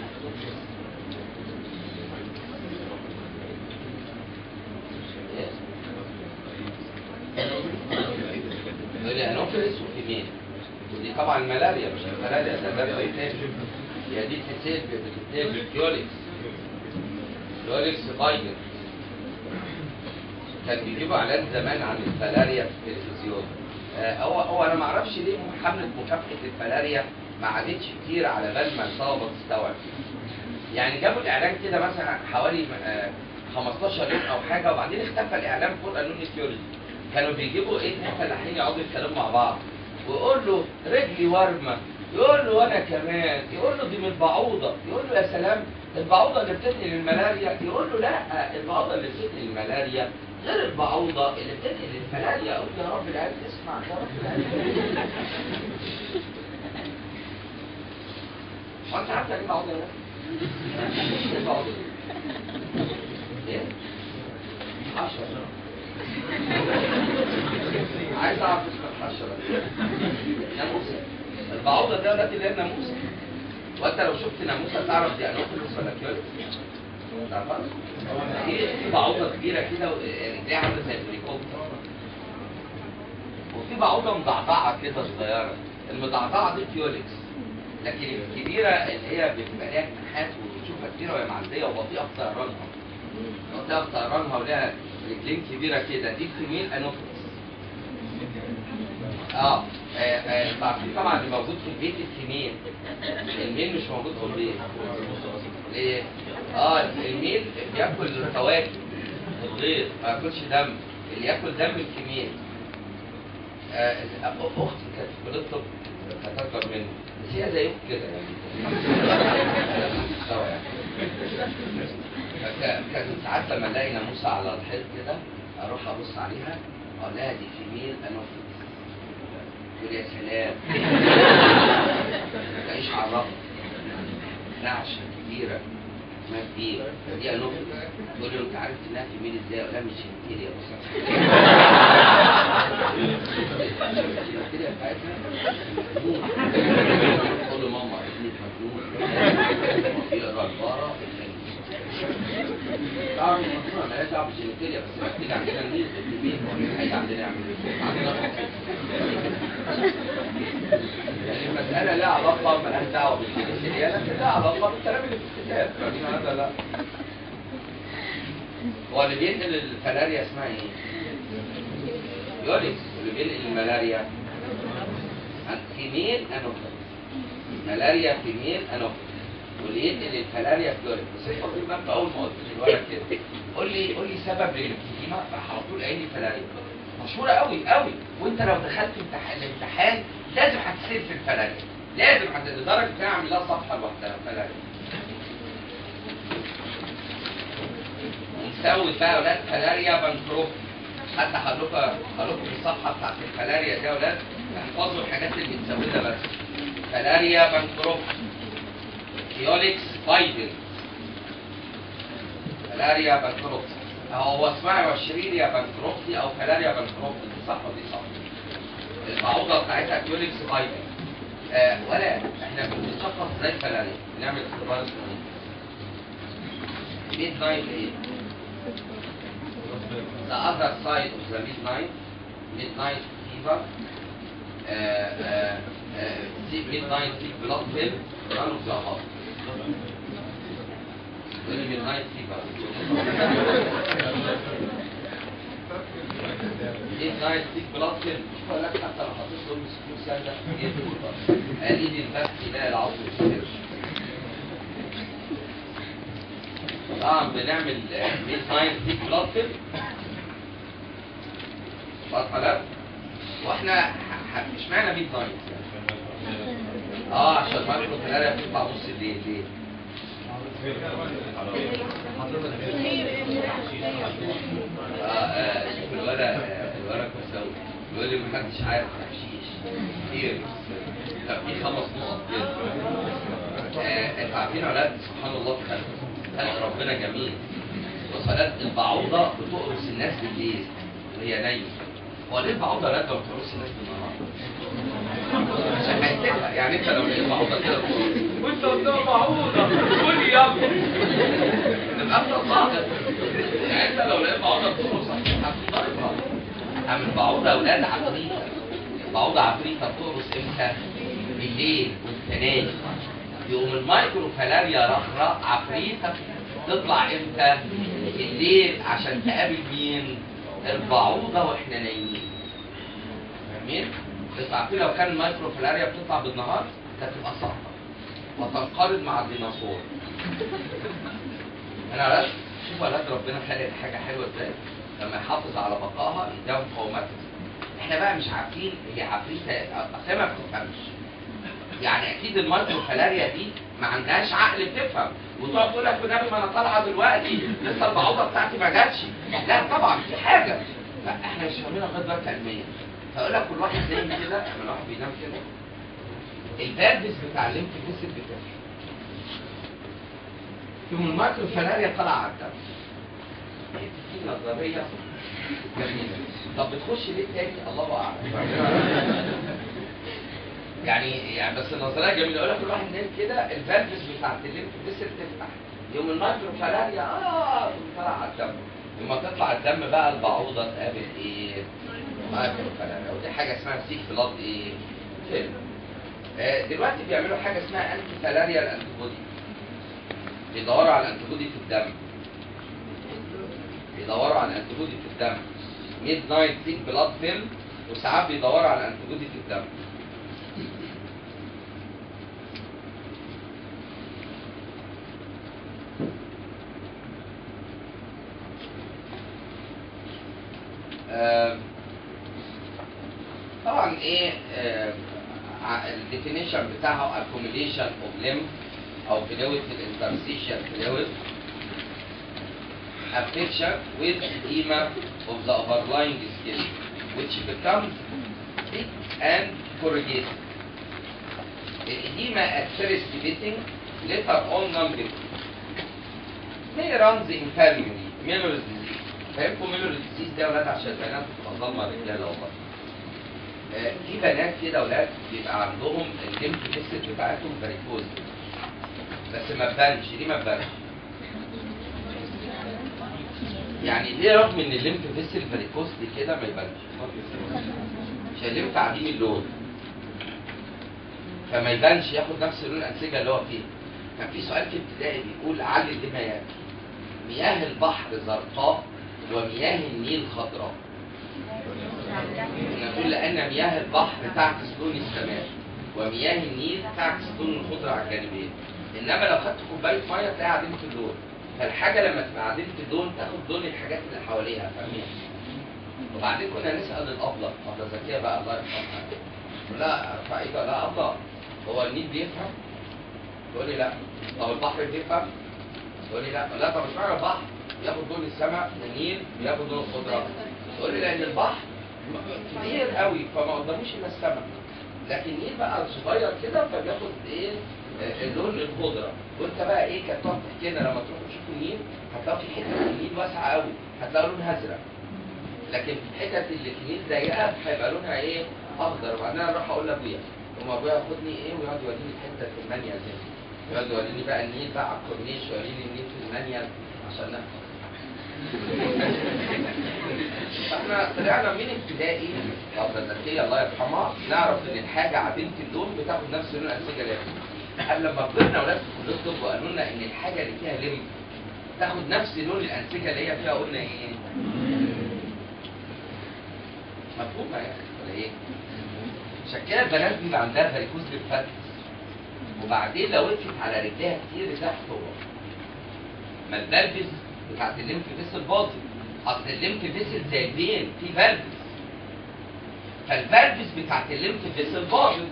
دول انوفيلس وكيمين. ودي طبعا الملاريا مش الملاريا، ده بتتنين. هي دي بتتنين بالفيوليكس. فيوليكس بايجر. كان بيجيبوا اعلان زمان عن الفلاريا في التلفزيون. هو انا ما اعرفش ليه حمله مكافحه الفلاريا ما عادتش كتير على بال ما الطلبه تستوعب. يعني جابوا الاعلان كده مثلا حوالي 15 يوم او حاجه، وبعدين اختفى الاعلان فور قانون الثيولوجي. كانوا بيجيبوا ايه فلاحين يقعدوا يتكلموا مع بعض، ويقول له رجلي ورمه، يقول له وانا كمان، يقول له دي من البعوضه، يقول له يا سلام البعوضه اللي بتنقل الملاريا، يقول له لا البعوضه اللي بتنقل الملاريا غير البعوضه اللي بتنقل الفلاريا. اقول يا رب العالمين اسمع يا رب العالمين. هو انت عارف يعني ايه بعوضه ولا لا؟ ايه بعوضه؟ ايه؟ 10. عايز اعرف اسمك 10. ناموسه. البعوضه ده اللي هي الناموسه. وانت لو شفت ناموسه تعرف دي انوفيلس ولا كيوليس؟ تعرفها؟ في بعوضه كبيره كده رجليها عامله زي الهليكوبتر. وفي بعوضه مضعضعه كده صغيره، المضعضعه دي كيوليكس. لكن الكبيره اللي هي بتبقى ليها جناحات وبتشوفها كبيره وهي معديه وبطيئه في طيرانها. بطيئه في طيرانها ولها رجلين كبيره كده، دي فيميل انوفيلس. في طبعا اللي موجود في البيت الفيميل. الميل مش موجود في البيت. ليه؟ الميل بياكل فواكه الغير، ما ياكلش دم. اللي ياكل دم الفيميل. اختي كانت في كليه الطب كانت اكبر مني، بس هي زيكم كده يعني. كانت ساعات لما الاقي ناموسه على الحيط كده اروح ابص عليها اقول لها دي فيميل انوفيلس. تقول يا سلام تعيش على الرف نعشه كبيره ما كبير دي انوفيلس. تقول له انت عارف انها فيميل ازاي؟ اقول لها مش جنتيليا بس الجنتيليا بتاعتها مجنون. تقول له ماما ابنك مجنون بيقرا البارة تعرف المجنون مالهاش دعوه بالجنتيليا، بس لما تيجي عندنا نيجي في البيت هو عندنا يعمل ايه؟ عندنا يعني المسألة لها علاقة مالهاش دعوة بالجنسية، لكن لها علاقة بالكلام اللي في الكتاب. فاهمين هذا؟ لا. هو اللي بينقل الفلاريا اسمها ايه؟ يوليكس. واللي بينقل الملاريا فيميل انوفيلس. ملاريا فيميل انوفيلس. واللي ينقل الفلاريا فيوليكس. بس انت خد بالك اول ما قلت للولد كده قول لي سبب للانفيديما، راح على طول قايل لي فلاريا. مشهورة قوي قوي، وانت لو دخلت الامتحان لازم هتسير في الفلاريا، لازم لدرجة ان انا اعمل لها صفحة لوحدها فلاريا. ونسوي بقى يا ولاد فلاريا بانكروب. حتى هقول لكم في الصفحة بتاعت الفلاريا دي يا ولاد احفظوا الحاجات اللي بتسويها بس. فلاريا بانكروب، كيوليكس بايدل، فلاريا بانكروب. هو اسمها وشريريا بانكروبتي او فلاريا بانكروبتي، دي صح ودي صح. البعوضه بتاعتها كيوليكس بايدل. ولا احنا بنشخص زي الفلاريا، بنعمل اختبار اسمه ميد نايت ايه؟ The other side of the midnight fever, midnight blood pill, run of the heart. يقول لي ميد نايت فيفر. ميد نايت فيك بلاد فيلم. شوف اقول لك حتى لو حطيت له مسكين سنه قال لي البحث لا العظم الكبير. طبعا بنعمل ميد نايت فيك بلاد فيلم. خلاص. واحنا مش معنى ميد نايت عشان المايكرو فلاريا بتطلع نص الليل ليه؟ الورق كويس قوي بيقول لي محدش عارف تحشيش كتير. طب في 5 نقط كده. انتوا عارفين يا ولاد سبحان الله في خلق ربنا جميل. بص يا ولاد البعوضه بتقرص الناس بالليل وهي نايمه. هو ليه البعوضه ولاد ما بتقرصش الناس بالنهار؟ عشان هيتلها. يعني انت لو لقيت بعوضه كده وانت قدام بعوضه قول لي يلا نبقى انت صادق. يعني انت لو لقيت بعوضه بتقرص هتضربها. اما البعوضه يا اولاد عفريته. البعوضه عفريته بتقرص امتى؟ بالليل وانت نايم. يقوم المايكرو فلاريا رخرة عفريته تطلع امتى؟ بالليل عشان تقابل مين؟ البعوضه واحنا نايمين. فاهمين؟ بس عارفين لو كان المايكرو فلاريا بتطلع بالنهار كانت تبقى ساقطه وتنقرض مع الديناصور. انا بس شوف ولاد ربنا خلق حاجه حلوه ازاي لما يحافظ على بقائها يديها مقاومات. احنا بقى مش عارفين هي عفريته اصل ما بتفهمش. يعني اكيد المايكرو فلاريا دي ما عندهاش عقل بتفهم وتقعد تقول لك بنبي ما انا طالعه دلوقتي لسه البعوضه بتاعتي ما جاتش. لا طبعا في حاجه احنا مش فاهمينها لغايه دلوقتي علميا. فاقول لك كل واحد نايم كده لما الواحد بينام كده الفالفز بتاع الليمف فيسل بتاعه يوم المايكرو فلاريا طالعه على الدم. دي نظريه جميله. طب بتخش ليه تاني؟ الله اعلم. يعني بس النظريه جميله. اقول لك كل واحد نايم كده الفالفز بتاعت الليمف فيسل تفتح يوم المايكرو فلاريا طالعه على الدم. لما تطلع الدم بقى البعوضه تقابل ايه؟ مايكرو فلاريا. ودي حاجه اسمها سيك بلاد ايه؟ فيلم. دلوقتي بيعملوا حاجه اسمها انتي فلاريا الانتيبودي. بيدوروا على الانتيبودي في الدم. بيدوروا على الانتيبودي في الدم. ميد نايت سيك بلاد فيلم وساعات بيدوروا على الانتيبودي في الدم. طبعا ايه الديفينيشن بتاعها accumulation of lymph او fluid في الانترستيشال fluid affection with edema of the overlying skin which becomes thick and corrugated. Edema at first beating later on numbing may runs inferiorly. Miller's disease. فاهمكم ميلورز ديزيز ده يا ولاد عشان البنات بتبقى ظالمه رجاله والله. في بنات كده ولاد بيبقى عندهم الليمف فيسل بتاعتهم فاريكوز بس ما تبانش. ليه ما تبانش؟ يعني ليه رغم ان الليمف فيسل فاريكوز دي كده ما يبانش؟ عشان الليمف عديم اللون فما يبانش ياخد نفس لون الانسجه اللي هو فيه. كان في سؤال في ابتدائي بيقول علل لما مياه البحر زرقاء ومياه النيل خضراء. نقول لأن مياه البحر تعكس لون السماء ومياه النيل تعكس لون الخضرة على الجانبين. إنما لو خدت كوباية مية تلاقيها عديمة اللون. فالحاجة لما تبقى عديمة اللون تاخد لون الحاجات اللي حواليها. فاهمين؟ وبعدين كنا نسأل الأبلة ذكية بقى الله يرحمها. لا فايدة لا أبلة هو النيل بيفهم؟ تقول لي لا. طب البحر بيفهم؟ تقول لي لا. لا طب مش معنى البحر بياخد لون السماء والنيل بياخد لون الخضره. تقول لي لان البحر كبير قوي فما قداموش الا السماء لكن النيل بقى صغير كده فبياخد ايه اللون الخضره. وانت بقى ايه كانت تقعد تحكي لنا لما تروحوا تشوفوا النيل هتلاقوا في حته في النيل واسعه قوي هتلاقوا لونها ازرق لكن في الحتت اللي في النيل ضيقه هيبقى لونها ايه اخضر. وبعدين انا اروح اقول لابويا ثم ابويا ياخدني ايه ويقعد يوريني الحته في المانيا زي يقعد يوريني بقى النيل بقى على الكورنيش ويوريني النيل في المانيا عشان نفهم. فاحنا طلعنا من ابتدائي الأبلة الذكية الله يرحمها نعرف ان الحاجة عديمة اللون بتاخد نفس لون الأنسجة لازم. قبل لما كبرنا ولاد في كلية الطب وقالوا لنا ان الحاجة اللي فيها لمف تاخد نفس لون الانسجه اللي هي فيها قلنا ايه؟ مفهومه يعني ولا ايه؟ عشان كده البنات بيبقى عندها فاريكوز للفتح، وبعدين لو وقفت على رجليها كتير ده هتقع. ما الفالفز بتاعت الليمف فيسل باظت، اصل الليمف فيسل زي الفين في فالفز، فالفالفز بتاعت الليمف فيسل باظت.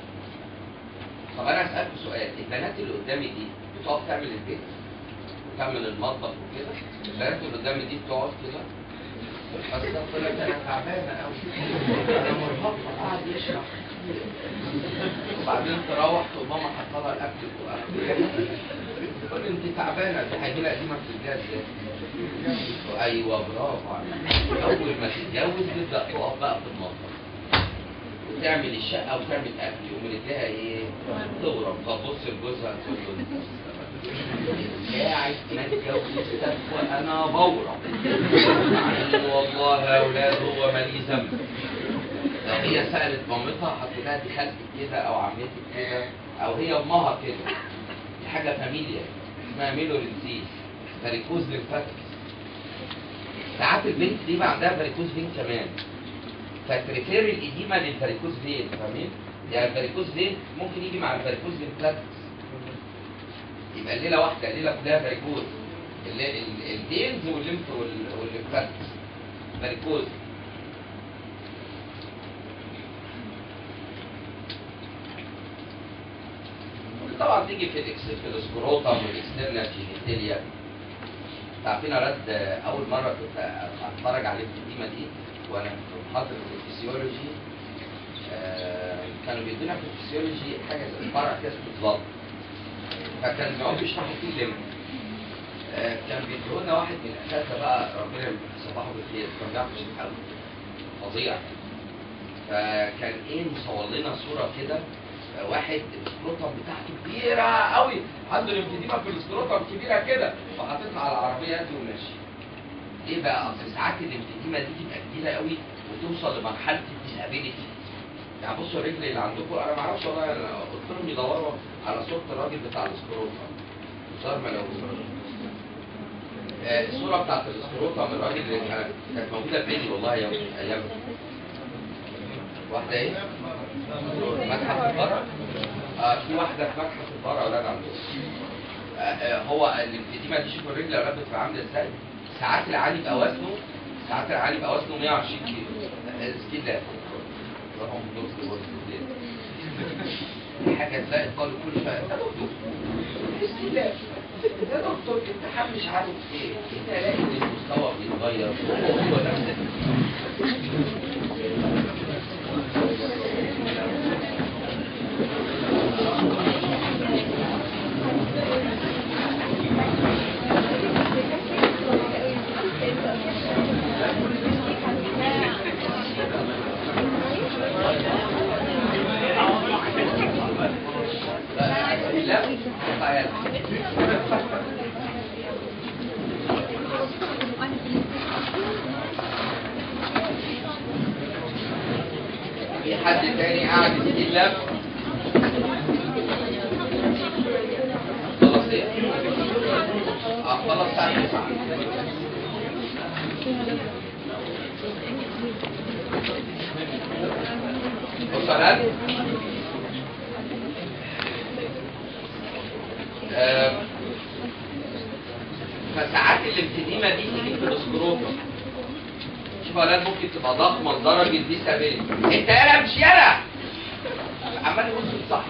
طب انا اسالكم سؤال، البنات اللي قدامي دي بتقف تعمل البيت وتعمل المطبخ وكده؟ البنات اللي قدامي دي بتقعد كده بس تقول لك انا تعبانه قوي انا مرهقه قاعد يشرح وبعدين تروح تقول ماما حاطه لها الاكل وقاعده تقول انت تعبانه، دي هيجي لها قديمه في الجهاز ازاي؟ ايوه برافو عليك. اول ما تتجوز تبدا تقف بقى في المطبخ وتعمل الشقه وتعمل اكل ورجلها ايه؟ تغرب. فبص لجوزها تقول له قاعد ما اتجوزتك وانا بورم. والله يا اولاد هو مالي ذنب. لو هي سالت مامتها هتقولها دي خالتك كده او عمتك كده او هي امها كده. دي حاجه فاميليا اسمها ميلورينسيس، فاريكوز للفتح. ساعات البنت دي بقى عندها فاريكوز فين كمان، فتريفير الإديمة للفاريكوز فين، فاهمين؟ يعني الفاريكوز فين ممكن يجي مع الفاريكوز للفتح. يبقى الليله واحده، الليله كلها فاريكوز، الفينز والليمف والليمفات فاريكوز. طبعا تيجي في السكروتم والاكسترنال جينيتاليا. عارفين يا ولاد اول مره كنت اتفرج على الفيديما دي وانا في محاضره الفسيولوجي، كانوا بيدونا في الفسيولوجي حاجه زي فرع كده اسمه ضغط، فكان بيقعدوا يشرحوا فيه الليمف. كان بيدوا لنا واحد من الاساتذه بقى ربنا يصبحه بالخير، كان بيعرف يشرح فظيع. فكان ايه مصور لنا صوره كده، واحد السكروتم بتاعته كبيره قوي، عنده الانفيديما في السكروتم كبيره كده، وحاططها على العربيه دي وماشي. ليه بقى؟ اصل ساعات الانفيديما دي تبقى كبيره قوي وتوصل لمرحله الديسابيلتي. يعني بصوا الرجل اللي عندكم، انا ما اعرفش والله، انا قلت لهم يدوروا على صوره الراجل بتاع السكروتم. صار ما لو الصوره بتاعت السكروتم الراجل اللي كانت موجوده في عيني والله يوم ايام. واحده ايه؟ متحف البرع؟ في واحده في متحف البرع اولاد عندهم. هو الانفيديما دي، شوفوا الرجل يا اولاد بتبقى عامله ازاي. ساعات العالي بقى وزنه 120 كيلو. كده هم دول حاجه تلاقي الطالب كل شويه يا دكتور يا دكتور الامتحان مش عارف ايه، انت الاقي ان المستوى بيتغير هو نفس في حد تاني قاعد يتكلم؟ خلاص ايه؟ خلاص ساعة 9. وصلت؟ فساعات الامتديمة دي تيجي في السكروتم. شوف يا ولاد ممكن تبقى ضخمة لدرجة ديسابيلتي. انت يالا مش يالا عمال يبص لصاحبه.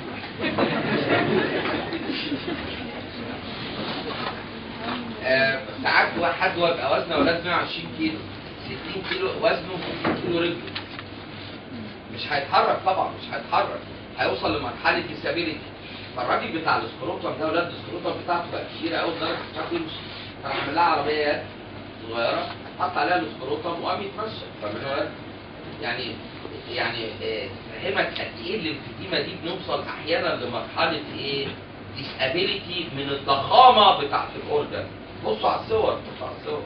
ساعات حد يبقى وزنه ولاد 120 كيلو، 60 كيلو وزنه، 60 كيلو رجله. مش هيتحرك طبعا، مش هيتحرك، هيوصل لمرحلة ديسابيلتي. فالراجل بتاع السكروتم ده ولاد السكروتم بتاعته بقى كبيرة قوي لدرجة مش عارف يمشي. فراح عامل لها عربية صغيرة حط عليها السكروتم وقام يتمشى. فاهمين؟ يعني فهمك قد ايه الانفيديما دي بنوصل احيانا لمرحلة ايه؟ ديسابيلتي من الضخامة بتاعت الاورجن. بصوا على الصور، بصوا على الصور.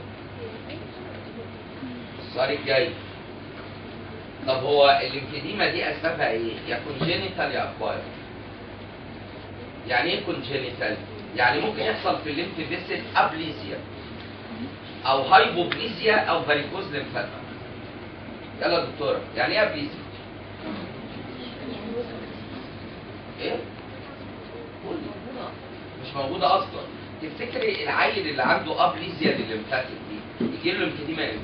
السؤال الجاي، طب هو الانفيديما دي اسبابها ايه؟ يا كونجينيتال يا اكواير. يعني ايه كونجينيتال؟ يعني ممكن يحصل في الليمف فيسل ابليزيا او هايبوبليزيا او فاريكوز ليمفاتيك. يلا يا دكتوره، يعني ايه ابليزيا؟ ايه؟ قولي. مش موجوده اصلا. تفتكري العيل اللي عنده ابليزيا للليمفاتيك دي يجي له ليمفيديما امتى؟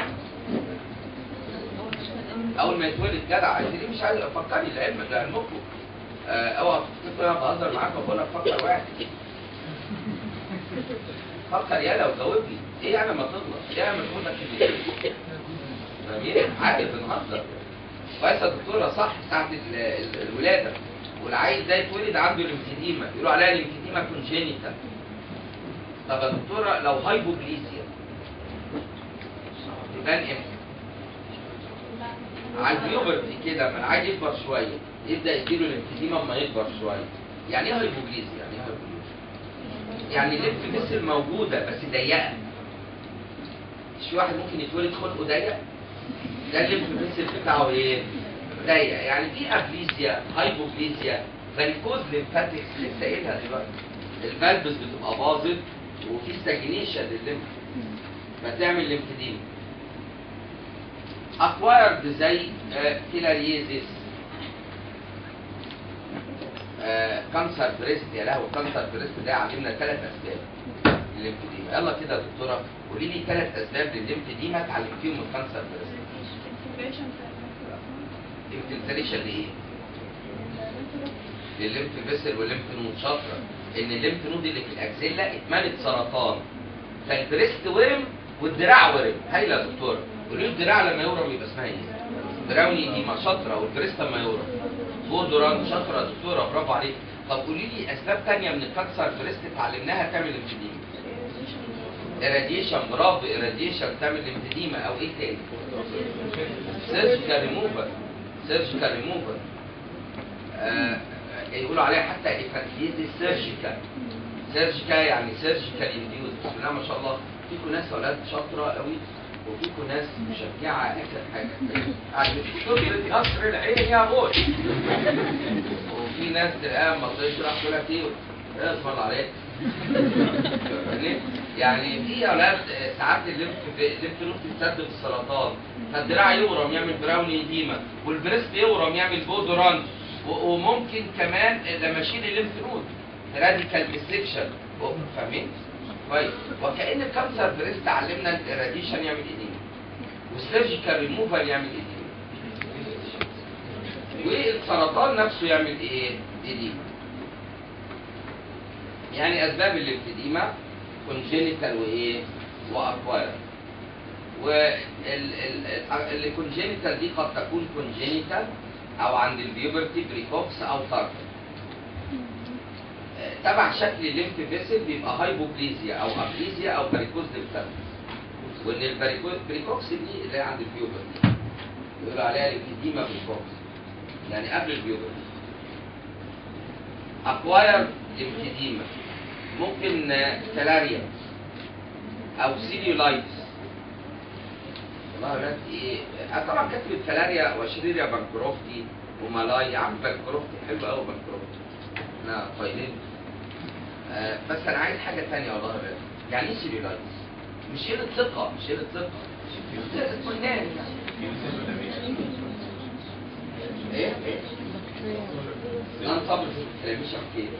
اول ما يتولد. جدع، انت ليه مش عايز افكري لعلمكم؟ اوعى تفتكروا انا بهزر معاك وبقول لك فكر واحد. فكر يالا وجاوبني. ايه يعني ما تغلط؟ ايه يعني ما تقول لك كلمتين؟ فاهمين؟ عادي بنهزر. كويس يا دكتوره، صح، ساعه الولاده والعيل ده يتولد عنده ليمفيديما، يقولوا عليها ليمفيديما كونجينيتال. طب يا دكتوره لو هايبوبليزيا يبان امتى؟ على البيوبرتي كده، لما العيل يكبر شويه يبدا يديله ليمفيديما اما يكبر شويه. يعني ايه هايبوبليزيا؟ يعني ايه هايبوبليزيا؟ يعني الليمف فيسل موجوده بس ضيقه. مش واحد ممكن يتولد خلقه ضيق؟ ده الليمف فيسل بتاعه ايه؟ ضيق. يعني في ابليزيا، هايبوبليزيا، فاريكوز ليمفاتيك لسه قايلها دلوقتي. الفالفز بتبقى باظت وفي ستاجنيشن للليمف فتعمل ليمفيديما. اكوايرد زي فيلاريزيس، كانسر بريست. يا لهوي، كانسر بريست ده علمنا 3 اسباب للليمفيديما. يلا كده يا دكتوره قولي لي 3 اسباب للليمفيديما اتعلمتيهم من كانسر بريست. انفلتريشن لايه؟ للليمف فيسل والليمف نود. شاطره. ان الليمف نود اللي في الاكزيلا اتملت سرطان، فالبريست ورم والدراع ورم. هايله يا دكتوره. قولي لي الدراع لما يورم يبقى اسمها ايه؟ براوني ديما. شاطره. والبريست لما يورم بودوران. شاطره يا دكتوره، برافو عليك. طب قولي لي اسباب ثانيه من الكانسر بريست اتعلمناها تعمل ليمفيديما. إراديشن. برافو، إراديشن تعمل ليمفيديما. او ايه تاني؟ سيرجيكال ريموفر. سيرجيكال ريموفر. يقولوا عليها حتى ايفاكيزيس سيرجيكال. سيرجيكال يعني سيرجيكال انديوز. بسم الله ما شاء الله، فيكم ناس اولاد شاطره قوي وفيكم ناس مشجعه اخر حاجه. دكتور قصر العين يا ابوي. وفي ناس الان ما تشرح تقول لك ايه؟ اصبر عليك. يعني في اولاد ساعات الليمف نود تتسد بالسرطان، فالدراع يورم يعمل براوني ديما، والبريست يورم يعمل بودوران، وممكن كمان لما اشيل الليمف نود راديكال ديسكشن. فاهمين؟ كويس. وكأن الكانسر بريست علمنا الراديشن يعمل ايديما، والسيرجيكال ريموفال يعمل ايديما، والسرطان نفسه يعمل ايه؟ ايديما. يعني اسباب الليمفيديما كونجينيتال وايه؟ واكواير. والكونجينيتال دي قد تكون كونجينيتال او عند البيوبرتي بريكوكس او تارك. تبع شكل الليمف فيسل بيبقى هايبوبليزيا او ابليزيا او فاريكوز ليمفاتيك. وان البريكوكس دي اللي هي عند البيوبرتي بيقولوا عليها ليمفيديما بريكوكس، يعني قبل البيوبرتي. اكواير ليمفيديما ممكن فلاريا او سيليولايتس. والله يا ولاد ايه، طبعا كتبت فلاريا وشريريا بانكروفتي ومالاي. يا عم بانكروفتي حلو قوي بانكروفتي، احنا طايلين. بس انا عايز حاجه ثانيه والله يا ولاد. يعني ايه سيليولايتس؟ مش قله ثقه، مش قله ثقه، اطمئنان. ايه؟ انا صبر في الكلام، مش كتير.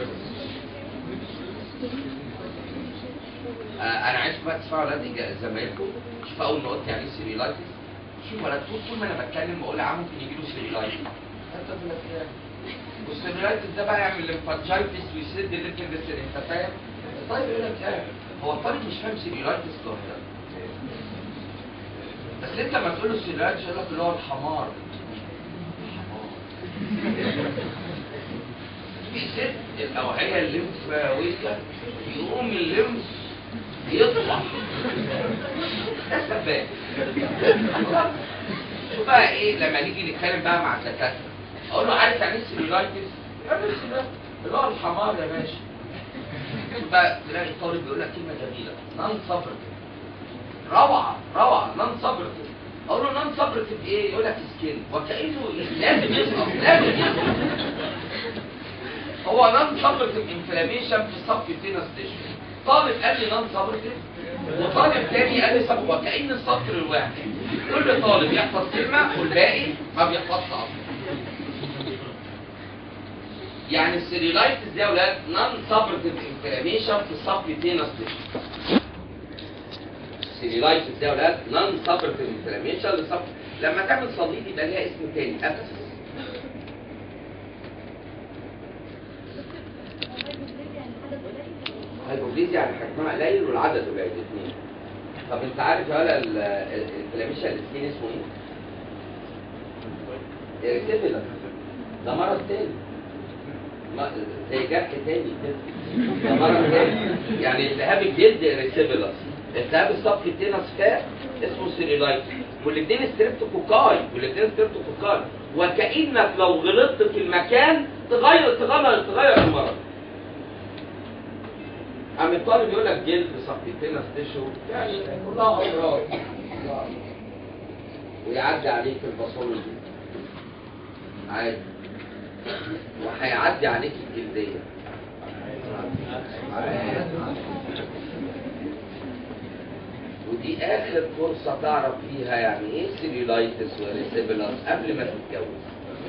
انا عايزكم بقى تسمعوا ولاد زمايلكم، شوفوا اول ما قلت يعني ايه سيريلايتس. شوفوا ولاد طول ما انا بتكلم بقول يا عم ممكن يجي له سيريلايتس. والسيريلايتس ده بقى يعمل ليمفانجايتس ويسد الليمف فيسل. انت فاهم؟ طيب يقول لك ايه؟ هو الطالب مش فاهم سيريلايتس لوحدها. بس انت لما تقول له سيريلايتس يقول لك اللي هو الحمار. بيسد الاوعيه الليمفاويه يقوم الليمف يطلع. ده سباب. شو بقى ايه لما نيجي نتكلم بقى مع الدكاتره اقول له عارف يعني ايه سيلولايتس؟ يعني السيلولايتس اللي هو الحمار يا باشا. شو بقى تلاقي الطالب بيقول لك كلمه جميله، نون سبرتيف. روعه روعه، نون سبرتيف. اقول له نون سبرتيف ايه؟ يقول لك سكين، وكانه لازم يسقط، لازم يسقط. هو نون سابرتيف انفلاميشن في السبكيوتينس تيشو. طالب قال لي نون سابرتيف وطالب تاني قال لي سب، وكأن السطر الواحد كل طالب يحفظ كلمه والباقي ما بيحفظش اصلا. يعني السيريلايتس دي يا اولاد نون سابرتيف انفلاميشن في السبكيوتينس تيشو. السيريلايتس دي يا اولاد نون سابرتيف انفلاميشن لما تعمل صليب يبقى ليها اسم تاني ابسس. هايبوبليزيا يعني حجمها قليل والعدد قليل الاثنين. طب انت عارف يا ولا الانفلاميشن السكين اسمه ايه؟ اريتيبيلر. ده مرض تاني زي جرح تاني كده، ده مرض تاني. يعني التهاب الجلد اريتيبيلر، التهاب السبكيوتينس فات اسمه سيريلايتس، والاثنين ستريبتوكوكاي وكأنك لو غلطت في المكان تغير المرض. عم الطالب يقول لك جلد سبكيوتينس تيشو يعني كلها امراض ويعدي عليك الباثولوجي عادي، وهيعدي عليك الجلديه ودي اخر فرصه تعرف فيها يعني ايه سيريلايتس واريسيبيلاس قبل ما تتجوز.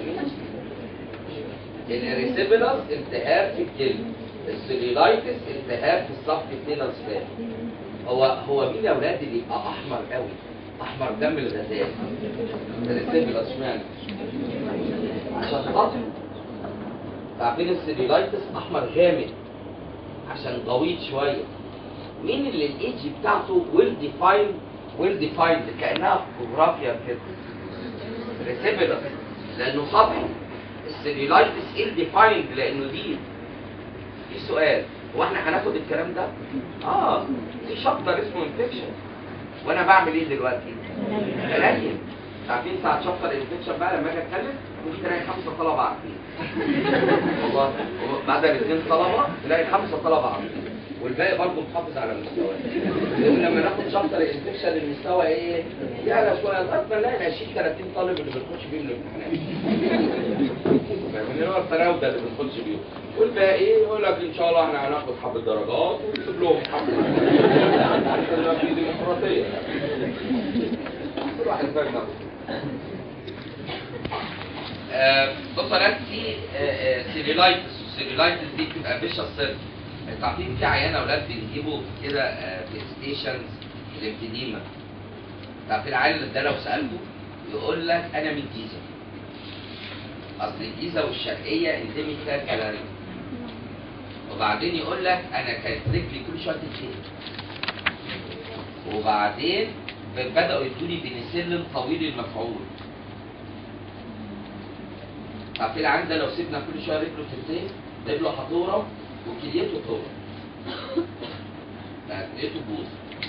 الاريسيبيلاس التهاب في الجلد، السيريلايتس التهاب في السبكيوتينس فات. هو مين يا اولاد اللي يبقى احمر قوي، احمر دم الغزال؟ الاريسيبيلاس اشمعنى؟ عشان خاطر عارفين السيريلايتس احمر غامق عشان غويط شويه. مين اللي الايدج بتاعته ويل ديفايند كانها فوتوغرافيا كده؟ الاريسيبيلاس لانه سطحي. السيريلايتس ايل ديفايند لانه دي. في سؤال، هو احنا هناخد الكلام ده؟ في شابتر اسمه انفكشن، وانا بعمل ايه دلوقتي؟ بلين. عارفين ساعة شابتر انفكشن بقى لما اجي اتكلم ممكن تلاقي 5 طلبة عارفين. والله بعد الاثنين طلبة تلاقي 5 طلبة عارفين والباقي برضه محافظ على مستواه. لما ناخد شابتر الانفكشن المستوى ايه؟ يعلى شويه لغايه ما نلاقي 20-30 طالب اللي بنخش بيهم الامتحانات. من هو التراوده اللي بنخش بيهم، والباقي يقول لك ان شاء الله احنا هناخد حبه درجات ونسيب لهم حبه. عشان في ديمقراطيه. كل واحد فاهم نفسه. بصوا يا ناس في سيريلايتس، والسيريلايتس دي بتبقى فيشس سيركل. انتوا عارفين في عيانه اولاد بنجيبوا كده في ستيشنز الامفيديما. عارفين العيان ده لو سالته يقول لك انا من الجيزه. اصل الجيزه والشرقيه انديميكال كلاري. وبعدين يقول لك انا كانت رجلي كل شويه تتشد. وبعدين بداوا يدوني بنسلين طويل المفعول. عارفين العيان ده لو سيبنا كل شويه رجله تتشد، رجله هتورم وكليته تورم. كليته بوظ.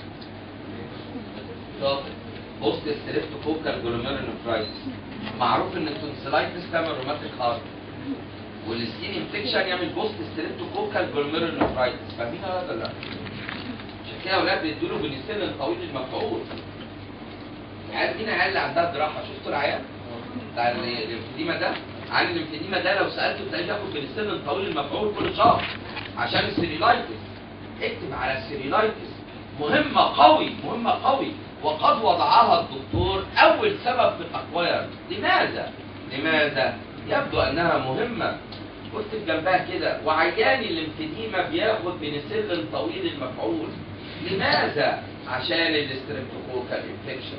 شاطر. بوست ستريبتوكوكال جلوميرولونيفرايتس. معروف ان التونسيلايتس تعمل روماتيك هارت. والسكين انفكشن يعمل بوست ستريبتوكوكال جلوميرولونيفرايتس. فاهمين ولا لا؟ عشان كده اولاد بيدوا له بنسلين طويل المفعول. عارف مين العيال اللي عندها جراحه؟ شفتوا العيال؟ بتاع الانفيديما ده؟ عن الانفيديما ده لو سالته تلاقيه بياخد بنسلين طويل المفعول كل شهر عشان السيريلايتس. اكتب على السيريلايتس مهمه قوي وقد وضعها الدكتور اول سبب في الاكواير. لماذا؟ يبدو انها مهمه. واكتب جنبها كده وعيان الانفيديما بياخد بنسلين طويل المفعول. لماذا؟ عشان الاستريبتوكوكال انفكشن.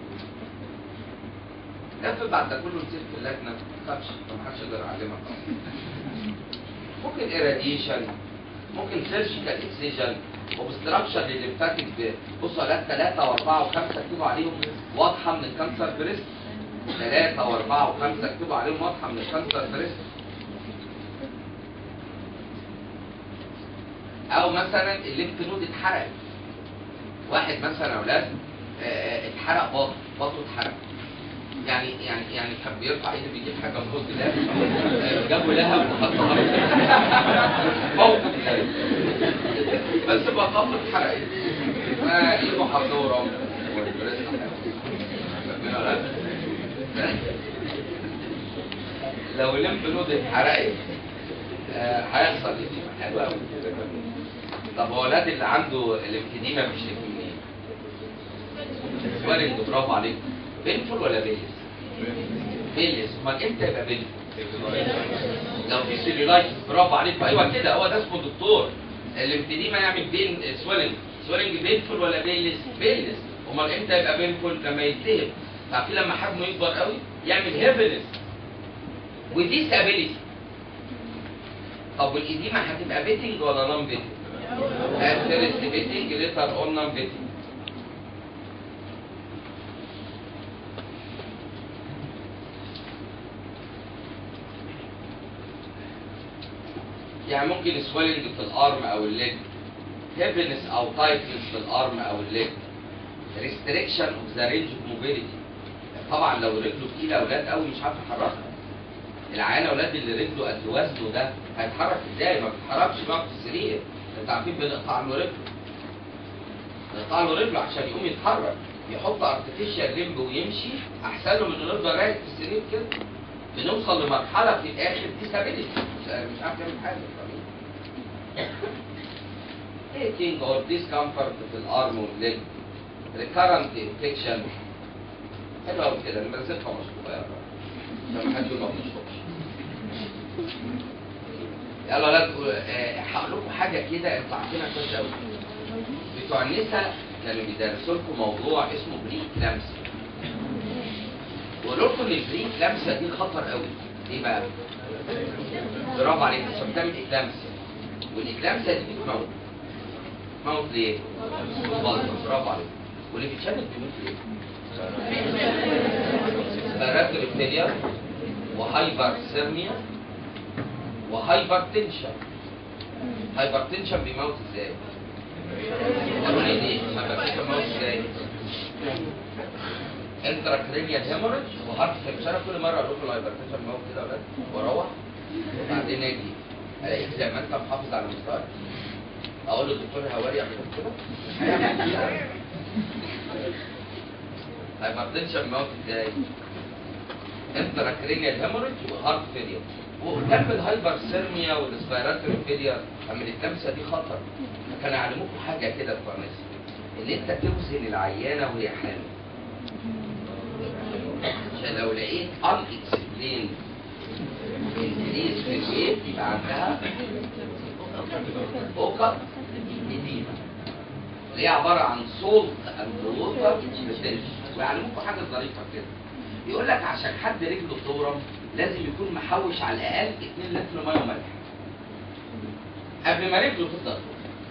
افرض بعد ده كله نسيت في اللجنه، ما تخافش، ما حدش يقدر يعلمك. ممكن irradiation، ممكن سيرجيكال اكسيجن وبستراكشر للليمفاتيك. بصوا على 3 و4 و5 اكتبوا عليهم واضحه من الكانسر بريست. 3 و4 و5 اكتبوا عليهم واضحه من الكانسر بريست. او مثلا الليمف نود اتحرق. واحد مثلا اولاد اتحرق بطنه اتحرق. يعني كان بيرفع ايده بيجيب حاجه من فوق كده جابوا لها وحطها موقف غريب بس بطنه اتحرقت ايده حضوره لو الليمف نود اتحرقت هيحصل إديمة. حلو قوي. طب هو الولاد اللي عنده الامفيديما بيشتكوا من ايه؟ سوالنج. برافو عليك. بينفول ولا بيلس؟ بيلس. امال امتى يبقى بينفول؟ لو في سيلولايتس. برافو عليك. ايوه كده، هو ده اسمه دكتور. الامفيديما يعمل بين سوالنج. سوالنج بينفول ولا بيلس؟ بيلس. امال امتى يبقى بينفول؟ لما يلتهب. عارفين لما حجمه يكبر قوي يعمل هيفنس وديسابيليتي. طب والإديمة هتبقى بيتنج ولا نون بيتنج؟ فيرست بيتنج ليتر اون نون بيتنج. يعني ممكن سويلنج في الارم او الليج، هيفنس او تايتنس في الارم او الليج، ريستريكشن اوف ذا رينج اوف موبيليتي. طبعا لو رجله تقيله اولاد قوي مش عارف يحركها. العيان اولاد اللي رجله قد وزنه ده هيتحرك ازاي؟ ما بيتحركش بقى في السرير. انت عارفين بنقطع له رجله. نقطع له رجله عشان يقوم يتحرك، يحط ارتفيشال ليمب ويمشي احسن له من انه يفضل رايق في السرير كده. بنوصل لمرحله في الاخر ديسابيليتي، مش عارف يعمل حاجه. aching or discomfort في الارم والليج، recurrent infection. حلو قوي كده، نمرة 6 مشطوبة يا رب عشان محدش يقول ما بنشطبش. يلا ولاد هقول لكم حاجة كده انتوا عارفينها كويس قوي. بتوع النساء كانوا بيدرسوا لكم موضوع اسمه بريكلامسيا. وقالوا لكم ان البريكلامسيا دي خطر قوي. ليه بقى؟ برافو عليك، عشان بتعمل اكلامسيا. والاكلامسيا دي بتموت. موت ليه؟ برافو عليك. واللي بيتشدد بيموت ليه؟ سبيراتوري فيلير وهايبر سيرميا وهايبر تنشن. هايبر تنشن بيموت ازاي؟ قالوا لي ليه؟ هايبر تنشن بيموت ازاي؟ انتراكرينيال هيموريدج وهارت فيلير. انا كل مره اقول لكم الهايبر تنشن بيموت كده يا ولاد واروح وبعدين اجي الاقيك زي ما انت محافظ على مستواك اقول للدكتور هواري يعمل كده. هايبرتنشن بيموت ازاي؟ انتراكرينيال هيموريدج وهارت فيلير. وجنب الهايبر سيرميا والسبيراتوري فيلير اما الكلامسه دي خطر. فكانوا يعلموكم حاجه كده في الفارماسي، ان انت توزن العيانه وهي حامل. عشان لو لقيت ان اكسبلين انكريز في الويت يبقى عندها اوكر إديمة اللي هي عبارة عن سولت اند ووتر ريتنشن. ويعلموكم حاجة ظريفة كده، يقول لك عشان حد رجله تورم لازم يكون محوش على الأقل 2 لتر مية وملح قبل ما رجله تبدأ تورم.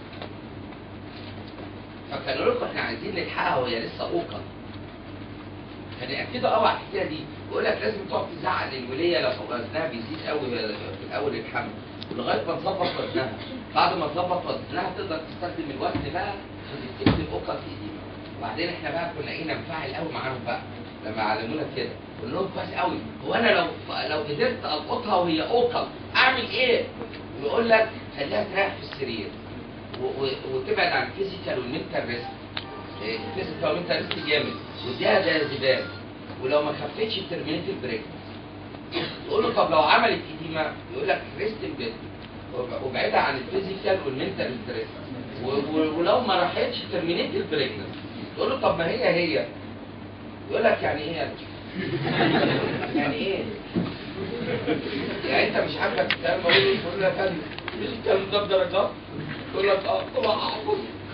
فكانوا لكم احنا عايزين نلحقها وهي لسه اوكر. كان يأكدوا قوي على الحكاية دي، يقول لك لازم تقعد تزعق للولية لو وزنها بيزيد قوي في الأول الحمل ولغايه ما تظبط وزنها. بعد ما تظبط وزنها تقدر تستخدم الوزن بقى عشان تكتب اوكر في ايديها. وبعدين احنا بقى كنا ننفعل قوي معاهم بقى لما علمونا كده. قلنا لهم كويس قوي، هو انا لو قدرت القطها وهي اوكر اعمل ايه؟ ويقول لك خليها تريح في السرير وتبعد عن الفيزيكال والمنتال ريسك. الفيزيكال والمنتال ريسك جامد واديها دايازيبام، ولو ما خفتش ترمينيت البريك. تقول له طب لو عملت إديمة يقول لك ريست بيت وبعيدها عن الفيزيكال والمنتال ستريس، ولو ما راحتش ترمينيت البريكنس. تقول له طب ما هي يقول لك يعني ايه؟ يعني ايه؟ يعني انت مش عاجبك الكلام؟ تقول له يا فندم مش الكلام ده بدرجات؟ تقول لك اه طبعا حافظ.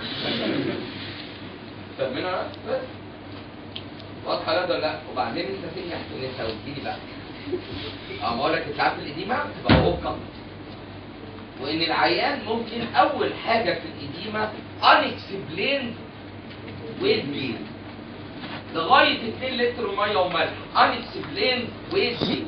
طب من انا بس واضحه لا ده لا. وبعدين انت تنجح في النساء وتجيلي بقى بقول لك انت عارف الإديمة تبقى اوكر، وان العيان ممكن اول حاجه في الإديمة unexplained weight gain لغايه 2 لتر ميه وملح. unexplained weight gain.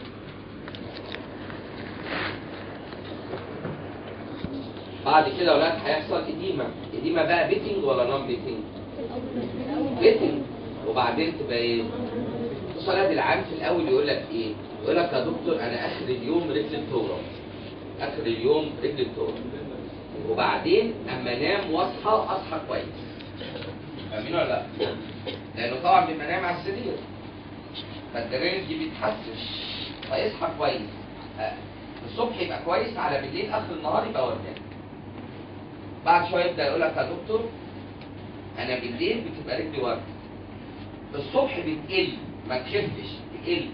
بعد كده يا ولاد هيحصل إديمة بقى بيتنج ولا نون بيتنج؟ بيتنج. وبعدين تبقى ايه؟ صلاة العام في الاول يقول لك ايه؟ يقول لك يا دكتور انا اخر اليوم رجلي بتورم، اخر اليوم رجلي بتورم، وبعدين اما انام واصحى اصحى كويس. فاهمين ولا لا؟ لانه طبعا بيبقى نايم على السرير فالدرينج بيتحسن فيصحى كويس. الصبح يبقى كويس، على بالليل اخر النهار يبقى وردان. بعد شويه يبدا يقول لك يا دكتور انا بالليل بتبقى رجلي ورد، الصبح بتقل ما تخفش تقل.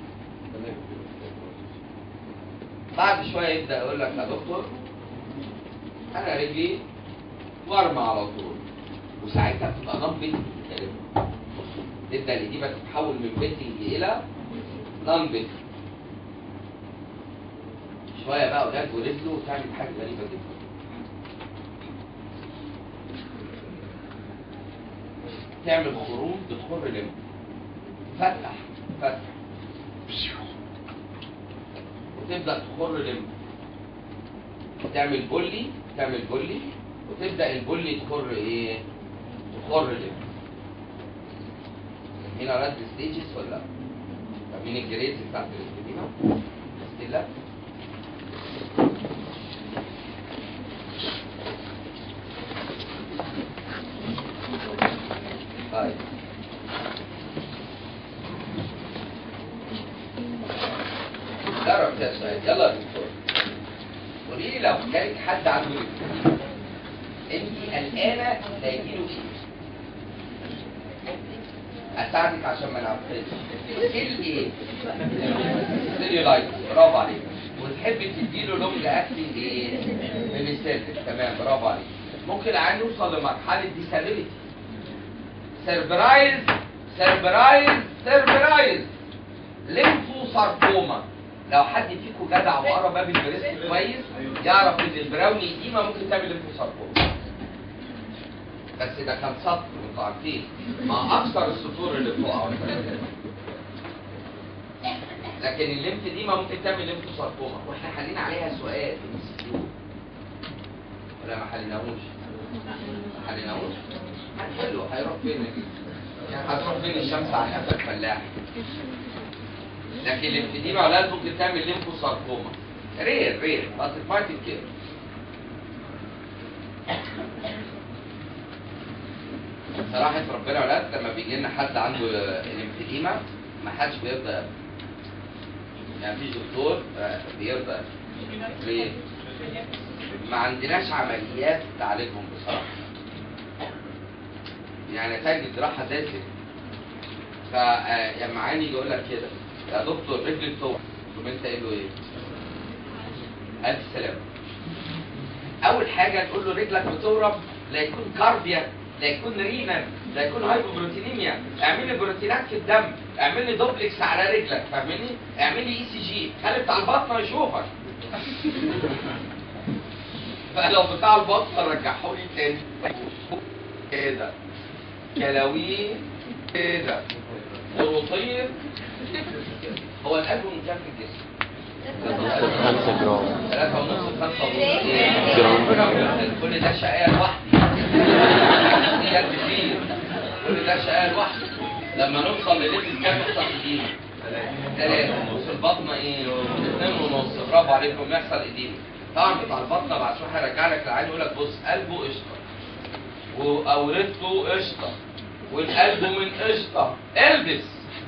بعد شويه يبدا يقول لك يا دكتور انا رجلي ورمه على طول، وساعتها بتبقى نون بيتنج تقريبا، تبدا الاديمه تتحول من بيتنج الى نون بيتنج. شويه بقى اولاد ورجله وتعمل حاجه غريبه جدا، تعمل خروج بتخر لم، فتح وتبدا تخر لم، تعمل بولي وتبدا البولي تخر ايه؟ تخر لم. هنا اولاد ستيجز ولا فاهمين الجريدز بتاعت الاستبينا؟ ستيلا طيب تعرف ده سؤال. يلا يا دكتور قولي لي لو جالك حد عنده رجل انت قلقانه لا يجيله ايه؟ اساعدك عشان ما نعرفش ايه؟ سيلولايت. برافو عليك. وتحبي تديله لونج اكتنج ايه؟ من السيرفس. تمام برافو عليك. ممكن العيان يوصل لمرحله ديسابيلتي. سيربرايز ليمفوساركوما. لو حد فيكم جدع وقرا باب البريست كويس يعرف ان البراوني ايديما ممكن تعمل ليمفوساركوما. بس ده كان سطر انتوا عارفين مع اكثر السطور اللي بتقع. لكن الليمف ديما ممكن تعمل ليمفوساركوما، واحنا حلينا عليها سؤال ولا ما حليناهوش؟ هنحله. هيروح فين؟ يعني هتروح فين الشمس على قفا الفلاح؟ لكن الليمفديما يا ولاد ممكن تعمل ليمفوساركوما. رير بس فايتنج كده. صراحة ربنا يا ولاد لما بيجي لنا حد عنده الليمفديما ما حدش بيرضى، يعني مفيش دكتور بيرضى. ليه؟ ما عندناش عمليات تعالجهم بصراحة. يعني نتائج الجراحة زي كده. فلما عيني يقول لك كده يا دكتور رجلي بتوجع، طب انت قايل له ايه؟ ألف سلامة. أول حاجة تقول له رجلك بتورم، لا يكون كاردياك، لا يكون رينال، لا يكون هايبوبروتينيميا، اعمل لي بروتينات في الدم، اعمل لي دوبلكس على رجلك، فاهمني؟ اعمل لي ECG، خلي بتاع البطنة يشوفك. فلو بتاع البطنة رجعه لي تاني كده، كلاوين كده، بروتين. هو القلب من كام في الجسم؟ 5 جرام 3.5 5 كل ده شقاية لوحدي. كل ده شقاية لوحدي. لما نوصل لليفل كام يحصل ايدينا؟ 3. وفي البطنة ايه؟ 2.5. برافو عليكم يحصل ايدينا. طبعا بتاع البطنة بعد شوية هيرجع لك العين يقول لك بص قلبه قشطة وأورثته قشطة والقلب من قشطة البس.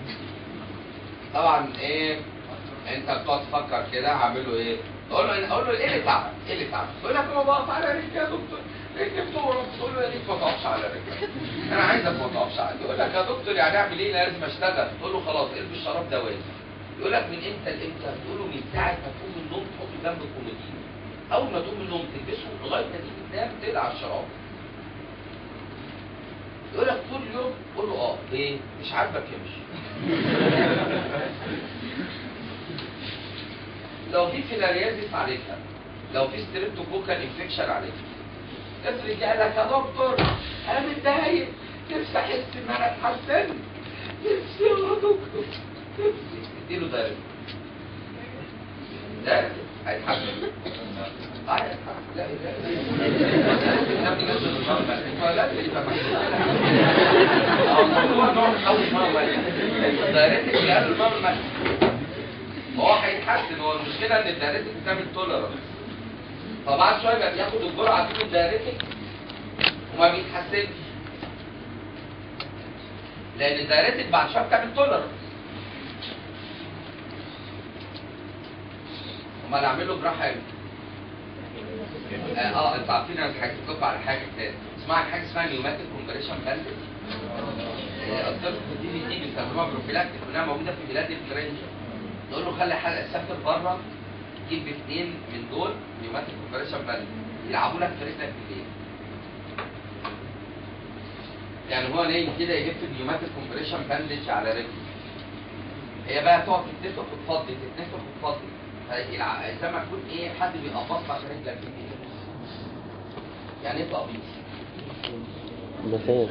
طبعا ايه انت بتقعد تفكر كده هعمله ايه؟ اقول له ايه اللي تعبك؟ يقول لك انا بقف على رجلي يا دكتور، رجلي بتورم. تقول له يا ريت ما تقفش على رجلك، انا عايزك ما تقفش على رجلي. يقول لك يا دكتور يعني اعمل ايه؟ لازم اشتغل. تقول له خلاص البس شراب دوائي. يقول لك من امتى لامتى؟ تقول له من ساعه ما تقوم من النوم تحطه جنب الكومودين، اول ما تقوم من النوم تلبسه لغايه ما تيجي تنام تقلع الشراب. يقول لك طول اليوم. قول له ليه؟ مش عاجبك امشي. لو في فيلاريازيس عليها، لو في ستريبتوكوكال انفكشن عليها، افرض قال لك يا دكتور انا متضايق، نفسي احس ان انا اتحسنت، نفسي يا دكتور نفسي. اديله دايركت هيتحسن. لا الدايركت اللي قبل النار هو هيتحسن. هو المشكله ان الدايركت بتعمل توليرانس، فبعد شويه بقى بياخد الجرعه دي من الدايركت وما بيتحسنش، لان الدايركت بعد شويه بتعمل توليرانس. امال اعمل له جراحه امتى؟ انتوا عارفين انا حكيت لكم على حاجه تاني اسمها حاجه اسمها نيوماتيك كومبريشن باندج. الطب دي بيستخدموها بروفيلاكتيك وانها موجوده في بلاد الفرنج. نقول له خلي حلقه سافر بره جيب اثنين من دول نيوماتيك كومبريشن باندج يلعبوا لك في رجلك بالليل. يعني هو نايم كده يلف النيوماتيك كومبريشن باندج على رجله. هي بقى تقعد تتنفخ وتفضي تتنفخ وتفضي. زي ما تكون ايه حد بيقبضك عشان رجلك بالليل. يعني ايه تقبيض؟ مساج.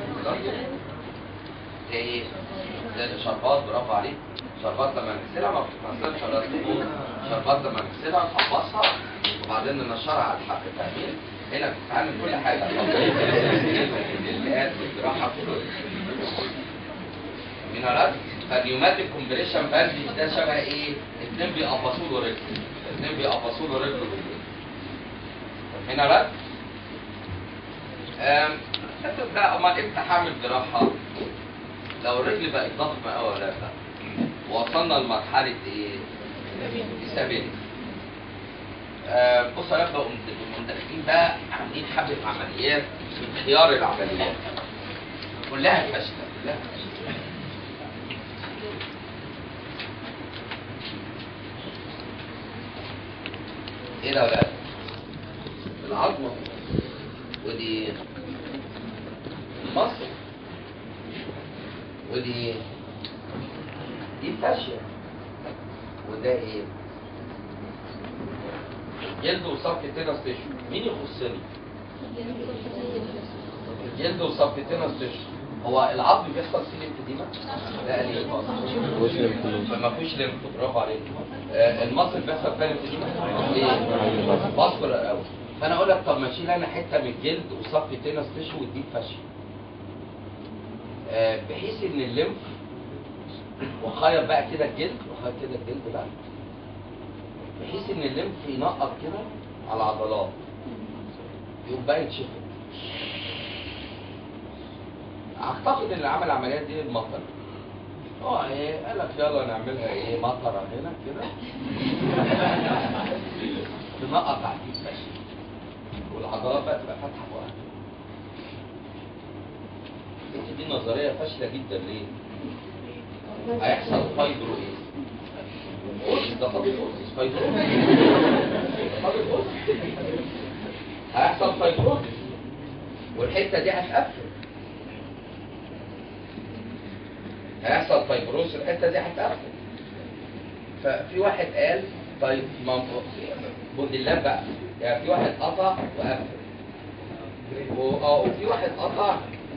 زي ايه؟ زي الشربات. برافو عليك. شربات لما نغسلها ما بتتمثلش على الدهون. شربات لما نغسلها نقبصها وبعدين ننشرها على الحق التأمين. هنا بتتعلم كل حاجه. الآلات والجراحه كله. من رد فالنيوماتيك كومبريشن باندج ده شبه ايه؟ اتنين بيقبصوا له رجله. اتنين بيقبصوا له رجله بالليل. هنا رد. ده امال امتى هعمل جراحه؟ لو الرجل بقت ضخمه قوي ولا لا؟ وصلنا لمرحله ايه؟ استابيليتي. بصوا يا بقى المندفعين بقى عاملين حبه عمليات من خيار العمليات. كلها فاشله كلها فاشله. ايه ده بقى؟ العظمه ودي مصر ودي فاشيه وده ايه؟ جلد وصفيتين ستيشن. مين يخصني؟ جلد وصفيتين ستيشن. هو العظم بيحصل فيه ليمفوديما؟ لا ليه؟ ما فيهوش ليمف. برافو عليك. المصل بيحصل فيه ليمفوديما؟ ليه؟ باسكولار قوي. فانا اقول لك طب ما اشيل انا حته من الجلد وصفيتين ستيشن واديك فاشيه. بحيث ان الليمف وخير بقى كده الجلد وخير كده الجلد بقى بحيث ان الليمف ينقط كده على العضلات يقوم بقى يتشفط. اعتقد ان اللي عمل العمليات دي المطر. ايه قال لك يلا نعملها ايه مطره هنا كده تنقط على الفاشل والعضلات بقى تبقى فاتحه فوقها. دي نظريه فاشله جدا. ليه؟ هيحصل فايبرو ايه؟ ده فايبروزيس. هيحصل فايبروزيس والحته دي هتقفل. هيحصل فايبروزيس الحته دي هتقفل. ففي واحد قال طيب بوديلات بقى. يعني في واحد قطع وقفل. وفي واحد قطع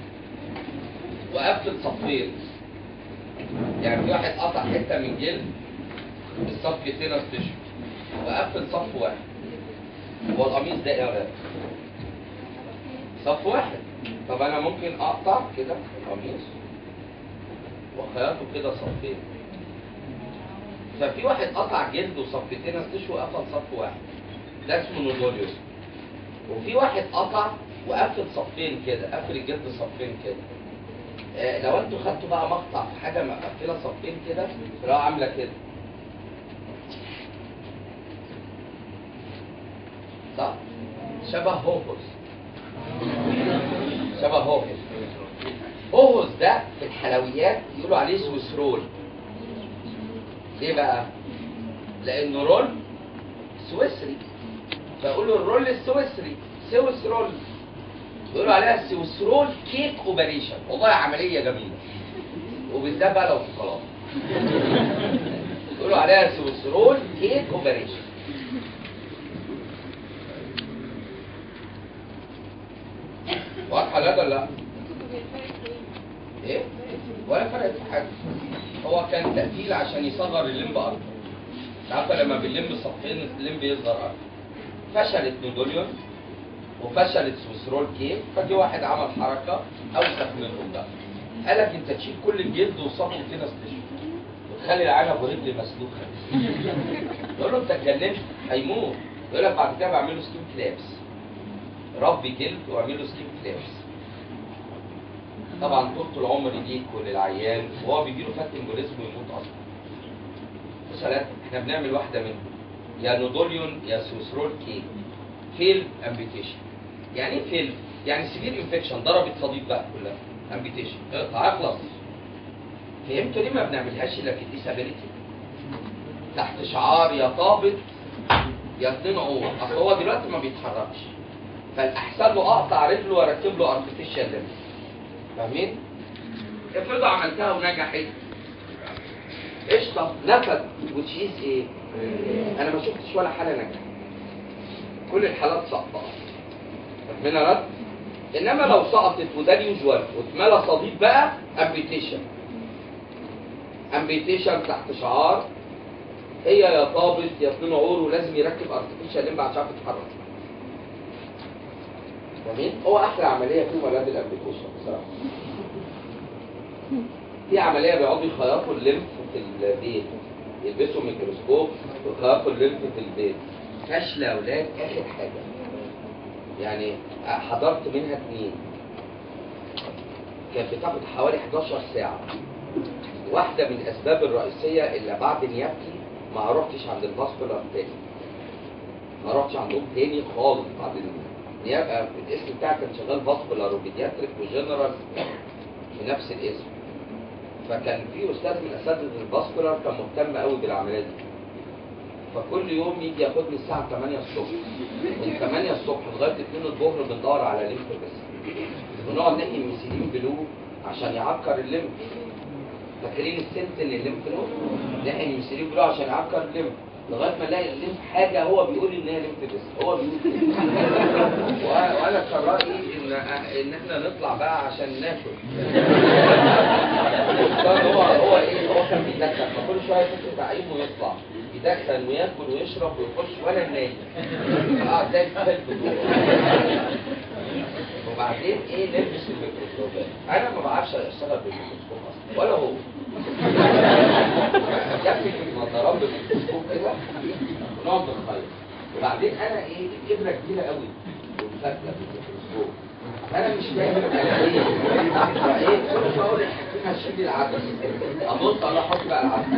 وقفل صفين. يعني في واحد قطع حته من جلد الصف تينس تشو وقفل صف واحد. هو القميص ده ايه يا ولاد؟ صف واحد. طب انا ممكن اقطع كده القميص وخياطه كده صفين. ففي واحد قطع جلد وصف تينس تشو وقفل صف واحد. ده اسمه نودوليوس. وفي واحد قطع وقفل صفين كده، قفل الجلد صفين كده. لو انتوا خدتوا بقى مقطع في حاجه مقفله صفين كده تلاقوها عامله كده. صح؟ شبه هوهوس. شبه هوهوس. هوهوس ده في الحلويات يقولوا عليه سويس رول. ليه بقى؟ لانه رول سويسري. فيقولوا الرول السويسري سويس رول. يقولوا عليها سويس رول كيك اوبريشن. والله عمليه جميله. وبالذات بقى لو شوكولاته. يقولوا عليها سويس رول كيك اوبريشن. واضحه لا ولا لا؟ ايه؟ ولا فرقت في حاجه. هو كان تقفيل عشان يصغر الليمب اكتر. عارفه لما بالليمب صفين الليمب يصغر اكتر. فشلت نودوليون وفشلت سويس رول كيك. فجي واحد عمل حركه اوسخ منهم بقى. قال لك انت تشيل كل الجلد وصفه كده استشفى وتخلي العين ابو رجل مسلوخه. يقول له انت اتجننت هيموت. يقول لك بعد كده بعمل له سكين كلابس. ربي جلد واعمل له سكين كلابس. طبعا طول العمر ليك وللعيان وهو بيجي له فات امبوليزم ويموت اصلا. بص يا احنا بنعمل واحده منهم يا نودوليون يا سويسرول كي. فيل امبيتيشن. يعني ايه فيل؟ يعني سيفير انفكشن، ضربت صديد بقى كلها. امبيتيشن اقطع اخلص. فهمتوا ليه ما بنعملهاش الا في الديسابيليتي؟ تحت شعار يا طابت يا 2 عور. اصل هو دلوقتي ما بيتحركش، فالاحسن له اقطع رجله واركب له ارتفيشال ليمب. فاهمين؟ افرضوا عملتها ونجحت قشطه، نفد وتشيز ايه؟ انا ما شفتش ولا حاله نجحت، كل الحالات سقطت. فاهمين يا رد؟ انما لو سقطت وده اليوجوال واتملى صديد بقى امبيتيشن. امبيتيشن تحت شعار هي يا طابت يا 2 عور، ولازم يركب ارتفيشال ليمب عشان تتحرك. فاهمين؟ هو احلى عمليه فيهم ولاد الامبيتيشن بصراحه. دي عمليه بيقعدوا يخيطوا الليمف في البيت، يلبسوا ميكروسكوب ويخيطوا الليمف في البيت. فاشله يا ولاد اخر حاجه. يعني حضرت منها 2 كانت بتاخد حوالي 11 ساعه. واحده من الاسباب الرئيسيه اللي بعد نيابتي ما رحتش عند الفاسكولار تاني، ما رحتش عندهم تاني خالص بعد النيابه. الاسم بتاعي كان شغال فاسكولار وبيدياتريك وجنرال في نفس الاسم. فكان في استاذ من اساتذه الفاسكولار كان مهتم قوي بالعمليه دي، فكل يوم يجي ياخدني الساعه 8 الصبح، من 8 الصبح لغايه 2 الظهر بندور على ليمف بس، ونقعد نحقن ميثيلين بلو عشان يعكر الليمف. فاكرين السنتين الليمف نود؟ نحقن ميثيلين بلو عشان يعكر الليمف لغايه ما نلاقي الليمف حاجه هو بيقول ان هي ليمف بس، هو بيقول كده. وانا كان رايي ان احنا نطلع بقى عشان ناكل. هو ايه؟ هو كان بيدخن، فكل شويه يفكر تعقيم ويطلع يدخن وياكل ويشرب ويخش ولا نايم. زي الكلب جوه. وبعدين ايه؟ نلبس الميكروسكوبات. انا ما بعرفش اشتغل بالميكروسكوب اصلا ولا هو. جابني في النظارات بالميكروسكوب كده ونقعد نخيط. وبعدين انا ايه؟ الابره كبيره قوي ومثبته بالميكروسكوب. انا مش فاهم ايه. فايه؟ كل شويه اقول للحكيمه شيل العدس. ابص الله احط بقى العدس.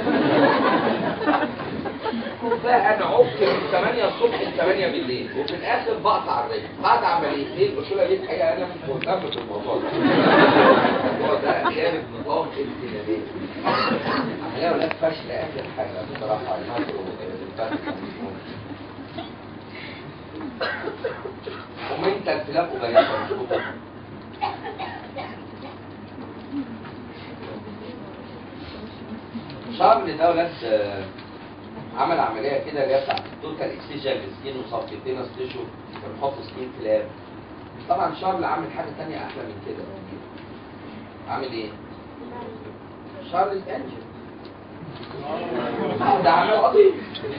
بقى انا عقت من 8 الصبح ل 8 بالليل، وفي الاخر بقطع الرجل. بعد عمليتين قلت لها ليه؟ الحقيقه انا مش مهتم بالموضوع ده. الموضوع ده جانب نظام امتدادي. عمليه ولاد فاشله اخر حاجه بصراحه. الماكرو ومنتال فلاك وبلاش مظبوطه. شارل ده ولاد عمل عمليه كده اللي هي بتاعت التوتال اكسجن للسكين وصفتين ستيشو ونحط سكين فلاب. طبعا شارل عامل حاجه ثانيه احلى من كده. عامل ايه؟ شارل الانجل. ده عمل قضيه.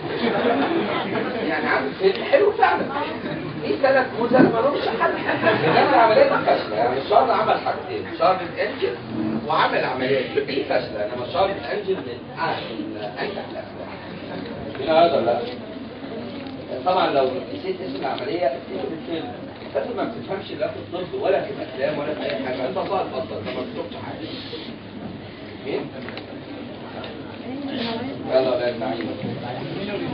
يعني عامل فيلم حلو فعلا. ايه 3 موزات مالهمش حل. لكن عمليه فاشله. يعني شارل عمل حاجتين، شارل الانجل وعمل عمليه دي فاشله، انما شارل الانجل من انجح الافلام. هذا لا. طبعا لو نسيت اسم العمليه افتكر الفيلم. فانت ما بتفهمش لا في الطب ولا في الافلام ولا في اي حاجه، انت صاحب افضل ما بتشوفش حاجه. مين؟ يلا لا النعيم.